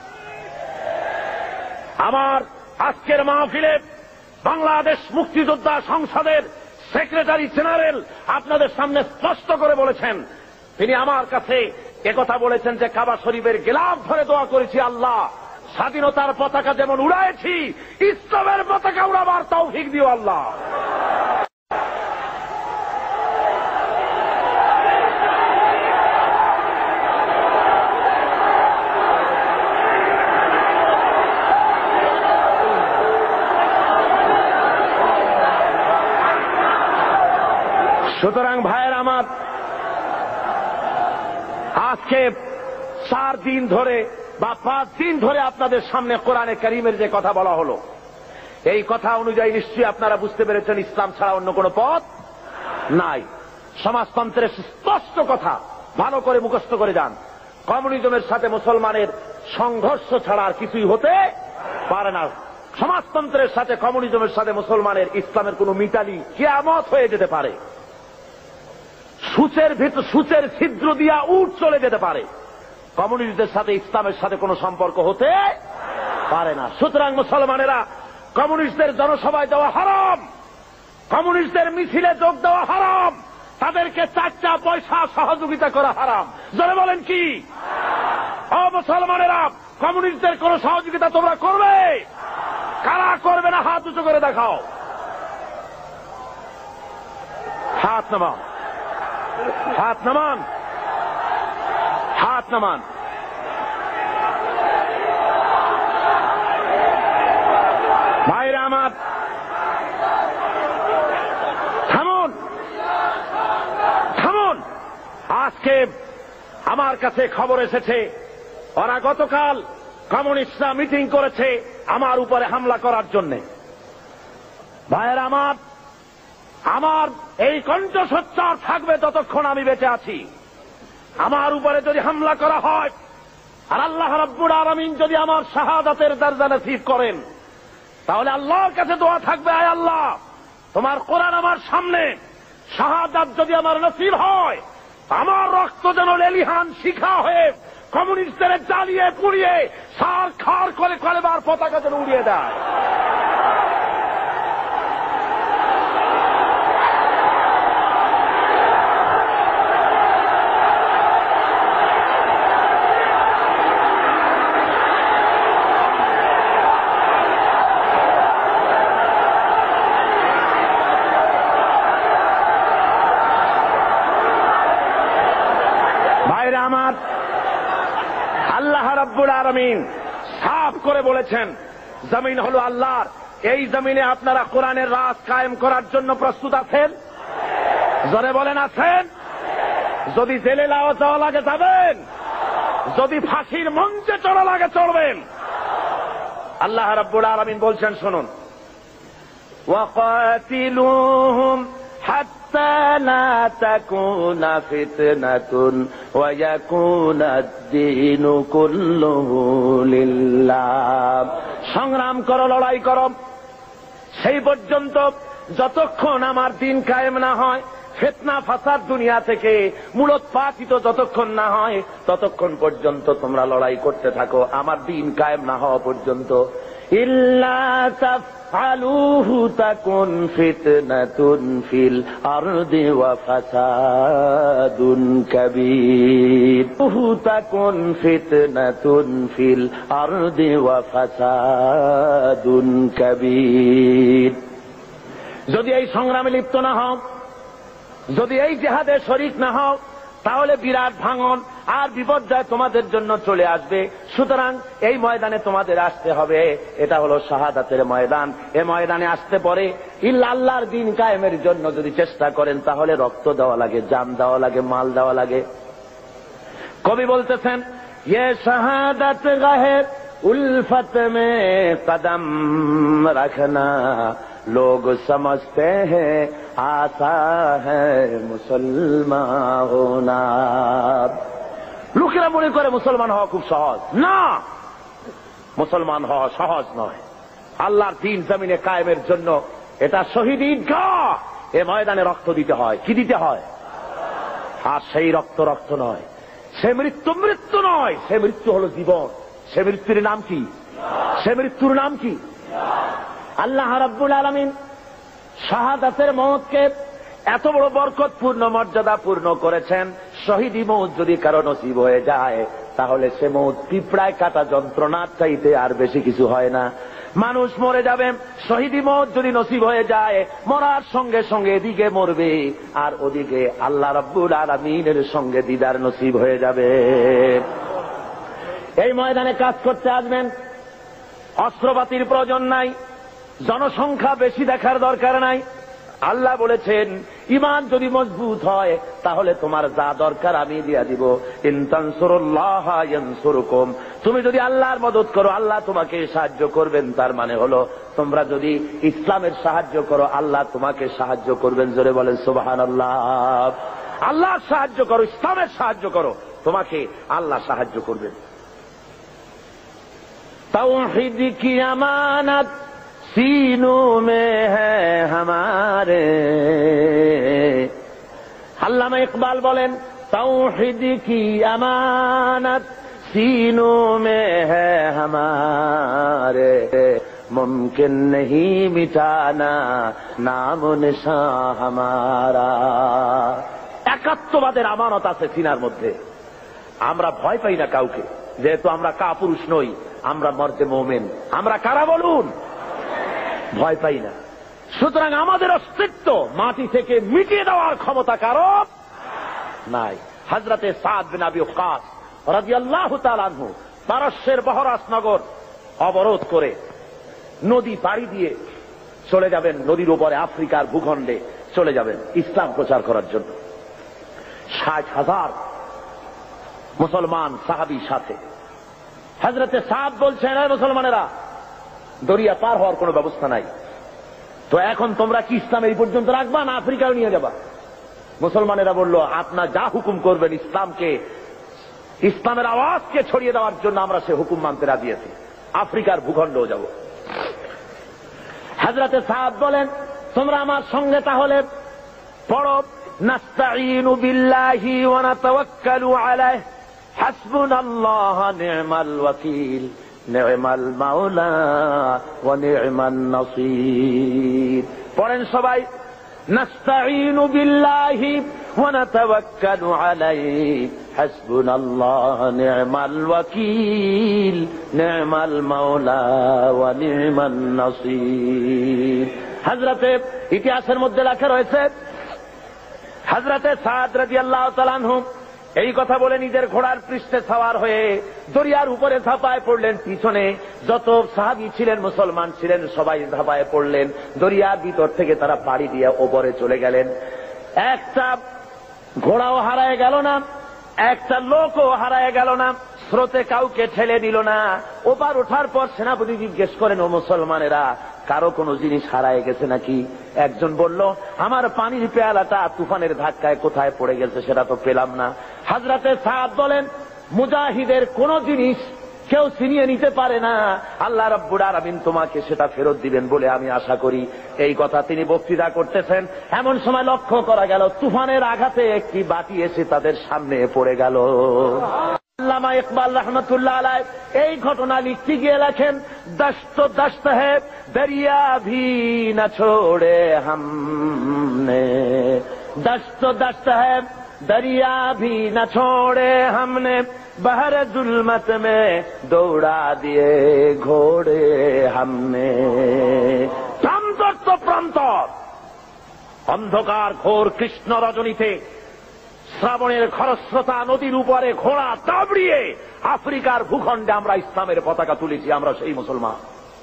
আমার আজকের মাহফিলে বাংলাদেশ মুক্তিযোদ্ধা সংসদের সেক্রেটারি জেনারেল আপনাদের সামনে স্পষ্ট করে বলেছেন, তিনি আমার কাছে একথা বলেছেন যে কাবা শরীফের গিলাফ ধরে দোয়া করেছি, আল্লাহ স্বাধীনতার পতাকা যেমন উড়াইছি ইসলামের পতাকা উড়াবার তৌফিক দিও আল্লাহ। সুতরাং ভাইয়ের আমার, আজকে চার দিন ধরে বা পাঁচ দিন ধরে আপনাদের সামনে কোরআনে কারীমের যে কথা বলা হলো, এই কথা অনুযায়ী নিশ্চয়ই আপনারা বুঝতে পেরেছেন ইসলাম ছাড়া অন্য কোনো পথ নাই। সমাজতন্ত্রের স্পষ্ট কথা ভালো করে মুখস্থ করে যান। কমিউনিজমের সাথে মুসলমানের সংঘর্ষ ছাড়া আর কিছুই হতে পারে না। সমাজতন্ত্রের সাথে কমিউনিজমের সাথে মুসলমানের ইসলামের কোন মিতালি কিয়ামত হয়ে যেতে পারে। সূচের ভিতর সূচের ছিদ্র দিয়া উট চলে যেতে পারে, কমিউনিস্টদের সাথে ইসলামের সাথে কোনো সম্পর্ক হতে পারে না। সুতরাং মুসলমানেরা কমিউনিস্টদের জনসভায় যাওয়া হারাম, কমিউনিস্টদের মিছিলে যোগ দেওয়া হারাম, তাদেরকে চারটা পয়সা সহযোগিতা করা হারাম। যারা বলেন কি ও মুসলমানেরা, কমিউনিস্টদের কোন সহযোগিতা তোমরা করবে? কারা করবে না হাত উঁচু করে দেখাও। হাত নামান, হাত নামান, হাত নামান। ভাইরা আমার, থামুন, থামুন। আজকে আমার কাছে খবর এসেছে ওরা গতকাল কমিউনিস্টরা মিটিং করেছে আমার উপরে হামলা করার জন্য। ভাইয়েরা আমার, আমার এই কণ্ঠস্বর থাকবে যতক্ষণ আমি বেঁচে আছি। আমার উপরে যদি হামলা করা হয় আর আল্লাহ রাব্বুল আলামিন যদি আমার শাহাদাতের দরজা নসিব করেন, তাহলে আল্লাহর কাছে দোয়া থাকবে, আয় আল্লাহ, তোমার কোরআন আমার সামনে, শাহাদাত যদি আমার নসিব হয়, আমার রক্ত যেন লেলিহান শিখা হয়ে কমিউনিস্টদের জ্বালিয়ে পুড়িয়ে সার খার করে কলেবার পতাকা যেন উড়িয়ে দেয়। ভাইরা আমার, আল্লাহ রাব্বুল আলামিন সাফ করে বলেছেন জমিন হলো আল্লাহর। এই জমিনে আপনারা কোরআনের রাজ কায়েম করার জন্য প্রস্তুত আছেন? জোরে বলেন, আছেন? যদি জেলে যাওয়া লাগে যাবেন, যদি ফাঁসির মঞ্চে চড়া লাগে চড়বেন। আল্লাহ রাব্বুল আলামিন বলছেন, শুনুন, ওয়াকাতিলুহুম হাত্তা লা তাকুনা ফিতনাতুন ওয়া ইয়াকুনা আদ-দীনু কুল্লুহু লিল্লাহ। সংগ্রাম করো, লড়াই করো সেই পর্যন্ত যতক্ষণ আমার দিন কায়েম না হয়, ফিতনা ফাসাদ দুনিয়া থেকে মূলোৎপাটিত যতক্ষণ না হয়, ততক্ষণ পর্যন্ত তোমরা লড়াই করতে থাকো আমার দিন কায়েম না হওয়া পর্যন্ত। ইল্লা তাফআলুহু তাকুন ফিতনাতুন ফিল আরদি ওয়া ফাসাদুন কাবীর। হু তাকুন ফিতনাতুন ফিল আরদি ওয়া ফাসাদুন কাবীর। যদি এই সংগ্রামে লিপ্ত না হও, যদি এই জিহাদে শরীক না হও, তাহলে বিরাট ভাঙন আর বিপর্যয় তোমাদের জন্য চলে আসবে। সুতরাং এই ময়দানে তোমাদের আসতে হবে। এটা হলো শাহাদাতের ময়দান। এই ময়দানে আসতে পরে ইল্লা আল্লাহর দ্বীন কায়েমের জন্য যদি চেষ্টা করেন, তাহলে রক্ত দেওয়া লাগে, জান দেওয়া লাগে, মাল দেওয়া লাগে। কবি বলতেছেন, ये शहादत गहे उल्फत में कदम रखना, लोग समझते हैं आसा है मुसलमान होना। লোকেরা মনে করে মুসলমান হওয়া খুব সহজ। না, মুসলমান হওয়া সহজ নয়। আল্লাহর দ্বীন জমিনে কায়েমের জন্য এটা শহীদ ঈদগাহ। এ ময়দানে রক্ত দিতে হয়। কি দিতে হয়? আর সেই রক্ত রক্ত নয়, সে মৃত্যু মৃত্যু নয়, সে মৃত্যু হলো জীবন। সে মৃত্যুর নাম কি? সে মৃত্যুর নাম কি? আল্লাহ রাব্বুল আলামিন শাহাদাতের মওতকে এত বড় বরকতপূর্ণ মর্যাদাপূর্ণ করেছেন। শহীদি মওত যদি কারো নসিব হয়ে যায়, তাহলে সে মওত পিঁপড়ায় কাটা যন্ত্রণার চাইতে আর বেশি কিছু হয় না। মানুষ মরে যাবে, শহীদি মওত যদি নসিব হয়ে যায়, মরার সঙ্গে সঙ্গে এদিকে মরবে আর ওদিকে আল্লাহ রাব্বুল আলামিনের সঙ্গে দিদার নসিব হয়ে যাবে। এই ময়দানে কাজ করতে আসবেন, অস্ত্রপাতির প্রয়োজন নাই, জনসংখ্যা বেশি দেখার দরকার নাই। আল্লাহ বলেছেন, ঈমান যদি মজবুত হয় তাহলে তোমার যা দরকার আমি দিয়া দিব। ইন তানসুরুল্লাহ ইয়ানসুরকুম। তুমি যদি আল্লাহর মদদ করো, আল্লাহ তোমাকে সাহায্য করবেন। তার মানে হলো, তোমরা যদি ইসলামের সাহায্য করো, আল্লাহ তোমাকে সাহায্য করবেন। জোরে বলেন সুবহানাল্লাহ। আল্লাহর সাহায্য করো, ইসলামের সাহায্য করো, তোমাকে আল্লাহ সাহায্য করবেন। তাওহীদ কি আমানত सीनों में है हमारे। আল্লামা ইকবাল বলেন, তাওহীদ কি আমানত सीनों में है हमारे, मुमकिन नहीं मिटाना नाम निशां हमारा। একাত্মবাদের আমানত আছে সিনার মধ্যে। আমরা ভয় পাই না কাউকে, যেহেতু আমরা কাপুরুষ নই, আমরা মর্দে মুমিন। আমরা কারা বলুন? ভয় পাই না। সুতরাং আমাদের অস্তিত্ব মাটি থেকে মিটিয়ে দেওয়ার ক্ষমতা কারো নাই। হযরতে সাদ বিন আবি ওয়াক্কাস রাদিয়াল্লাহু তাআলা আনহু পারস্যের বহরাস নগর অবরোধ করে নদী পাড়ি দিয়ে চলে যাবেন, নদীর উপরে আফ্রিকার ভূখণ্ডে চলে যাবেন ইসলাম প্রচার করার জন্য। ষাট হাজার মুসলমান সাহাবীর সাথে। হযরতে সাদ বলছেন, এই মুসলমানেরা, দরিয়া পার হওয়ার কোন ব্যবস্থা নাই, তো এখন তোমরা কি ইসলাম এই পর্যন্ত রাখবা না আফ্রিকায় নিয়ে যাবা? মুসলমানেরা বলল, আপনার যা হুকুম করবেন, ইসলামকে ইসলামের আওয়াজকে ছড়িয়ে দেওয়ার জন্য আমরা সে হুকুম মানতে রাজি আছি, আফ্রিকার ভূখণ্ডও যাব। হযরতে সাদ বলেন, তোমরা আমার সঙ্গে তাহলে পড়ো, নাস্তাঈনু বিল্লাহি ওয়া নাতাওয়াক্কালু আলাইহি হাসবুনাল্লাহু নি'মাল ওয়াকিল নি'মাল মাওলা ওয়া নি'মান নাসীর। পড়েন সবাই, নাস্তাঈনু বিল্লাহি ওয়া নাতাওয়াক্কালু আলাইহি হাসবুনাল্লাহু নি'মাল ওয়াকিল নি'মাল মাওলা ওয়া নি'মান নাসীর। হযরতে ইতিহাসের মধ্যে লেখা রয়েছে, হযরতে সাদ রাদিয়াল্লাহু তাআলা আনহু এই কথা বলে নিজের ঘোড়ার পৃষ্ঠে সওয়ার হয়ে দরিয়ার উপরে ঝাঁপায় পড়লেন। পিছনে যত সাহাবী ছিলেন, মুসলমান ছিলেন, সবাই ঝাঁপায় পড়লেন। দরিয়ার ভিতর থেকে তারা পাড়ি দিয়ে ওপরে চলে গেলেন। একটা ঘোড়াও হারায় গেল না, একটা লোকও হারায় গেল না, স্রোতে কাউকে ঠেলে দিল না। ওপার ওঠার পর সেনাপতি জিজ্ঞেস করেন, ও মুসলমানেরা, কারো কোনো জিনিস হারায় গেছে নাকি? একজন বলল, আমার পানির পেয়ালাটা তুফানের ধাক্কায় কোথায় পড়ে গেছে সেটা তো পেলাম না। হযরতে সাদ বলেন, মুজাহিদের কোন জিনিস কেউ ছিনিয়ে নিতে পারে না, আল্লাহ রাব্বুল আলামিন তোমাকে সেটা ফেরত দিবেন বলে আমি আশা করি। এই কথা তিনি বক্তৃতা করতেছেন, এমন সময় লক্ষ্য করা গেল তুফানের আঘাতে একটি বাটি এসে তাদের সামনে পড়ে গেল। আল্লামা ইকবাল রহমতুল্লাহ আলাইহি এই ঘটনা লিখতে গিয়ে লেখেন, দশত দশত है दरिया भी न छोड़े हमने, दशत दशत है दरिया भी न छोड़े हमने, बहर जुल्मत में दौड़ा दिए घोड़े हमने। প্রান্তর তো প্রান্তর, অন্ধকার ঘোর কৃষ্ণ রজনীতে শ্রাবণের খরস্রোতা নদীর উপরে ঘোড়া দাবড়িয়ে আফ্রিকার ভূখণ্ডে আমরা ইসলামের পতাকা তুলেছি। আমরা সেই মুসলমান।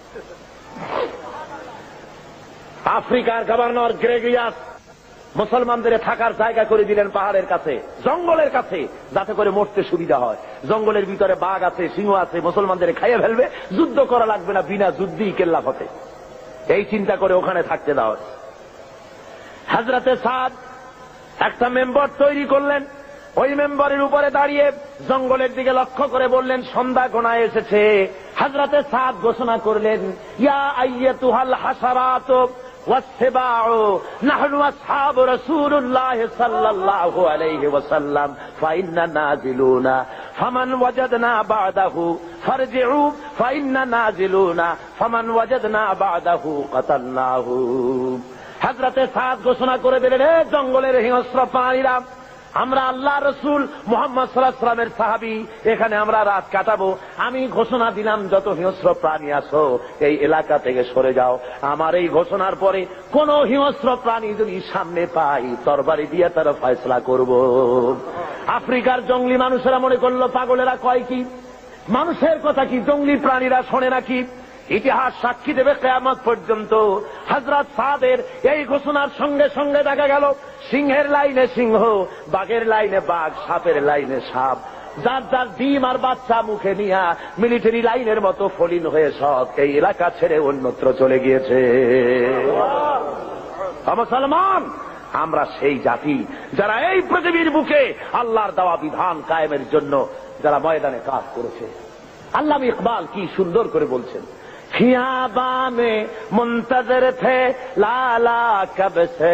আফ্রিকার গভর্নর গ্রেগরিয়াস মুসলমানদের থাকার জায়গা করে দিলেন পাহাড়ের কাছে, জঙ্গলের কাছে, যাতে করে মরতে সুবিধা হয়। জঙ্গলের ভিতরে বাঘ আছে, সিংহ আছে, মুসলমানদের খাইয়ে ফেলবে, যুদ্ধ করা লাগবে না, বিনা যুদ্ধেই কেল্লা ফতে। এই চিন্তা করে ওখানে থাকতে দাও। হযরতে সাদ একটা মেম্বার তৈরি করলেন, ওই মেম্বারের উপরে দাঁড়িয়ে জঙ্গলের দিকে লক্ষ্য করে বললেন, সন্ধ্যা গোনায় এসেছে। হযরতে সাদ ঘোষণা করলেন, ইয়া আইয়াতুহাল হাসারাত ওয়াসসিবাউ নাহনু আসহাবু রাসূলুল্লাহ সাল্লাল্লাহু আলাইহি ওয়াসাল্লাম ফাইন্না নাজিলুনা ফামান ওয়াজাদনা বা'দাহু ফারজিউ ফাইন্না নাজিলুনা ফামান ওয়াজাদনা বা'দাহু কাতালনাহু। হযরতে সাদ ঘোষণা করে দিলেন, হে জঙ্গলের হিংস্র প্রাণীরা, আমরা আল্লাহ রসুল মুহাম্মদ সাল্লাল্লাহু আলাইহি ওয়াসাল্লামের সাহাবী, এখানে আমরা রাত কাটাবো। আমি ঘোষণা দিলাম, যত হিংস্র প্রাণী আছো এই এলাকা থেকে সরে যাও। আমার এই ঘোষণার পরে কোন হিংস্র প্রাণী যদি সামনে পাই, তরবারি দিয়ে তার ফয়সালা করব। আফ্রিকার জঙ্গলি মানুষেরা মনে করলো, পাগলেরা কয় কি, মানুষের কথা কি জঙ্গলি প্রাণীরা শোনে নাকি? ইতিহাস সাক্ষী দেবে কিয়ামত পর্যন্ত। হযরত সাদের এই ঘোষণার সঙ্গে সঙ্গে দেখা গেল সিংহের লাইনে সিংহ, বাঘের লাইনে বাঘ, সাপের লাইনে সাপ, যার যার ডিম আর বাচ্চা মুখে নিয়ে মিলিটারি লাইনের মতো ফলিন হয়ে সব এই এলাকা ছেড়ে অন্যত্র চলে গিয়েছে। মুসলমান, আমরা সেই জাতি যারা এই পৃথিবীর বুকে আল্লাহর দেওয়া বিধান কায়েমের জন্য যারা ময়দানে কাজ করেছে। আল্লামা ইকবাল কি সুন্দর করে বলছেন, खियाबा में मुंतजर थे लाला कब से,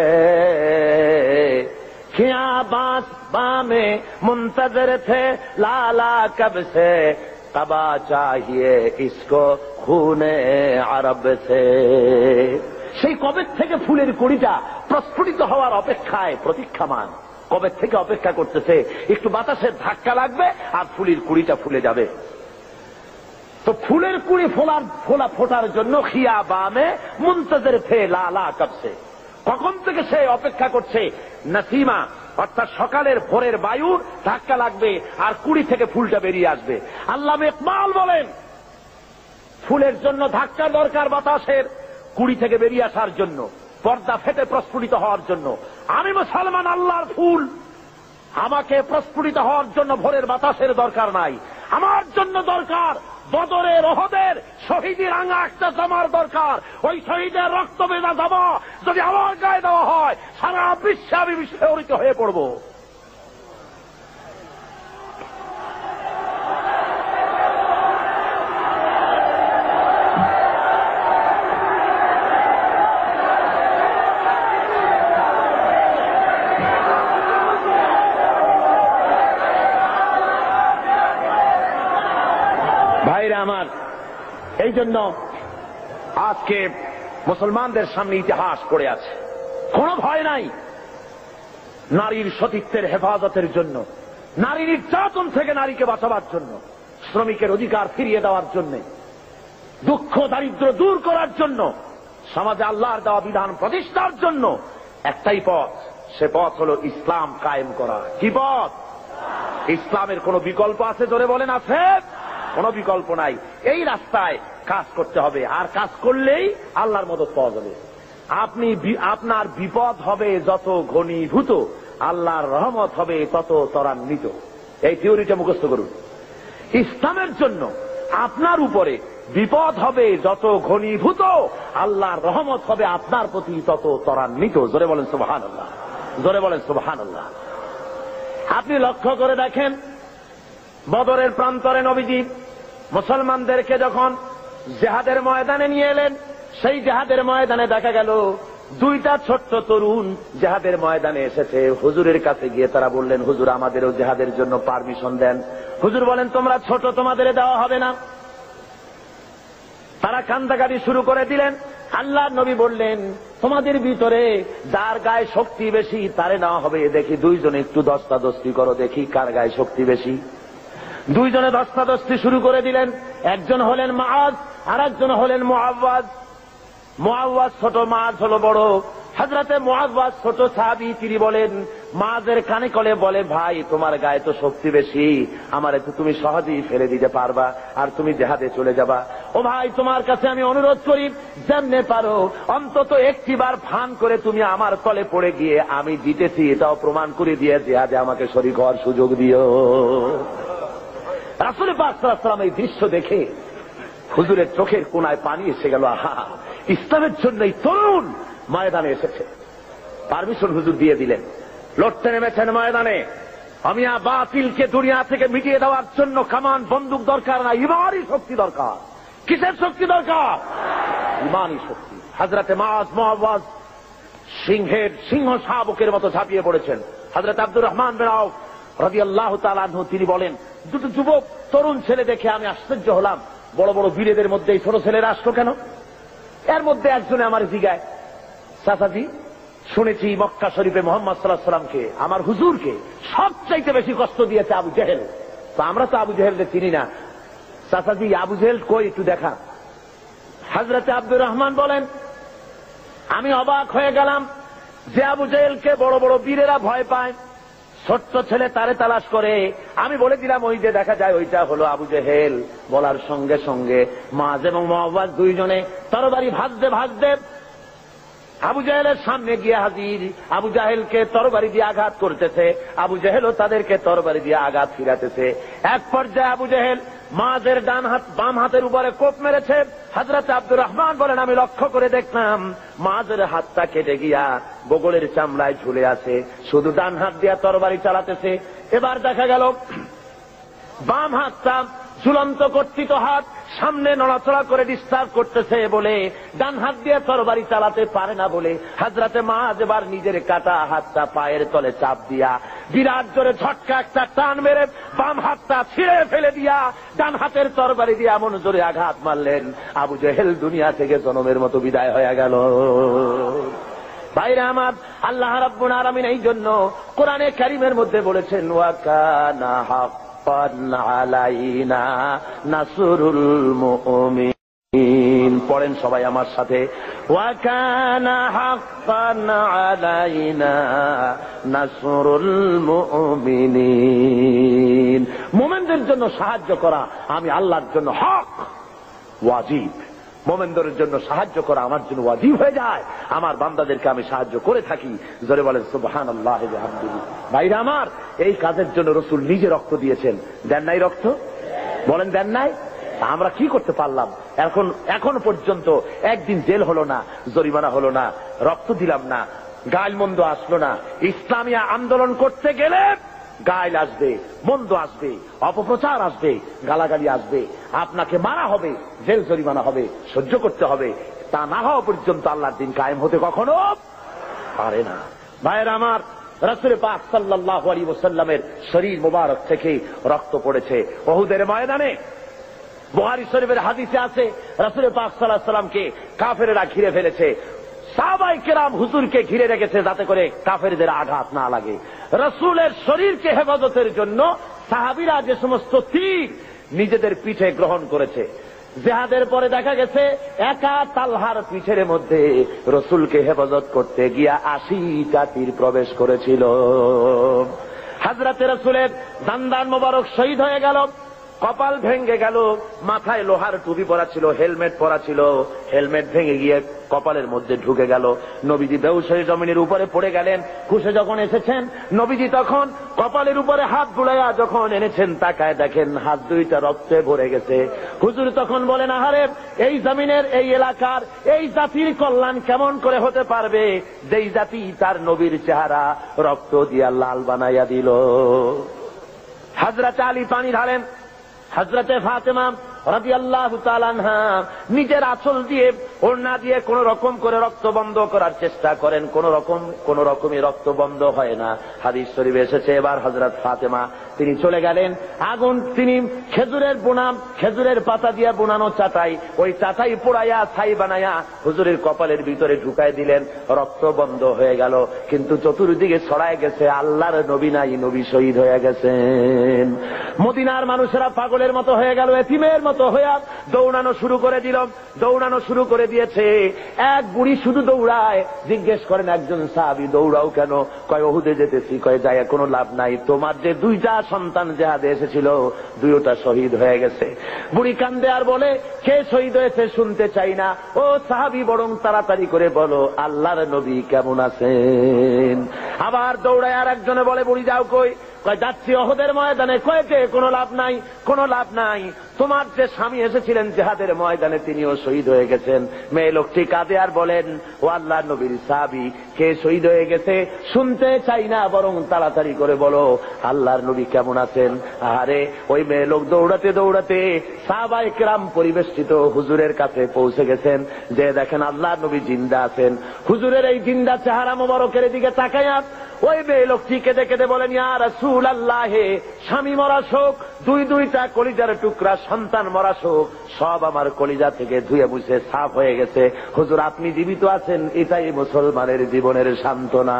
खियाबा में मुंतजर थे लाला कब से, कबा चाहिए इसको खूने अरब से। সেই কবে থেকে ফুলের কুড়িটা প্রস্ফুটিত হওয়ার অপেক্ষায় প্রতীক্ষামান, কবে থেকে অপেক্ষা করতেছে, একটু বাতাসের ধাক্কা লাগবে আর ফুলের কুড়িটা ফুলে যাবে। তো ফুলের কুড়ি ফোলার ফোলা ফোটার জন্য খিয়া বামে মুনতাজের থে লালা কাবসে, কখন থেকে সে অপেক্ষা করছে নাসিমা, অর্থাৎ সকালের ভোরের বায়ুর ধাক্কা লাগবে আর কুড়ি থেকে ফুলটা বেরিয়ে আসবে। আল্লামা ইকবাল বলেন ফুলের জন্য ধাক্কা দরকার বাতাসের, কুড়ি থেকে বেরিয়ে আসার জন্য, পর্দা ফেটে প্রস্ফুটিত হওয়ার জন্য। আমি মুসলমান আল্লাহর ফুল, আমাকে প্রস্ফুটিত হওয়ার জন্য ভোরের বাতাসের দরকার নাই। আমার জন্য দরকার বদরের ওহদের শহীদের রাঙা একটা জামার দরকার। ওই শহীদের রক্ত বেদা জামা যদি আমার গায়ে দেওয়া হয়, সারা বিশ্বে আমি বিস্ফোরিত হয়ে পড়ব। ভাইরা আমার, এই জন্য আজকে মুসলমানদের সামনে ইতিহাস পড়ে আছে, কোন ভয় নাই। নারীর সতীত্বের হেফাজতের জন্য, নারী নির্যাতন থেকে নারীকে বাঁচাবার জন্য, শ্রমিকের অধিকার ফিরিয়ে দেওয়ার জন্য, দুঃখ দারিদ্র দূর করার জন্য, সমাজে আল্লাহর দেওয়া বিধান প্রতিষ্ঠার জন্য একটাই পথ, সে পথ হলো ইসলাম কায়েম করা। কি পথ? ইসলামের কোন বিকল্প আছে? জোরে বলেন, আছে? কোন বিকল্প নাই। এই রাস্তায় কাজ করতে হবে, আর কাজ করলেই আল্লাহর মদদ পাওয়া যাবে। আপনি আপনার বিপদ হবে যত ঘনীভূত, আল্লাহর রহমত হবে তত ত্বরান্বিত। এই থিওরিটা মুখস্থ করুন। ইসলামের জন্য আপনার উপরে বিপদ হবে যত ঘনীভূত, আল্লাহর রহমত হবে আপনার প্রতি তত ত্বরান্বিত। জোরে বলেন সুবহানাল্লাহ, জোরে বলেন সুবহানাল্লাহ। আপনি লক্ষ্য করে দেখেন, বদরের প্রান্তরে নবীজি মুসলমানদেরকে যখন জেহাদের ময়দানে নিয়ে এলেন, সেই জেহাদের ময়দানে দেখা গেল দুইটা ছোট্ট তরুণ জেহাদের ময়দানে এসেছে। হুজুরের কাছে গিয়ে তারা বললেন, হুজুর আমাদেরও জেহাদের জন্য পারমিশন দেন। হুজুর বলেন, তোমরা ছোট, তোমাদের দেওয়া হবে না। তারা কান্দাকাটি শুরু করে দিলেন। আল্লাহর নবী বললেন, তোমাদের ভিতরে যার গায়ে শক্তি বেশি তারে নেওয়া হবে। দেখি দুইজনে একটু দস্তাদস্তি করো, দেখি কার গায়ে শক্তি বেশি। দুইজনে দস্তাদস্তি শুরু করে দিলেন। একজন হলেন মুআজ, আর একজন হলেন মুআওয়াজ। মুআওয়াজ ছোট, মুআজ হলো বড়। হযরতে মুআওয়াজ ছোট সাহাবী, তিনি বলেন, মুআজের কানে কলে বলে, ভাই তোমার গায়ে তো শক্তি বেশি, আমারে তো তুমি সহজেই ফেলে দিতে পারবা, আর তুমি জিহাদে চলে যাবা। ও ভাই, তোমার কাছে আমি অনুরোধ করি, যেমনে পারো অন্তত একটিবার ফান করে তুমি আমার তলে পড়ে গিয়ে আমি জিতেছি এটাও প্রমাণ করে দিয়ে জিহাদে আমাকে শরীক হওয়ার সুযোগ দিও। রাসূল পাক সাল্লাল্লাহু আলাইহি ওয়াসাল্লাম এই দৃশ্য দেখে হুজুরের চোখের কোনায় পানি এসে গেল। আহা, ইসলামের জন্য এই তরুণ ময়দানে এসেছে। পারমিশন হুজুর দিয়ে দিলেন। লড়তে নেমেছেন ময়দানে। আমিয়া বাতিলকে দুনিয়া থেকে মিটিয়ে দেওয়ার জন্য কামান বন্দুক দরকার না, ইমানি শক্তি দরকার। কিসের শক্তি দরকার? ইমানি শক্তি। হযরতে মুআজ মুআওয়াজ সিংহের সিংহ শাবকের মতো ঝাঁপিয়ে পড়েছেন। হযরত আব্দুর রহমান বিন আউফ রাদিয়াল্লাহু তাআলা আনহু তিনি বলেন, দুটো যুবক তরুণ ছেলে দেখে আমি আশ্চর্য হলাম। বড় বড় বীরেদের মধ্যে এই ছোট ছেলেরা আসলো কেন? এর মধ্যে একজনে আমার জিগায়, চাচাজি শুনেছি মক্কা শরীফে মুহাম্মদ সাল্লাল্লাহু আলাইহি ওয়াসাল্লামকে, আমার হুজুরকে সবচাইতে বেশি কষ্ট দিয়েছে আবু জেহেল। তো আমরা তো আবু জেহেলকে চিনি না, চাচাজি আবু জেহেল কই একটু দেখা। হযরতে আব্দুর রহমান বলেন, আমি অবাক হয়ে গেলাম যে আবু জেহেলকে বড় বড় বীরেরা ভয় পায়, ছোট্ট ছেলে তারে তালাশ করে। আমি বলে দিলাম, ওই যে দেখা যায় ওইটা হলো আবু জেহেল। বলার সঙ্গে সঙ্গে মুআজ এবং মুআওয়াজ দুইজনে তরবারি ভাজতে ভাজতে আবু জেহেলের সামনে গিয়ে হাজির। আবু জেহেলকে তরবারি দিয়ে আঘাত করতেছে, আবু জেহেলও তাদেরকে তরবারি দিয়ে আঘাত ফিরাতেছে। এক পর্যায়ে আবু জেহেল মুআজের ডান হাত বাম হাতের উপরে কোপ মেরেছে। হযরত আব্দুর রহমান বলেন, আমি লক্ষ্য করে দেখলাম মুআজের হাতটা কেটে গিয়া বগলের চামড়ায় ঝুলে আছে, শুধু ডান হাত দিয়ে তরবারি চালাতেছে। এবার দেখা গেল বাম হাতটা ঝুলন্ত কর্তৃত হাত সামনে নড়াচড়া করে ডিস্টার্ব করতেছে বলে ডান হাত দিয়ে তরবারি চালাতে পারে না বলে হযরতে মুআজ এবার নিজের কাটা হাতটা পায়ের তলে চাপ দিয়া বিরাট জোরে ঝটকা একটা টান মেরে বাম হাতটা ছিঁড়ে ফেলে দিয়া ডান হাতের তরবারি দিয়ে এমন জোরে আঘাত মারলেন, আবু জেহেল দুনিয়া থেকে জনমের মতো বিদায় হয়ে গেল। ভাইরা আমার, আল্লাহ রাব্বুল আলামিন এই জন্য কোরআনে কারীমের মধ্যে বলেছেন, ওয়া কানা হাক্কান হাক্কান আলাইনা নাসরুল মুমিনিন। পড়েন সবাই আমার সাথে, ওয়া কানা হাক্কান আলাইনা নাসরুল মুমিনিন। মুমিনদের জন্য সাহায্য করা আমি আল্লাহর জন্য হক, ওয়াজিব। মুমিনদের জন্য সাহায্য করা আমার জন্য ওয়াজিব হয়ে যায়। আমার বান্দাদেরকে আমি সাহায্য করে থাকি। জোরে বলেন সুবহানাল্লাহ ওয়া বিহামদিহি। ভাইরা আমার, এই কাজের জন্য রাসূল নিজে রক্ত দিয়েছেন। দেন নাই রক্ত? বলেন দেন নাই? আমরা কি করতে পারলাম? এখন এখন পর্যন্ত একদিন জেল হলো না, জরিমানা হলো না, রক্ত দিলাম না, গাল মন্দ আসলো না। ইসলামী আন্দোলন করতে গেলে গাইল আসবে, মন্দ আসবে, অপপ্রচার আসবে, গালাগালি আসবে, আপনাকে মারা হবে, জেল জরিমানা হবে, সহ্য করতে হবে। তা না হওয়া পর্যন্ত আল্লাহর দিন কায়েম হতে কখনো পারে না। ভাইয়ের আমার, রাসূল পাক সাল্লাল্লাহু আলাইহি ওয়াসাল্লামের শরীর মোবারক থেকে রক্ত পড়েছে উহুদের ময়দানে। বুখারী শরীফের হাদিসে আছে, রাসূল পাক সাল্লাল্লাহু আলাইহি ওয়াসাল্লামকে কাফেররা ঘিরে ফেলেছে। সাহাবায়ে কেরাম হুজুরকে ঘিরে রেখেছে যাতে করে কাফেরদের আঘাত না লাগে। রাসূলের শরীরকে হেফাজতের জন্য সাহাবীরা যে সমস্ত তীর নিজেদের পিঠে গ্রহণ করেছে। জিহাদের পরে দেখা গেছে একা তালহার পিঠের মধ্যে রাসূলকে হেফাজত করতে গিয়া আশিটা তীর প্রবেশ করেছিল। হযরতে রাসূলের দান্দান মোবারক শহীদ হয়ে গেল, কপাল ভেঙে গেল, মাথায় লোহার টুপি পরা ছিল, হেলমেট পরা ছিল, হেলমেট ভেঙে গিয়ে কপালের মধ্যে ঢুকে গেল। নবীজি বেহুশ হয়ে জমিনের উপরে পড়ে গেলেন। হুঁশে যখন এসেছেন, নবীজি তখন কপালের উপরে হাত বুলাইয়া যখন এনেছেন, তাকায় দেখেন হাত দুইটা রক্তে ভরে গেছে। হুজুর তখন বলেন, আহারে, এই জমিনের, এই এলাকার, এই জাতির কল্যাণ কেমন করে হতে পারবে যেই জাতি তার নবীর চেহারা রক্ত দিয়া লাল বানাইয়া দিল। হযরত আলী পানি ঢালেন, হযরতে ফাতেমা রাদিয়াল্লাহু তাআলা আনহা নিজের আঁচল দিয়ে, ওড়না দিয়ে কোন রকম করে রক্ত বন্ধ করার চেষ্টা করেন, কোন রকম কোন রকমই রক্ত বন্ধ হয় না। হাদিস শরীফে এসেছে, এবার হযরত ফাতেমা তিনি চলে গেলেন, আগুন তিনি খেজুরের বোনা, খেজুরের পাতা দিয়ে বোনানো চাটাই, ওই চাটাই পোড়াইয়া ছাই বানাইয়া হুজুরের কপালের ভিতরে ঢুকাই দিলেন, রক্ত বন্ধ হয়ে গেল। কিন্তু চতুর্দিকে ছড়ায় গেছে আল্লাহর নবী নাই, নবী শহীদ হয়ে গেছেন। মদিনার মানুষেরা পাগলের মতো হয়ে গেল, এতিমের মতো হয়ে দৌড়ানো শুরু করে দিল, দৌড়ানো শুরু করে দিয়েছে। এক বুড়ি শুধু দৌড়ায়। জিজ্ঞেস করেন একজন সাহাবী, দৌড়াও কেন? কয় উহুদে যেতেছি। কয় যায় কোনো লাভ নাই, তোমার যে দুইটা সন্তান জিহাদে এসেছিল দুইটা শহীদ হয়ে গেছে। বুড়ি কান্দে আর বলে, কে শহীদ হয়েছে শুনতে চাই না, ও সাহাবী বরং তাড়াতাড়ি করে বলো আল্লাহর নবী কেমন আছেন। আবার দৌড়ায় আর একজনে বলে, বুড়ি যাও কই? কয় যাচ্ছি উহুদের ময়দানে। কয়েছে কোনো লাভ নাই, কোনো লাভ নাই, তোমার যে স্বামী এসেছিলেন জিহাদের ময়দানে তিনিও শহীদ হয়ে গেছেন। মেয়ে লোকটি কাঁদে আর বলেন, ও আল্লাহর নবীর সাহাবী, কে শহীদ হয়ে গেছে শুনতে চাই না, বরং তাড়াতাড়ি করে বলো আল্লাহর নবী কেমন আছেন। আরে ওই মেয়ে লোক দৌড়াতে দৌড়াতে সাহাবায়ে কেরাম পরিবেষ্টিত হুজুরের কাছে পৌঁছে গেছেন, যে দেখেন আল্লাহর নবী জিন্দা আছেন। হুজুরের এই জিন্দা চেহারা মোবারকের দিকে তাকায়া ওই মেয়ে লোকটি কেঁদে কেঁদে বলেন, ইয়া রাসূলুল্লাহ, স্বামী মরা শোক, দুই দুইটা কলিজার টুকরা সন্তান মরা শোক সব আমার কলিজা থেকে ধুয়ে মুছে সাফ হয়ে গেছে। হুজুর আপনি জীবিত আছেন, এটাই মুসলমানের জীবনের সান্ত্বনা।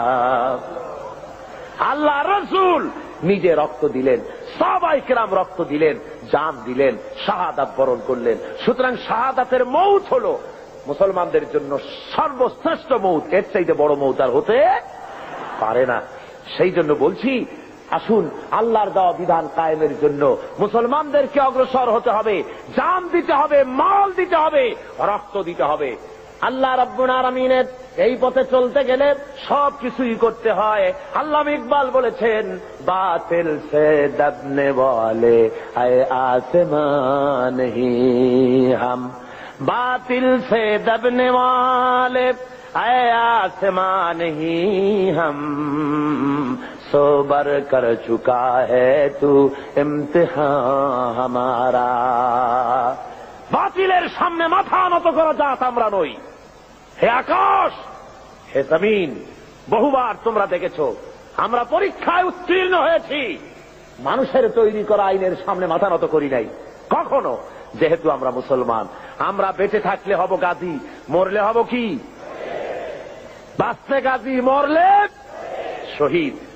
আল্লাহ রাসূল নিজে রক্ত দিলেন, সাহাবায়ে কেরাম রক্ত দিলেন, জান দিলেন, শাহাদাত বরণ করলেন। সুতরাং শাহাদাতের মউত হলো মুসলমানদের জন্য সর্বশ্রেষ্ঠ মউত, এর চাইতে বড় মউত আর হতে পারে না। সেই জন্য বলছি, আসুন আল্লাহর দেওয়া বিধান কায়েমের জন্য মুসলমানদেরকে অগ্রসর হতে হবে, জান দিতে হবে, মাল দিতে হবে, রক্ত দিতে হবে। আল্লাহ রাব্বুল আলামিনের এই পথে চলতে গেলে সব কিছুই করতে হয়। আল্লামা ইকবাল বলেছেন, বাতিল সে দবনে ওয়ালে আয়ে আসমান হি হাম, বাতিল সে দবনে ওয়ালে আয়ে আসমান হি হাম, सोबर कर चुका है तू इम्तिहान हमारा। বাতিলের সামনে মাথা নত করা জাত আমরা নই। হে আকাশ, হে জমিন, বহুবার তোমরা দেখেছো আমরা পরীক্ষায় উত্তীর্ণ হয়েছি, মানুষের তৈরি করা আইনের সামনে মাথা নত করি নাই কখনো। যেহেতু আমরা মুসলমান, আমরা বেঁচে থাকলে হব গাজী, মরলে হব কি? বাঁচতে গাজী, মরলে শহীদ।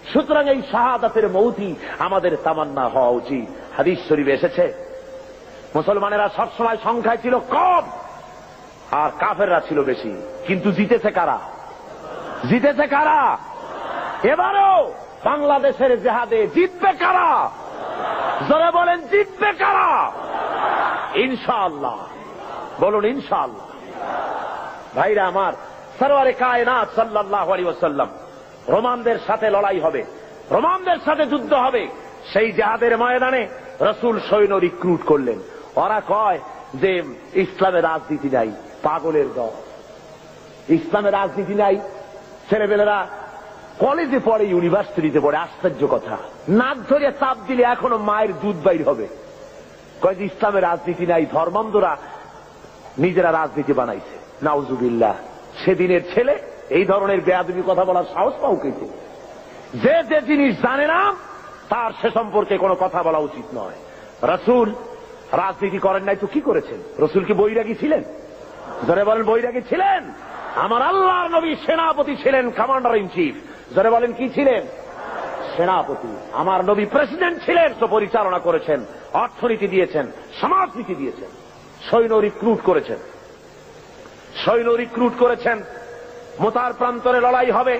সুতরাং এই শাহাদাতের মৌতই আমাদের তামান্না হওয়া উচিত। হাদিস শরীফে এসেছে মুসলমানেরা সবসময় সংখ্যায় ছিল কম আর কাফেররা ছিল বেশি, কিন্তু জিতেছে কারা? জিতেছে কারা? এবারও বাংলাদেশের জেহাদে জিতবে কারা? জোরে বলেন, জিতবে কারা? ইনশাআল্লাহ। বলুন ইনশাআল্লাহ। ভাইরা আমার, সরওয়ারে কায়নাত সাল্লাল্লাহু আলাইহি ওয়াসাল্লাম রোমানদের সাথে লড়াই হবে, রোমানদের সাথে যুদ্ধ হবে। সেই জেহাদের ময়দানে রাসূল সৈন্য রিক্রুট করলেন। ওরা কয় যে ইসলামের রাজনীতি নাই, পাগলের দল, ইসলামের রাজনীতি নাই। ছেলেবেলেরা কলেজে পড়ে, ইউনিভার্সিটিতে পড়ে, আশ্চর্য কথা, নাক ধরে চাপ দিলে এখনো মায়ের দুধ বাইর হবে। কয় যে ইসলামের রাজনীতি নাই, ধর্মান্ধরা নিজেরা রাজনীতি বানাইছে। নাউজুবিল্লাহ। সেদিনের ছেলে এই ধরনের বেয়াদবি কথা বলার সাহস পাও কেটে? যে যে জিনিস জানে না তার সে সম্পর্কে কোনো কথা বলা উচিত নয়। রাসূল রাজনীতি করেন নাই তো কি করেছেন? রাসূল কি বৈরাগী ছিলেন? যারা বলেন বৈরাগী ছিলেন? আমার আল্লাহর নবী সেনাপতি ছিলেন, কমান্ডার ইন চিফ। যারা বলেন কি ছিলেন? সেনাপতি। আমার নবী প্রেসিডেন্ট ছিলেন, তো পরিচালনা করেছেন, অর্থনীতি দিয়েছেন, সমাজনীতি দিয়েছেন, সৈন্য রিক্রুট করেছেন, সৈন্য রিক্রুট করেছেন। মুতার প্রান্তরে লড়াই হবে,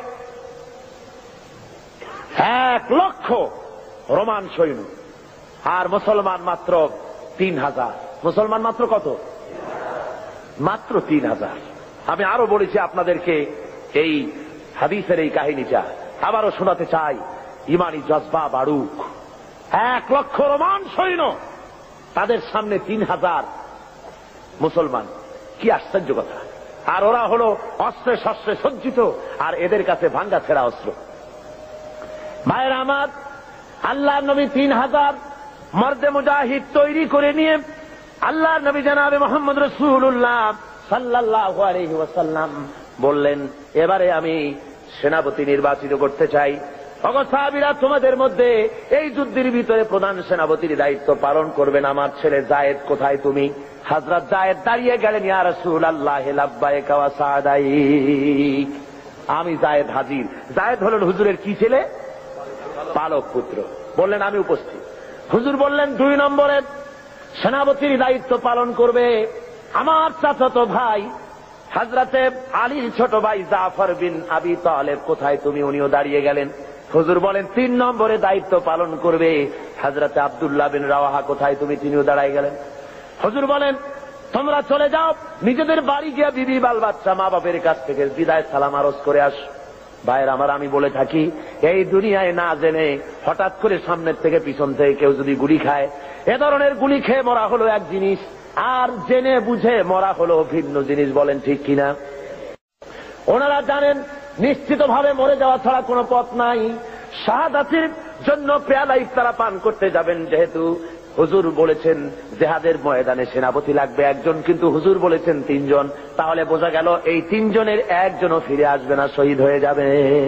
এক লক্ষ রোমান সৈন্য আর মুসলমান মাত্র তিন হাজার। মুসলমান মাত্র কত? মাত্র তিন হাজার। আমি আরো বলেছি আপনাদেরকে এই হাদিসের এই কাহিনীটা, আবারও শোনাতে চাই, ইমানি জজবা বাড়ুক। এক লক্ষ রোমান সৈন্য, তাদের সামনে তিন হাজার মুসলমান, কি আশ্চর্য কথা। আর ওরা হলো অস্ত্রে শস্ত্রে সজ্জিত, আর এদের কাছে ভাঙ্গা ছেঁড়া অস্ত্র। ভাইয়ের আমার, আল্লাহর নবী তিন হাজার মর্দে মুজাহিদ তৈরি করে নিয়ে আল্লাহর নবী জনাবে মুহাম্মদ রাসূলুল্লাহ সাল্লাল্লাহু আলাইহি ওয়াসাল্লাম বললেন, এবারে আমি সেনাপতি নির্বাচিত করতে চাই। ওগো সাহাবীরা, তোমাদের মধ্যে এই যুদ্ধের ভিতরে প্রধান সেনাপতির দায়িত্ব পালন করবেন আমার ছেলে যায়েদ। কোথায় তুমি? হযরত যায়েদ দাঁড়িয়ে গেলেন, ইয়া রাসূলুল্লাহ লাব্বাইক ওয়া সাদাইক। আমি যায়েদ হাজির। যায়েদ হলেন হুজুরের কি ছেলে? পালক পুত্র। বললেন আমি উপস্থিত। হুজুর বললেন, দুই নম্বরে সেনাপতির দায়িত্ব পালন করবে আমার চাচাতো ভাই হযরতে আলীর ছোট ভাই জাফর বিন আবি তালেব। কোথায় তুমি? উনিও দাঁড়িয়ে গেলেন। হুজুর বলেন, তিন নম্বরে দায়িত্ব পালন করবে হযরতে আব্দুল্লাহ বিন রাওয়াহা। কোথায় তুমি? তিনিও দাঁড়ায় গেলেন। হুজুর বলেন, তোমরা চলে যাও, নিজেদের বাড়ি গিয়ে বিবি বাল বাচ্চা মা বাপের কাছ থেকে বিদায় সালাম আরজ করে আস। ভাইয়ের আমার, আমি বলে থাকি, এই দুনিয়ায় না জেনে হঠাৎ করে সামনের থেকে পিছন থেকে কেউ যদি গুলি খায়, এ ধরনের গুলি খেয়ে মরা হলো এক জিনিস, আর জেনে বুঝে মরা হলো ভিন্ন জিনিস। বলেন ঠিক কিনা? ওনারা জানেন নিশ্চিতভাবে মরে যাওয়া ছাড়া কোনো পথ নাই। শাহাদাতের জন্য পেয়ালা ইফতারা পান করতে যাবেন, যেহেতু হুজুর বলেছেন জেহাদের ময়দানে সেনাপতি লাগবে একজন, কিন্তু হুজুর বলেছেন তিনজন, তাহলে বোঝা গেল এই তিনজনের একজনও ফিরে আসবে না, শহীদ হয়ে যাবে।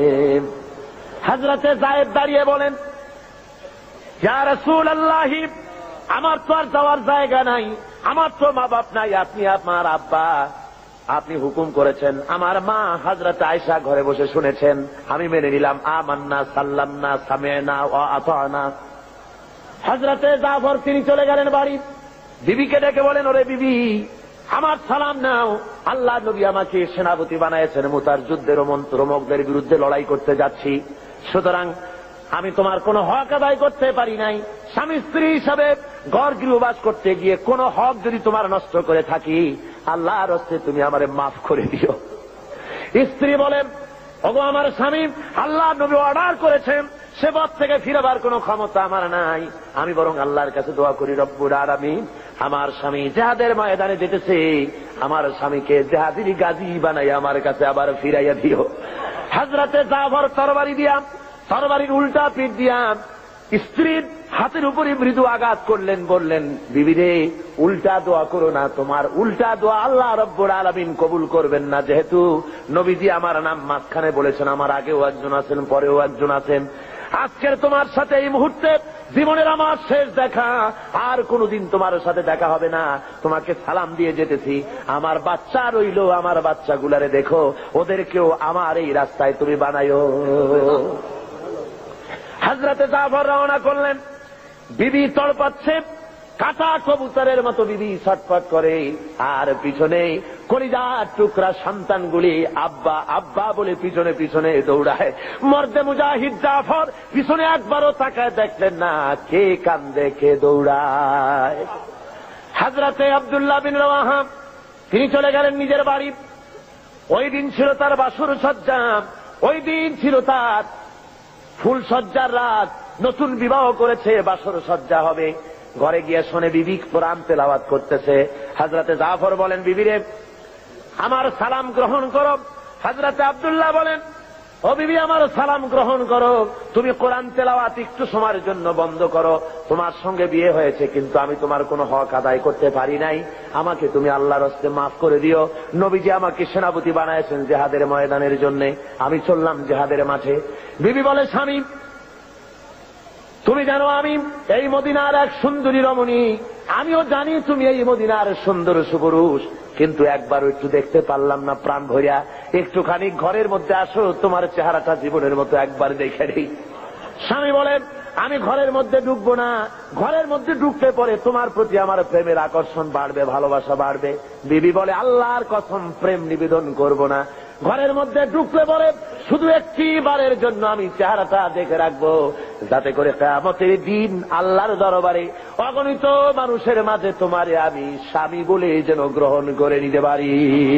হযরতে যায়েদ দাঁড়িয়ে বলেন, ইয়া রাসূলুল্লাহ, আমার তো আর যাওয়ার জায়গা নাই, আমার তো মা বাপ নাই, আপনি আমার আব্বা, আপনি হুকুম করেছেন, আমার মা হযরত আয়েশা ঘরে বসে শুনেছেন, আমি মেনে নিলাম। আমান্না সাল্লামনা সামি'না ওয়া আতা'না। হযরতে জাফর তিনি চলে গেলেন বাড়ি। বিবিকে ডেকে বলেন, ওরে বিবি, আমার সালাম নাও, আল্লাহ নবী আমাকে সেনাপতি বানাইছেন, মুতার যুদ্ধের রোমকদের বিরুদ্ধে লড়াই করতে যাচ্ছি, সুতরাং আমি তোমার কোনো হক আদায় করতে পারি নাই। স্বামী স্ত্রী হিসাবে ঘর গৃহবাস করতে গিয়ে কোন হক যদি তোমার নষ্ট করে থাকি, আল্লাহর হস্তে তুমি আমারে মাফ করে দিও। স্ত্রী বলেন, ওগো আমার স্বামী, আল্লাহ নবী অর্ডার করেছেন, সে পথ থেকে ফিরবার কোন ক্ষমতা আমার নাই, আমি বরং আল্লাহর কাছে দোয়া করি, রব্বুল আলামিন, আমার স্বামী জেহাদের ময়দানে যেতেছে, আমার স্বামীকে জেহাদির গাজী বানাই আমার কাছে আবার ফিরাইয়া দিও। হযরতে জাফর তরবারি দিয়া, তরবারির উল্টা পিঠ দিয়া স্ত্রীর হাতের উপরে মৃদু আঘাত করলেন, বললেন, বিবিরে, উল্টা দোয়া করো না, তোমার উল্টা দোয়া আল্লাহ রব্বুল আলামিন কবুল করবেন না, যেহেতু নবীজি আমার নাম মাঝখানে বলেছেন, আমার আগেও একজন আছেন, পরেও একজন আছেন। আজকের তোমার সাথে এই মুহূর্তে জীবনের আমার শেষ দেখা, আর কোনদিন তোমার সাথে দেখা হবে না, তোমাকে সালাম দিয়ে যেতেছি। আমার বাচ্চা রইল, আমার বাচ্চাগুলারে দেখো, ওদেরকেও আমার এই রাস্তায় তুমি বানাইও। হযরতে জাফর রওনা করলেন। বিবি তড়পাচ্ছে, কাটা কবুতরের মতো বিবি ছটফট করে, আর পিছনে কলিজার টুকরা সন্তানগুলি আব্বা আব্বা বলে পিছনে পিছনে দৌড়ায়। মর্দে মুজাহিদ জাফর পিছনে একবারও তাকায় দেখলেন না কে কান্দে কে দৌড়ায়। হযরতে আব্দুল্লাহ বিন রওয়াহা তিনি চলে গেলেন নিজের বাড়ি। ওই দিন ছিল তার বাসর সজ্জা, ওই দিন ছিল তার ফুল সজ্জার রাত, নতুন বিবাহ করেছে, বাসর সজ্জা হবে। ঘরে গিয়ে শোনে বিবি কোরআন তেলাওয়াত করতেছে। হযরতে জাফর বলেন, বিবিরে আমার সালাম গ্রহণ করো। হযরতে আব্দুল্লাহ বলেন, ও বিবি আমার সালাম গ্রহণ করো, তুমি কোরআন তেলাওয়াত একটু সময়ের জন্য বন্ধ করো। তোমার সঙ্গে বিয়ে হয়েছে, কিন্তু আমি তোমার কোনো হক আদায় করতে পারি নাই, আমাকে তুমি আল্লাহর হস্তে মাফ করে দিও। নবীজি আমাকে সেনাপতি বানাইছেন জিহাদের ময়দানের জন্য, আমি চললাম জিহাদের মাঠে। বিবি বলে, স্বামী তুমি জানো আমি এই মদিনার এক সুন্দরী রমণী, আমিও জানি তুমি এই মদিনার সুন্দর সুপুরুষ, কিন্তু একবারও একটু দেখতে পারলাম না প্রাণ ভরিয়া। একটুখানি ঘরের মধ্যে আসো, তোমার চেহারাটা জীবনের মতো একবার দেখে নেই। স্বামী বলেন, আমি ঘরের মধ্যে ঢুকবো না, ঘরের মধ্যে ঢুকতে পরে তোমার প্রতি আমার প্রেমের আকর্ষণ বাড়বে, ভালোবাসা বাড়বে। বিবি বলে, আল্লাহর কসম প্রেম নিবেদন করব না, ঘরের মধ্যে ঢুকলে পরে শুধু একটি বারের জন্য আমি চেহারাটা দেখে রাখবো, যাতে করে কিয়ামতের দিন আল্লাহর দরবারে অগণিত মানুষের মাঝে তোমারে আমি স্বামী বলে যেন গ্রহণ করে নিতে পারি।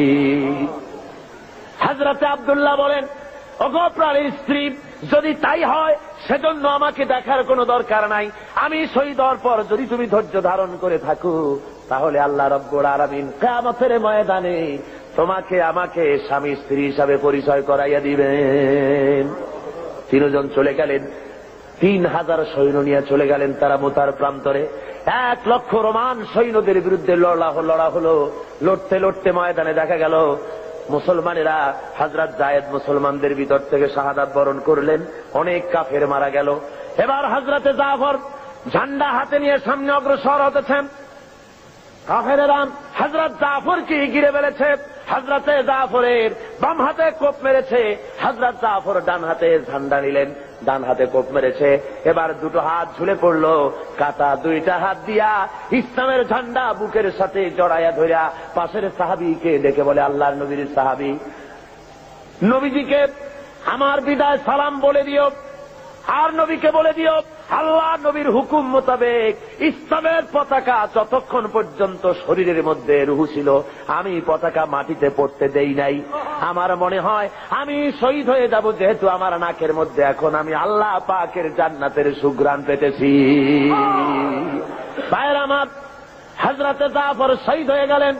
হযরতে আব্দুল্লাহ বলেন, ওগো প্রাণের স্ত্রী, যদি তাই হয় সেজন্য আমাকে দেখার কোনো দরকার নাই। আমি শহীদ হওয়ার পর যদি তুমি ধৈর্য ধারণ করে থাকো, তাহলে আল্লাহ রব্বুল আলামিন কিয়ামতের ময়দানে তোমাকে আমাকে স্বামী স্ত্রী হিসাবে পরিচয় করাইয়া দিবেন। তিনজন চলে গেলেন, তিন হাজার সৈন্য নিয়ে চলে গেলেন তারা মুতার প্রান্তরে। এক লক্ষ রোমান সৈন্যদের বিরুদ্ধে লড়া লড়া হলো। লড়তে লড়তে ময়দানে দেখা গেল মুসলমানেরা, হযরত জায়েদ মুসলমানদের ভিতর থেকে শাহাদাত বরণ করলেন, অনেক কাফের মারা গেল। এবার হযরতে জাফর ঝান্ডা হাতে নিয়ে সামনে অগ্রসর হতেছেন। কাফেরেরা হযরত জাফরকে ঘিরে ফেলেছে। হযরতে জাফরের বাম হাতে কোপ মেরেছে, হযরত জাফর ডান হাতে ঝান্ডা নিলেন, ডান হাতে কোপ মেরেছে। এবার দুটো হাত ঝুলে পড়লো, কাটা দুইটা হাত দিয়া ইসলামের ঝান্ডা বুকের সাথে জড়াইয়া ধরিয়া পাশের সাহাবীকে ডেকে বলে, আল্লাহর নবীর সাহাবী, নবীজিকে আমার বিদায় সালাম বলে দিও, আর নবীকে বলে দিও আল্লাহ নবীর হুকুম মোতাবেক ইসলামের পতাকা যতক্ষণ পর্যন্ত শরীরের মধ্যে রুহু ছিল আমি পতাকা মাটিতে পড়তে দেই নাই। আমার মনে হয় আমি শহীদ হয়ে যাব, যেহেতু আমার নাকের মধ্যে এখন আমি আল্লাহ পাকের জান্নাতের সুঘ্রাণ পেতেছি। ভাইয়ের আমার, হযরতে জাফর শহীদ হয়ে গেলেন।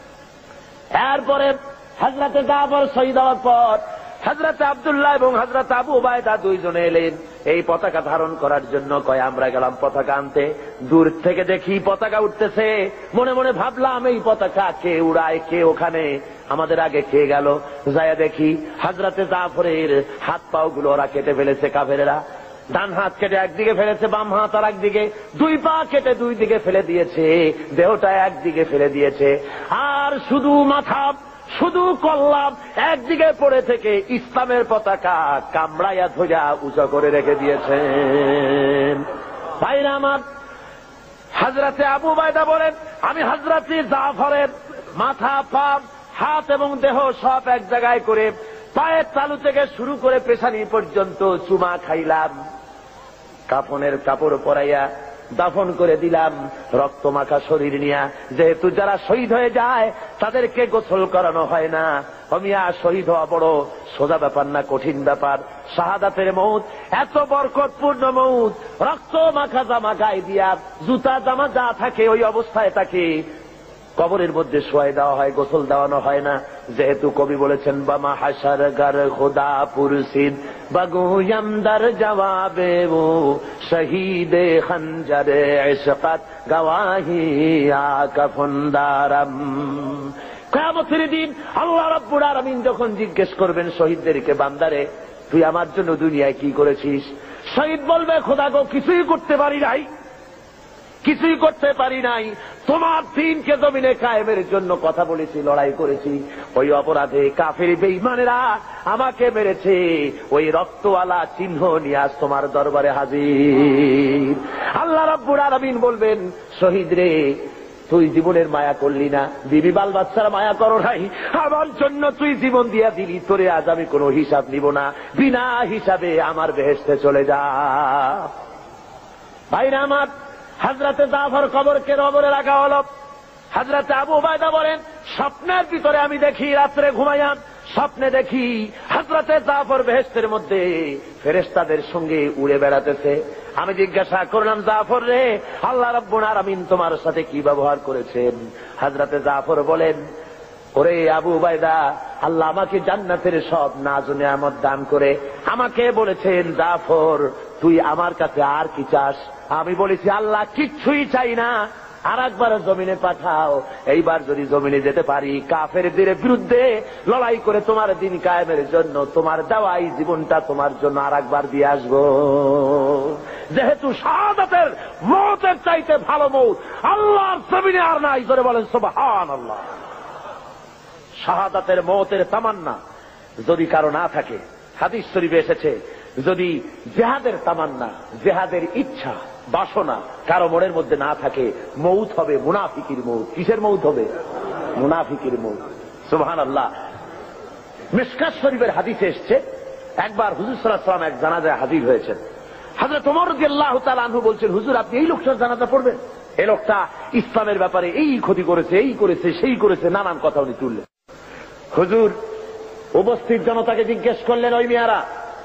এরপরে হযরতে জাফর শহীদ হওয়ার পর হযরতে আব্দুল্লাহ এবং হযরত আবু উবায়দা দুইজনে এলেন এই পতাকা ধারণ করার জন্য। কয় আমরা গেলাম পতাকা আনতে, দূর থেকে দেখি পতাকা উঠতেছে, মনে মনে ভাবলাম এই পতাকা কে উড়ায়, কে ওখানে, আমাদের আগে কে গেল। যাইয়া দেখি হযরতে জাফরের হাত পাও গুলো ওরা কেটে ফেলেছে কাফেরেরা। ডান হাত কেটে একদিকে ফেলেছে, বাম হাত আর একদিকে, দুই পা কেটে দুই দিকে ফেলে দিয়েছে, দেহটা একদিকে ফেলে দিয়েছে, আর শুধু মাথা শুধু কল্লাম একদিকে পড়ে থেকে ইসলামের পতাকা কামড়াইয়া ধইরা উঁচা করে রেখে দিয়েছেন। ভাইরা আমার, হযরতে আবু উবায়দা বলেন, আমি হযরতে জাফরের মাথা, পা, হাত এবং দেহ সব এক জায়গায় করে পায়ের তালু থেকে শুরু করে পেছানি পর্যন্ত চুমা খাইলাম, কাফনের কাপড় পরাইয়া দাফন করে দিলাম, রক্ত মাখা শরীর নিয়া। যেহেতু যারা শহীদ হয়ে যায় তাদেরকে গোসল করানো হয় না। অমিয়া শহীদ হওয়া বড় সোজা ব্যাপার না, কঠিন ব্যাপার। শাহাদাতের মউত এত বরকতপূর্ণ মউত, রক্ত মাখা জামা গায়ে দিয়া, জুতা জামা যা থাকে ওই অবস্থায় তাকে কবরের মধ্যে শোয়াই দেওয়া হয়, গোসল দেওয়ানো হয় না। যেহেতু কবি বলেছেন, বামা হাসার গার খোদা পুরসিদ বাগুয়াম দার জবাবে ও শহীদে খঞ্জরে ইশকাত গওয়াহি আকাফন্দারাম। কিয়ামতের দিন আল্লাহ রাব্বুল আলামিন যখন জিজ্ঞেস করবেন শহীদদেরকে, বান্দারে তুই আমার জন্য দুনিয়ায় কি করেছিস? শহীদ বলবে, খোদা গো কিছুই করতে পারি নাই, কিছুই করতে পারি নাই। তোমার দিনকে জমিনে কায়েমের জন্য কথা বলেছি, লড়াই করেছি। ওই অপরাধে কাফের বেঈমানেরা আমাকে মেরেছে। ওই রক্তওয়ালা চিহ্ন নিয়ে আজ তোমার দরবারে হাজির। আল্লাহ রাব্বুল আলামিন বলবেন, শহীদ রে, তুই জীবনের মায়া করলি না, বিবি বাল বাচ্চার মায়া করো নাই, আমার জন্য তুই জীবন দিয়া দিলি। তোরে আজ আমি কোনো হিসাব নিব না, বিনা হিসাবে আমার বেহেশতে চলে যা। ভাইরা আমার, হযরতে জাফর কবরকে কবরে রাখা হল। হযরতে আবু উবায়দা বলেন, স্বপ্নের ভিতরে আমি দেখি, রাত্রে ঘুমাইয়া স্বপ্নে দেখি হযরতে জাফর বেহেশতের মধ্যে ফেরেশতাদের সঙ্গে উড়ে বেড়াতেছে। আমি জিজ্ঞাসা করলাম, জাফর রে, আল্লাহ রাব্বুল আলামিন তোমার সাথে কি ব্যবহার করেছেন? হযরতে জাফর বলেন, ওরে আবু উবায়দা, আল্লাহ আমাকে জান্নাতের সব নাজ ও নিয়ামত দান করে আমাকে বলেছেন, জাফর তুই আমার কাছে আর কি চাস? আমি বলেছি, আল্লাহ কিচ্ছুই চাই না, আর একবার জমিনে পাঠাও। এইবার যদি জমিনে যেতে পারি, কাফেরদের বিরুদ্ধে লড়াই করে তোমার দিন কায়েমের জন্য তোমার দেওয়া এই জীবনটা তোমার জন্য আর একবার দিয়ে আসবো। যেহেতু শাহাদাতের মওতের চাইতে ভালো মওত আল্লাহর জমিনে আর নাই। জোরে বলেন সুবহানাল্লাহ। শাহাদাতের মওতের তামান্না যদি কারো না থাকে, হাদিস শরীফে এসেছে, যদি জিহাদের তামান্না, জিহাদের ইচ্ছা, বাসনা কারো মনের মধ্যে না থাকে, মৌত হবে মুনাফিকির মৌত। কিসের মৌত হবে? মুনাফিকির মৌত। সুবহানাল্লাহ। মিশকাত শরীফের হাদিসে এসেছে, একবার হুজুর সাল্লাল্লাহু আলাইহি ওয়াসাল্লাম এক জানাজায় হাজির হয়েছেন। হযরত ওমর রাদিয়াল্লাহু তাআলা আনহু বলছেন, হুজুর আপনি এই লোকটার জানাজা পড়বেন? এই লোকটা ইসলামের ব্যাপারে এই ক্ষতি করেছে, এই করেছে, সেই করেছে, নানান কথা উনি তুললেন। হুজুর উপস্থিত জনতাকে জিজ্ঞেস করলেন, ওই মিয়ারা,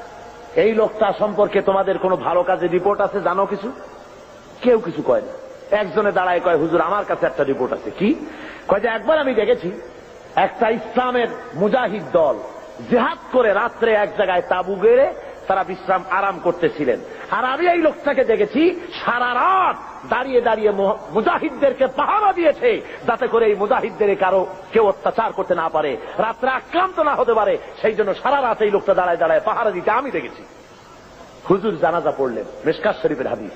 এই লোকটা সম্পর্কে তোমাদের কোনো ভালো কাজের রিপোর্ট আছে? জানো কিছু? কেউ কিছু কয় না। একজনে দাঁড়ায় কয়, হুজুর আমার কাছে একটা রিপোর্ট আছে। কি? কয় যে একবার আমি দেখেছি একটা ইসলামের মুজাহিদ দল জিহাদ করে রাত্রে এক জায়গায় তাবু গেড়ে তারা বিশ্রাম আরাম করতেছিলেন, আর আমি এই লোকটাকে দেখেছি সারা রাত দাঁড়িয়ে দাঁড়িয়ে মুজাহিদদেরকে পাহারা দিয়েছে, যাতে করে এই মুজাহিদদের কারো কেউ অত্যাচার করতে না পারে, রাত্রে আক্রান্ত না হতে পারে। সেই জন্য সারা রাত এই লোকটা দাঁড়ায় দাঁড়ায় পাহারা দিতে আমি দেখেছি। হুজুর জানাজা পড়লেন, মিশকাত শরীফের হাদিস।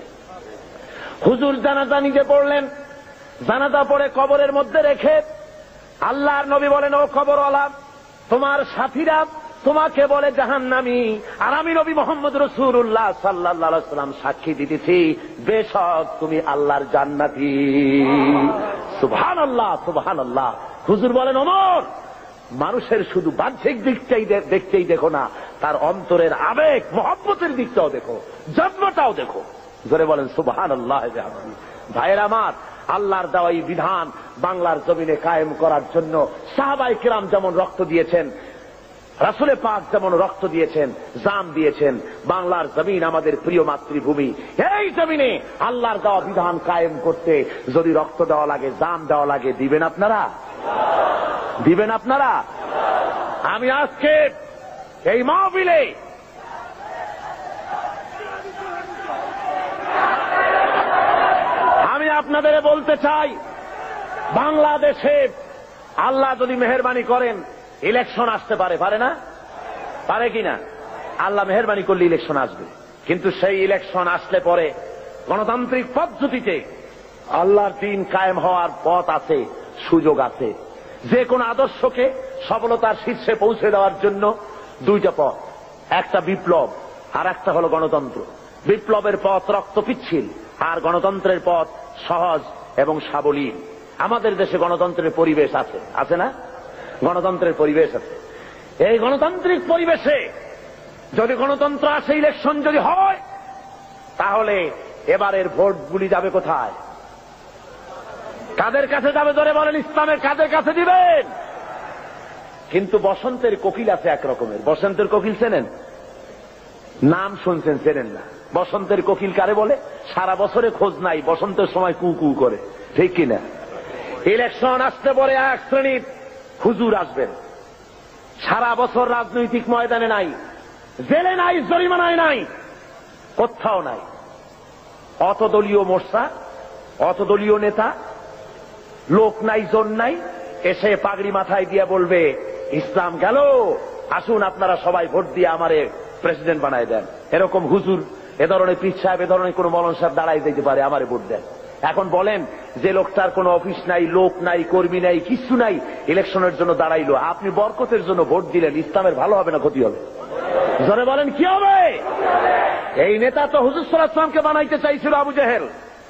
হুজুর জানাজা নিজে পড়লেন, জানাজা পড়ে কবরের মধ্যে রেখে আল্লাহর নবী বলেন, ও কবরওয়ালা, তোমার সাথীরা তোমাকে বলে জাহান্নামী, আর আমি নবী মুহাম্মদ রাসূলুল্লাহ সাল্লাল্লাহু আলাইহি ওয়াসাল্লাম সাক্ষী দিতেছি, বেশক তুমি আল্লাহর জান্নাতি। সুবহানাল্লাহ, সুবহানাল্লাহ। হুজুর বলেন, ওমর, মানুষের শুধু বাহ্যিক দিকটাই দেখতেই দেখো না, তার অন্তরের আবেগ মহব্বতের দিকটাও দেখো, জন্মটাও দেখো। জোরে বলেন সুবহানাল্লাহ। ভাইয়েরা আমার, আল্লাহর দেওয়া এই বিধান বাংলার জমিনে কায়েম করার জন্য সাহাবায়ে কেরাম যেমন রক্ত দিয়েছেন, রাসূলে পাক যেমন রক্ত দিয়েছেন, জান দিয়েছেন, বাংলার জমিন আমাদের প্রিয় মাতৃভূমি। এই জমিনে আল্লাহর দেওয়া বিধান কায়েম করতে যদি রক্ত দেওয়া লাগে, জান দেওয়া লাগে, দিবেন আপনারা? দিবেন আপনারা? আমি আজকে এই মাহফিলে আমি আপনাদের বলতে চাই, বাংলাদেশে আল্লাহ যদি মেহেরবানি করেন ইলেকশন আসতে পারে, পারে না? পারে কিনা? আল্লাহ মেহেরবানি করলে ইলেকশন আসবে, কিন্তু সেই ইলেকশন আসলে পরে গণতান্ত্রিক পদ্ধতিতে আল্লাহর দ্বীন কায়েম হওয়ার পথ আছে, সুযোগ আছে। যে কোন আদর্শকে সফলতার শীর্ষে পৌঁছে দেওয়ার জন্য দুইটা পথ, একটা বিপ্লব আর একটা হলো গণতন্ত্র। বিপ্লবের পথ রক্ত পিচ্ছিল, আর গণতন্ত্রের পথ সহজ এবং সাবলীল। আমাদের দেশে গণতন্ত্রের পরিবেশ আছে, আছে না? গণতন্ত্রের পরিবেশ আছে। এই গণতান্ত্রিক পরিবেশে যদি গণতন্ত্র আসে, ইলেকশন যদি হয়, তাহলে এবারের ভোটগুলি যাবে কোথায়? কাদের কাছে যাবে? ধরে বলেন, ইসলামের কাদের কাছে দিবেন? কিন্তু বসন্তের কোকিল আছে এক রকমের। বসন্তের কোকিল চেনেন? নাম শুনছেন, চেনেন না। বসন্তের কোকিল কারে বলে? সারা বছরে খোঁজ নাই, বসন্তের সময় কু কু করে, ঠিক কিনা? ইলেকশন আসতে পরে এক শ্রেণীর হুজুর আসবেন, সারা বছর রাজনৈতিক ময়দানে নাই, জেলে নাই, জরিমানায় নাই, কোথাও নাই। অত দলীয় মোর্চা, অত দলীয় নেতা, লোক নাই, জন নাই, এসে পাগড়ি মাথায় দিয়ে বলবে, ইসলাম গেল, আসুন আপনারা সবাই ভোট দিয়ে আমারে প্রেসিডেন্ট বানায় দেন। এরকম হুজুর, এ ধরনের পীর সাহেব, এ ধরনের কোন মৌলানা সাহেব দাঁড়াই দিতে পারে, আমারে ভোট দেন। এখন বলেন, যে লোকটার কোনো অফিস নাই, লোক নাই, কর্মী নাই, কিছু নাই, ইলেকশনের জন্য দাঁড়াইলো, আপনি বরকতের জন্য ভোট দিলেন, ইসলামের ভালো হবে না ক্ষতি হবে? জোরে বলেন কি হবে? এই নেতা তো হুজুর সাল্লাল্লাহু আলাইহি ওয়াসাল্লামকে বানাইতে চাইছিল আবু জেহেল।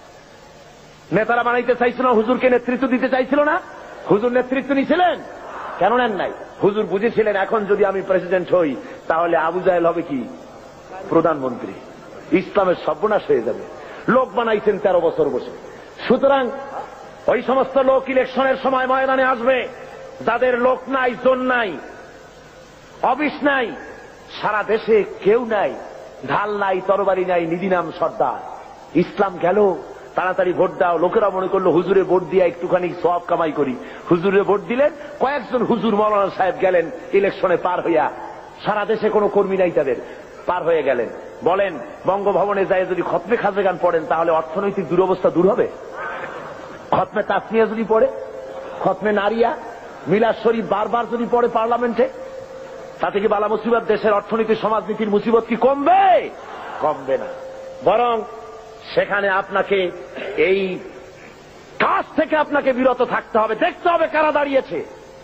নেতারা বানাইতে চাইছিল, হুজুরকে নেতৃত্ব দিতে চাইছিল না? হুজুর নেতৃত্ব নিয়েছিলেন? কেন নেন নাই? হুজুর বুঝেছিলেন এখন যদি আমি প্রেসিডেন্ট হই তাহলে আবু জাহেল হবে কি প্রধানমন্ত্রী, ইসলামের সর্বনাশ হয়ে যাবে। লোক বানাইছেন তেরো বছর বসে। সুতরাং ওই সমস্ত লোক ইলেকশনের সময় ময়দানে আসবে যাদের লোক নাই, জন নাই, অফিস নাই, সারা দেশে কেউ নাই, ঢাল নাই, তরবারি নাই, নিদিনাম সর্দার। ইসলাম গেল, তাড়াতাড়ি ভোট দাও। লোকেরা মনে করলো হুজুরে ভোট দিয়ে একটুখানি সওয়াব কামাই করি, হুজুরে ভোট দিলেন, কয়েকজন হুজুর মৌলানা সাহেব গেলেন ইলেকশনে পার হইয়া, সারা দেশে কোনো কর্মী নাই তাদের, পার হয়ে গেলেন। বলেন, বঙ্গভবনে যায় যদি খতমে খাজেগান পড়েন তাহলে অর্থনৈতিক দুরবস্থা দূর হবে? খতমে তাসমিয়া যদি পড়ে, খতমে নারিয়া, মিলাদ শরীফ বারবার যদি পড়ে পার্লামেন্টে, তাতে কি বালা মুসিবত, দেশের অর্থনীতি সমাজনীতির মুসিবত কি কমবে? কমবে না, বরং সেখানে আপনাকে এই কাজ থেকে আপনাকে বিরত থাকতে হবে, দেখতে হবে কারা দাঁড়িয়েছে।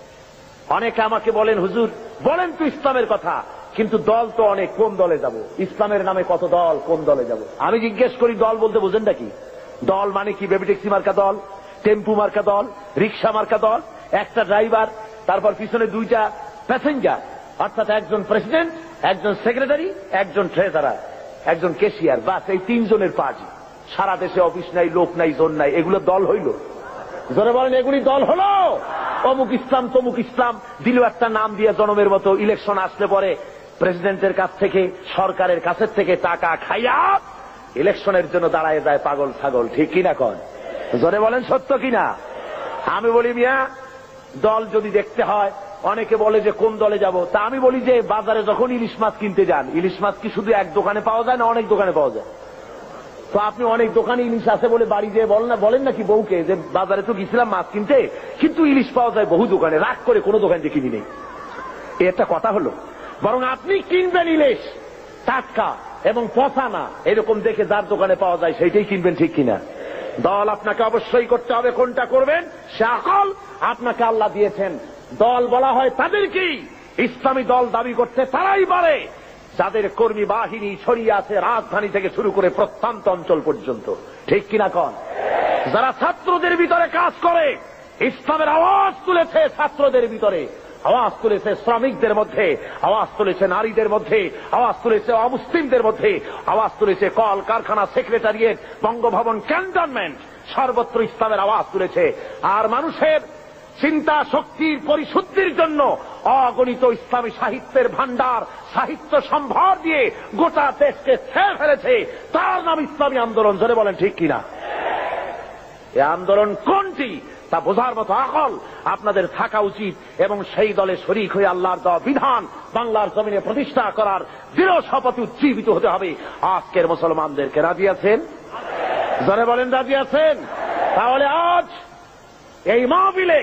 অনেকে আমাকে বলেন, হুজুর বলেন তো ইসলামের কথা, কিন্তু দল তো অনেক, কোন দলে যাব? ইসলামের নামে কত দল, কোন দলে যাব? আমি জিজ্ঞেস করি, দল বলতে বোঝেনটা কি? দল মানে কি? বেবি ট্যাক্সি মার্কা দল, টেম্পু মার্কা দল, রিক্সা মার্কা দল, একটা ড্রাইভার, তারপর পিছনে দুইটা প্যাসেঞ্জার, অর্থাৎ একজন প্রেসিডেন্ট, একজন সেক্রেটারি, একজন ট্রেজারার, একজন ক্যাশিয়ার, বাস, এই তিনজনের পার্টি। সারা দেশে অফিস নাই, লোক নাই, জন নাই, এগুলো দল হইল? জোরে বলেন, এগুলি দল হলো? অমুক ইসলাম তমুক ইসলাম দিল একটা নাম দিয়ে জনমের মতো। ইলেকশন আসলে পরে প্রেসিডেন্টের কাছ থেকে, সরকারের কাছের থেকে টাকা খাইয়া ইলেকশনের জন্য দাঁড়ায় যায় পাগল ছাগল। ঠিক কিনা কন? জোরে বলেন সত্য কিনা? আমি বলি, মিয়া দল যদি দেখতে হয়, অনেকে বলে যে কোন দলে যাব, তা আমি বলি যে বাজারে যখন ইলিশ মাছ কিনতে যান, ইলিশ মাছ কি শুধু এক দোকানে পাওয়া যায় না অনেক দোকানে পাওয়া যায়? তো আপনি অনেক দোকানে ইলিশ আছে বলে বাড়ি যেয়ে বলেন না, বলেন নাকি বউকে যে বাজারে তো গেছিলাম মাছ কিনতে, কিন্তু ইলিশ পাওয়া যায় বহু দোকানে, রাগ করে কোনো দোকান থেকে কিনি নেই। এটা কথা হলো? বরং আপনি কিনবেন ইলিশ টাটকা এবং পচা না, এরকম দেখে যার দোকানে পাওয়া যায় সেইটাই কিনবেন। ঠিক কিনা? দল আপনাকে অবশ্যই করতে হবে, কোনটা করবেন সে আকল আপনাকে আল্লাহ দিয়েছেন। দল বলা হয় তাদেরকেই, ইসলামী দল দাবি করতে তারাই পারে যাদের কর্মী বাহিনী ছড়িয়ে আছে রাজধানী থেকে শুরু করে প্রত্যন্ত অঞ্চল পর্যন্ত। ঠিক কিনা কন? যারা ছাত্রদের ভিতরে কাজ করে, ইসলামের আওয়াজ তুলেছে ছাত্রদের ভিতরে, আওয়াজ তুলেছে শ্রমিকদের মধ্যে, আওয়াজ তুলেছে নারীদের মধ্যে, আওয়াজ তুলেছে অমুসলিমদের মধ্যে, আওয়াজ তুলেছে কল কারখানা, সেক্রেটারিয়েট, বঙ্গভবন, ক্যান্টনমেন্ট, সর্বত্র ইসলামের আওয়াজ তুলেছে। আর মানুষের চিন্তা শক্তির পরিশুদ্ধির জন্য অগণিত ইসলামী সাহিত্যের ভান্ডার, সাহিত্য সম্ভার দিয়ে গোটা দেশকে ছেয়ে ফেলেছে। তার নাম ইসলামী আন্দোলন। জোরে বলেন ঠিক কিনা? এই আন্দোলন কোনটি তা বোঝার মতো আকল আপনাদের থাকা উচিত, এবং সেই দলে শরীক হয়ে আল্লাহর দেওয়া বিধান বাংলার জমিনে প্রতিষ্ঠা করার দৃঢ় শপথে উজ্জীবিত হতে হবে। আজকের মুসলমানদেরকে রাজি আছেন? জোরে বলেন রাজি আছেন? তাহলে আজ এই মাহফিলে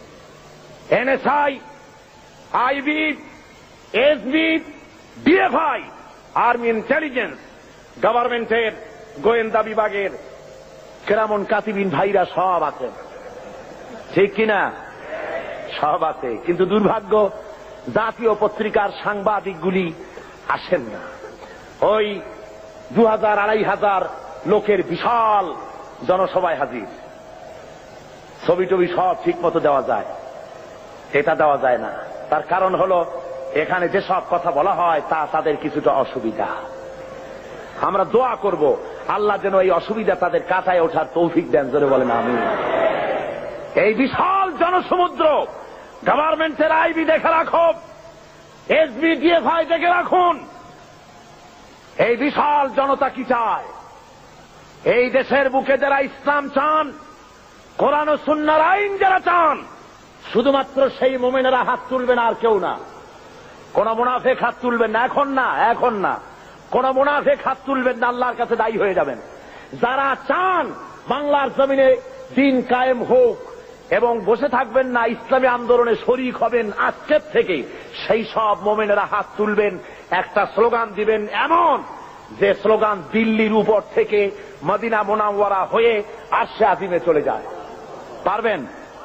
NSI, IB, SB, DFI, army intelligence, গভর্নমেন্টের গোয়েন্দা বিভাগের কেরামন কাতিবিন ভাইরা সব আছেন। ঠিক কিনা? সব আছে, কিন্তু দুর্ভাগ্য জাতীয় পত্রিকার সাংবাদিকগুলি আসেন না। ওই দু হাজার আড়াই হাজার লোকের বিশাল জনসভায় হাজির, ছবি টবি সব ঠিক মতো দেওয়া যায়, এটা দেওয়া যায় না। তার কারণ হলো এখানে যেসব কথা বলা হয় তা তাদের কিছুটা অসুবিধা। আমরা দোয়া করব আল্লাহ যেন এই অসুবিধা তাদের কাটায় ওঠার তৌফিক দেন। জোরে বলেন আমিন। এই বিশাল জনসমুদ্র, গভর্নমেন্টের আইবি দেখে রাখুন, এসবি, ডিএফআই দেখে রাখুন, এই বিশাল জনতা কি চায়। এই দেশের বুকে যারা ইসলাম চান, কোরআন ও সুন্নাহর আইন যারা চান, শুধুমাত্র সেই মুমিনেরা হাত তুলবেন, আর কেউ না। কোন মুনাফিক হাত তুলবেন না, এখন না, এখন না। কোন মুনাফিক হাত তুলবেন না, আল্লাহর কাছে দায়ী হয়ে যাবেন। যারা চান বাংলার জমিনে দিন কায়েম হোক এবং বসে থাকবেন না, ইসলামী আন্দোলনে শরীক হবেন আজকের থেকে, সেই সব মুমিনেরা হাত তুলবেন, একটা স্লোগান দিবেন এমন যে স্লোগান দিল্লির উপর থেকে মদিনা মুনাওয়ারা হয়ে আরশে আজিমে চলে যায়। পারবেন?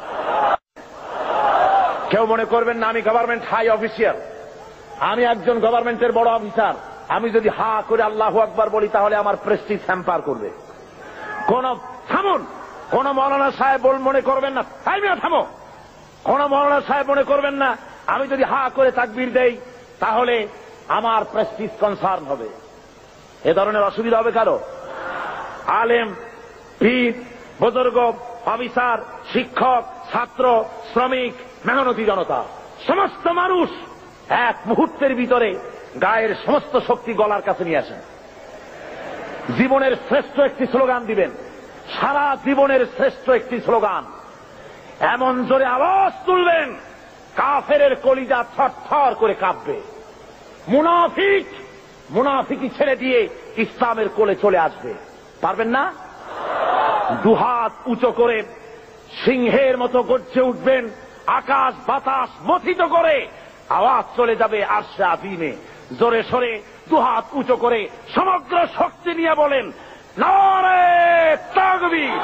কেউ মনে করবেন না আমি গভর্নমেন্ট হাই অফিসিয়াল, আমি একজন গভর্নমেন্টের বড় অফিসার, আমি যদি হা করে আল্লাহু আকবার বলি তাহলে আমার প্রেস্টিজ হ্যাম্পার করবে। কোন থামুন, কোন মৌলানা সাহেব মনে করবেন না, থামিও থামো, কোন মৌলানা সাহেব মনে করবেন না আমি যদি হা করে তাকবীর দেই তাহলে আমার প্রেস্টিজ কনসার্ন হবে। এ ধরনের অসুবিধা হবে কারো? আলেম, পীর, বুজুর্গ, অফিসার, শিক্ষক, ছাত্র, শ্রমিক, মেহনতি জনতা, সমস্ত মানুষ এক মুহূর্তের ভিতরে গায়ের সমস্ত শক্তি গলার কাছে নিয়ে আসেন। জীবনের শ্রেষ্ঠ একটি স্লোগান দিবেন, সারা জীবনের শ্রেষ্ঠ একটি স্লোগান, এমন জোরে আওয়াজ তুলবেন কাফেরের কলিজা থরথর করে কাঁপবে। মুনাফিক মুনাফিকি ছেড়ে দিয়ে ইসলামের কোলে চলে আসবে। পারবেন না? দুহাত উঁচু করে সিংহের মতো গর্জে উঠবেন, আকাশ বাতাস মথিত করে আওয়াজ চলে যাবে আরশে আজিমে। জোরে সরে দুহাত উঁচু করে সমগ্র শক্তি নিয়ে বলেন নারে তাকবীর,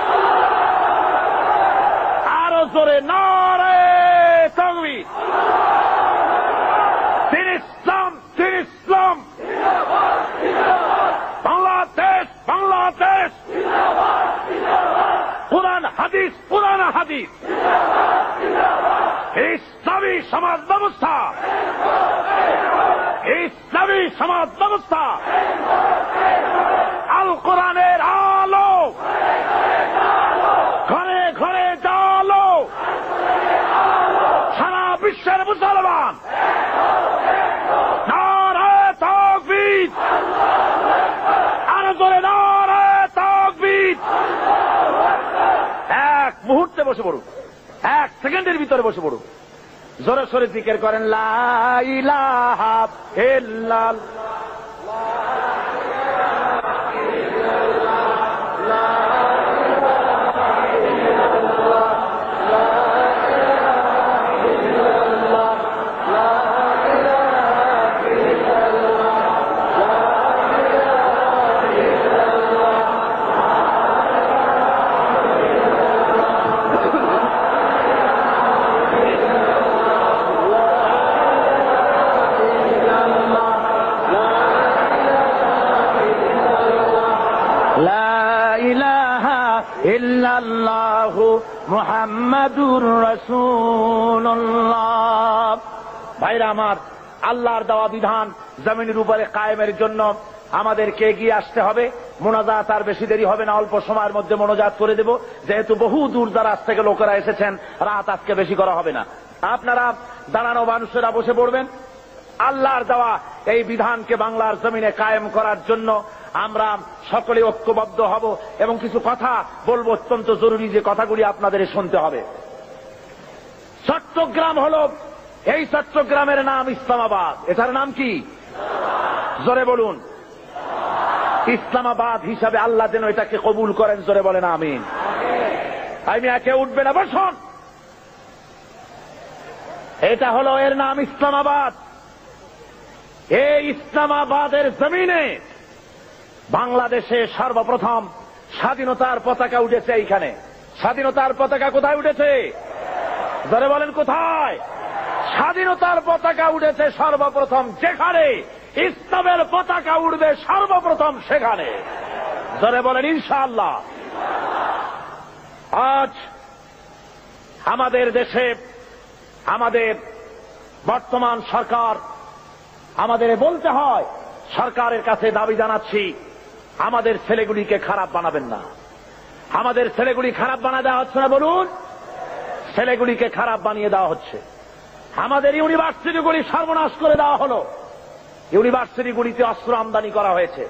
আরো জোরে নারে তাকবীর। দিন ইসলাম, দিন ইসলাম, বাংলাদেশ, বাংলাদেশ, কুরআন হাদিস, কুরআন হাদিস, ইসলামী সমাজ ব্যবস্থা, ইসলামী সমাজ ব্যবস্থা, আল কোরআনের আলো ঘরে ঘরে জালো, সারা বিশ্বের মুসলমান নারে তাকবীর, আরো জোরে নারে তাকবীর। এক মুহূর্তে বসে পড়ুন, এক সেকেন্ডের ভিতরে বসে পড়ুন, জোরে সোরে জিকির করেন লা ইলাহা ইল্লাল্লাহ। ইল্লাল্লাহু মুহাম্মাদুর রাসূলুল্লাহ। ভাইরা আমার, আল্লাহর দেওয়া বিধান জমিনের উপরে কায়েমের জন্য আমাদেরকে এগিয়ে আসতে হবে। মোনাজাত আর বেশি দেরি হবে না, অল্প সময়ের মধ্যে মোনাজাত করে দেব। যেহেতু বহু দূর দারাজ থেকে লোকেরা এসেছেন, রাত আজকে বেশি করা হবে না। আপনারা দাঁড়ানো মানুষেরা বসে পড়বেন। আল্লাহর দেওয়া এই বিধানকে বাংলার জমিনে কায়েম করার জন্য আমরা সকলে ঐক্যবদ্ধ হব এবং কিছু কথা বলবো, অত্যন্ত জরুরি যে কথাগুলি আপনাদের শুনতে হবে। চট্টগ্রাম হল, এই চট্টগ্রামের নাম ইসলামাবাদ। এটার নাম কি? জোরে বলুন। ইসলামাবাদ হিসাবে আল্লাহ যেন এটাকে কবুল করেন, জোরে বলেন আমিন। আমি একে উঠবে না, বসুন। এটা হলো, এর নাম ইসলামাবাদ। এই ইসলামাবাদের জমিনে বাংলাদেশে সর্বপ্রথম স্বাধীনতার পতাকা উঠেছে। এইখানে স্বাধীনতার পতাকা কোথায় উঠেছে? জোরে বলেন কোথায়? স্বাধীনতার পতাকা উঠেছে সর্বপ্রথম যেখানে ইসলামের পতাকা উঠবে সর্বপ্রথম সেখানে। জোরে বলেন ইনশাআল্লাহ। আজ আমাদের দেশে আমাদের বর্তমান সরকার, আমাদের বলতে হয়, সরকারের কাছে দাবি জানাচ্ছি, আমাদের ছেলেগুলিকে খারাপ বানাবেন না। আমাদের ছেলেগুলি খারাপ বানা দেওয়া হচ্ছে না, বলুন। ছেলেগুলিকে খারাপ বানিয়ে দেওয়া হচ্ছে। আমাদের ইউনিভার্সিটিগুলি সর্বনাশ করে দেওয়া হলো। ইউনিভার্সিটিগুলিতে অস্ত্র আমদানি করা হয়েছে।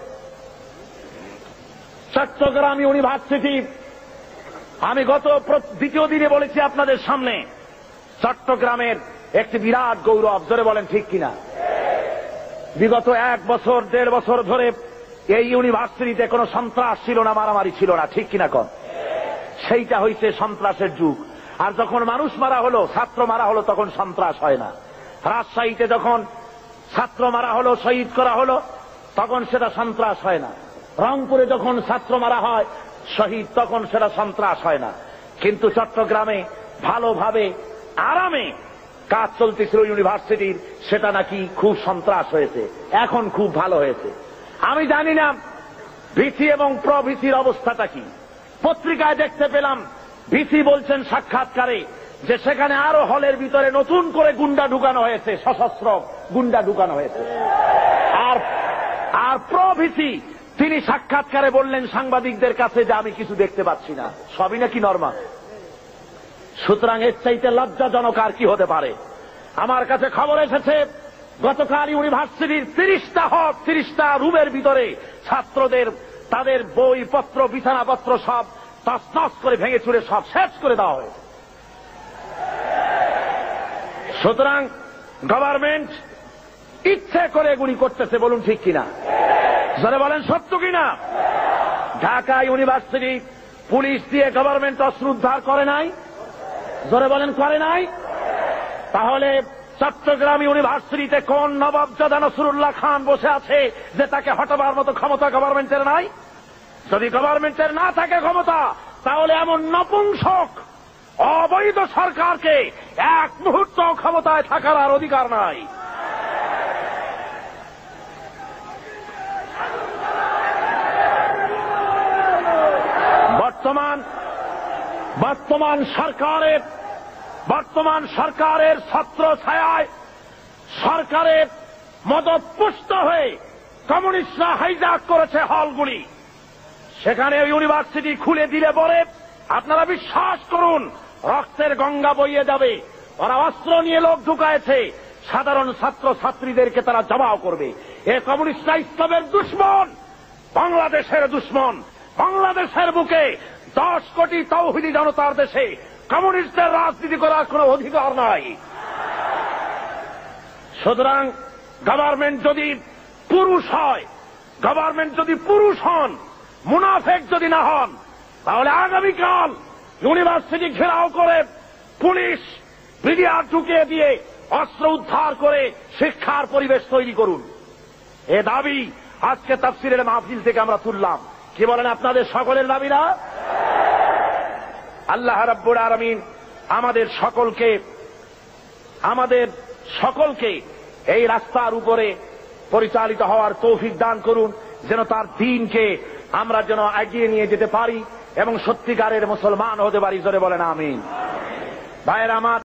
চট্টগ্রাম ইউনিভার্সিটি, আমি গত দ্বিতীয় দিনে বলেছি আপনাদের সামনে, চট্টগ্রামের একটি বিরাট গৌরব। জোরে বলেন ঠিক কিনা? বিগত এক বছর দেড় বছর ধরে এই ইউনিভার্সিটিতে কোনো সন্ত্রাস ছিল না, মারামারি ছিল না, ঠিক কিনা কন? সেইটা হইছে সন্ত্রাসের যুগ। আর যখন মানুষ মারা হলো, ছাত্র মারা হলো, তখন সন্ত্রাস হয় না। রাজশাহীতে যখন ছাত্র মারা হলো, শহীদ করা হলো, তখন সেটা সন্ত্রাস হয় না। রংপুরে যখন ছাত্র মারা হয় শহীদ, তখন সেটা সন্ত্রাস হয় না। কিন্তু চট্টগ্রামে ভালোভাবে আরামে কাজ চলতেছিল ইউনিভার্সিটির, সেটা নাকি খুব সন্ত্রাস হয়েছে, এখন খুব ভালো হয়েছে। আমি জানি না ভিসি এবং প্রভিসির অবস্থাটা কি। পত্রিকায় দেখতে পেলাম ভিসি বলছেন সাক্ষাৎকারে যে সেখানে আরো হলের ভিতরে নতুন করে গুন্ডা ঢুকানো হয়েছে, সশস্ত্র গুন্ডা ঢুকানো হয়েছে। আর আর প্রভিসি তিনি সাক্ষাৎকারে বললেন সাংবাদিকদের কাছে যে আমি কিছু দেখতে পাচ্ছি না, সবই নাকি নরমাল। সুতরাং এর চাইতে লজ্জাজনক আর কি হতে পারে। আমার কাছে খবর এসেছে গতকাল ইউনিভার্সিটির তিরিশটা হল, তিরিশটা রুমের ভিতরে ছাত্রদের তাদের বইপত্র বিছানাপত্র সব তছনছ করে ভেঙে চুরে সব শেষ করে দেওয়া হয়েছে। সুতরাং গভর্নমেন্ট ইচ্ছে করে এগুলি করতেছে, বলুন ঠিক কিনা, যারা বলেন সত্য কিনা। ঢাকা ইউনিভার্সিটি পুলিশ দিয়ে গভর্নমেন্ট অস্ত্র উদ্ধার করে নাই, জোরে বলেন করে নাই। তাহলে চট্টগ্রাম ইউনিভার্সিটিতে কোন নবাবজাদা নসরুল্লাহ খান বসে আছে যে তাকে হটাবার মতো ক্ষমতা গভর্নমেন্টের নাই? যদি গভর্নমেন্টের না থাকে ক্ষমতা, তাহলে এমন নপুংসক অবৈধ সরকারকে এক মুহূর্ত ক্ষমতায় থাকার আর অধিকার নাই। বর্তমান বর্তমান সরকারের বর্তমান সরকারের ছত্র ছায়ায় সরকারের মদতপুষ্ট হয়ে কমিউনিস্টরা হাইজ্যাক করেছে হলগুলি। সেখানে ইউনিভার্সিটি খুলে দিলে পরে আপনারা বিশ্বাস করুন রক্তের গঙ্গা বইয়ে যাবে। ওরা অস্ত্র নিয়ে লোক ঢুকায়েছে, সাধারণ ছাত্র ছাত্রীদেরকে তারা জবাব করবে। এ কমিউনিস্টরা ইসলামের দুশ্মন, বাংলাদেশের দুশ্মন। বাংলাদেশের বুকে দশ কোটি তৌহিদি জনতার দেশে কমিউনিস্টদের রাজনীতি করার কোন অধিকার নাই। সুতরাং গভর্নমেন্ট যদি পুরুষ হয়, গভর্নমেন্ট যদি পুরুষ হন, মুনাফেক যদি না হন, তাহলে আগামীকাল ইউনিভার্সিটি ঘেরাও করে পুলিশ বিডিআর ঢুকিয়ে দিয়ে অস্ত্র উদ্ধার করে শিক্ষার পরিবেশ তৈরি করুন। এ দাবি আজকে তাফসিরের মাহফিল থেকে আমরা তুললাম। কি বলেন আপনাদের সকলের দাবি না? আল্লাহ রাব্বুল আলামিন আমাদের সকলকে আমাদের সকলকে এই রাস্তার উপরে পরিচালিত হওয়ার তৌফিক দান করুন, যেন তার দ্বীনকে আমরা যেন এগিয়ে নিয়ে যেতে পারি এবং সত্যিকারের মুসলমান হতে পারি। জোরে বলেন আমিন। ভাইয়েরা আমার,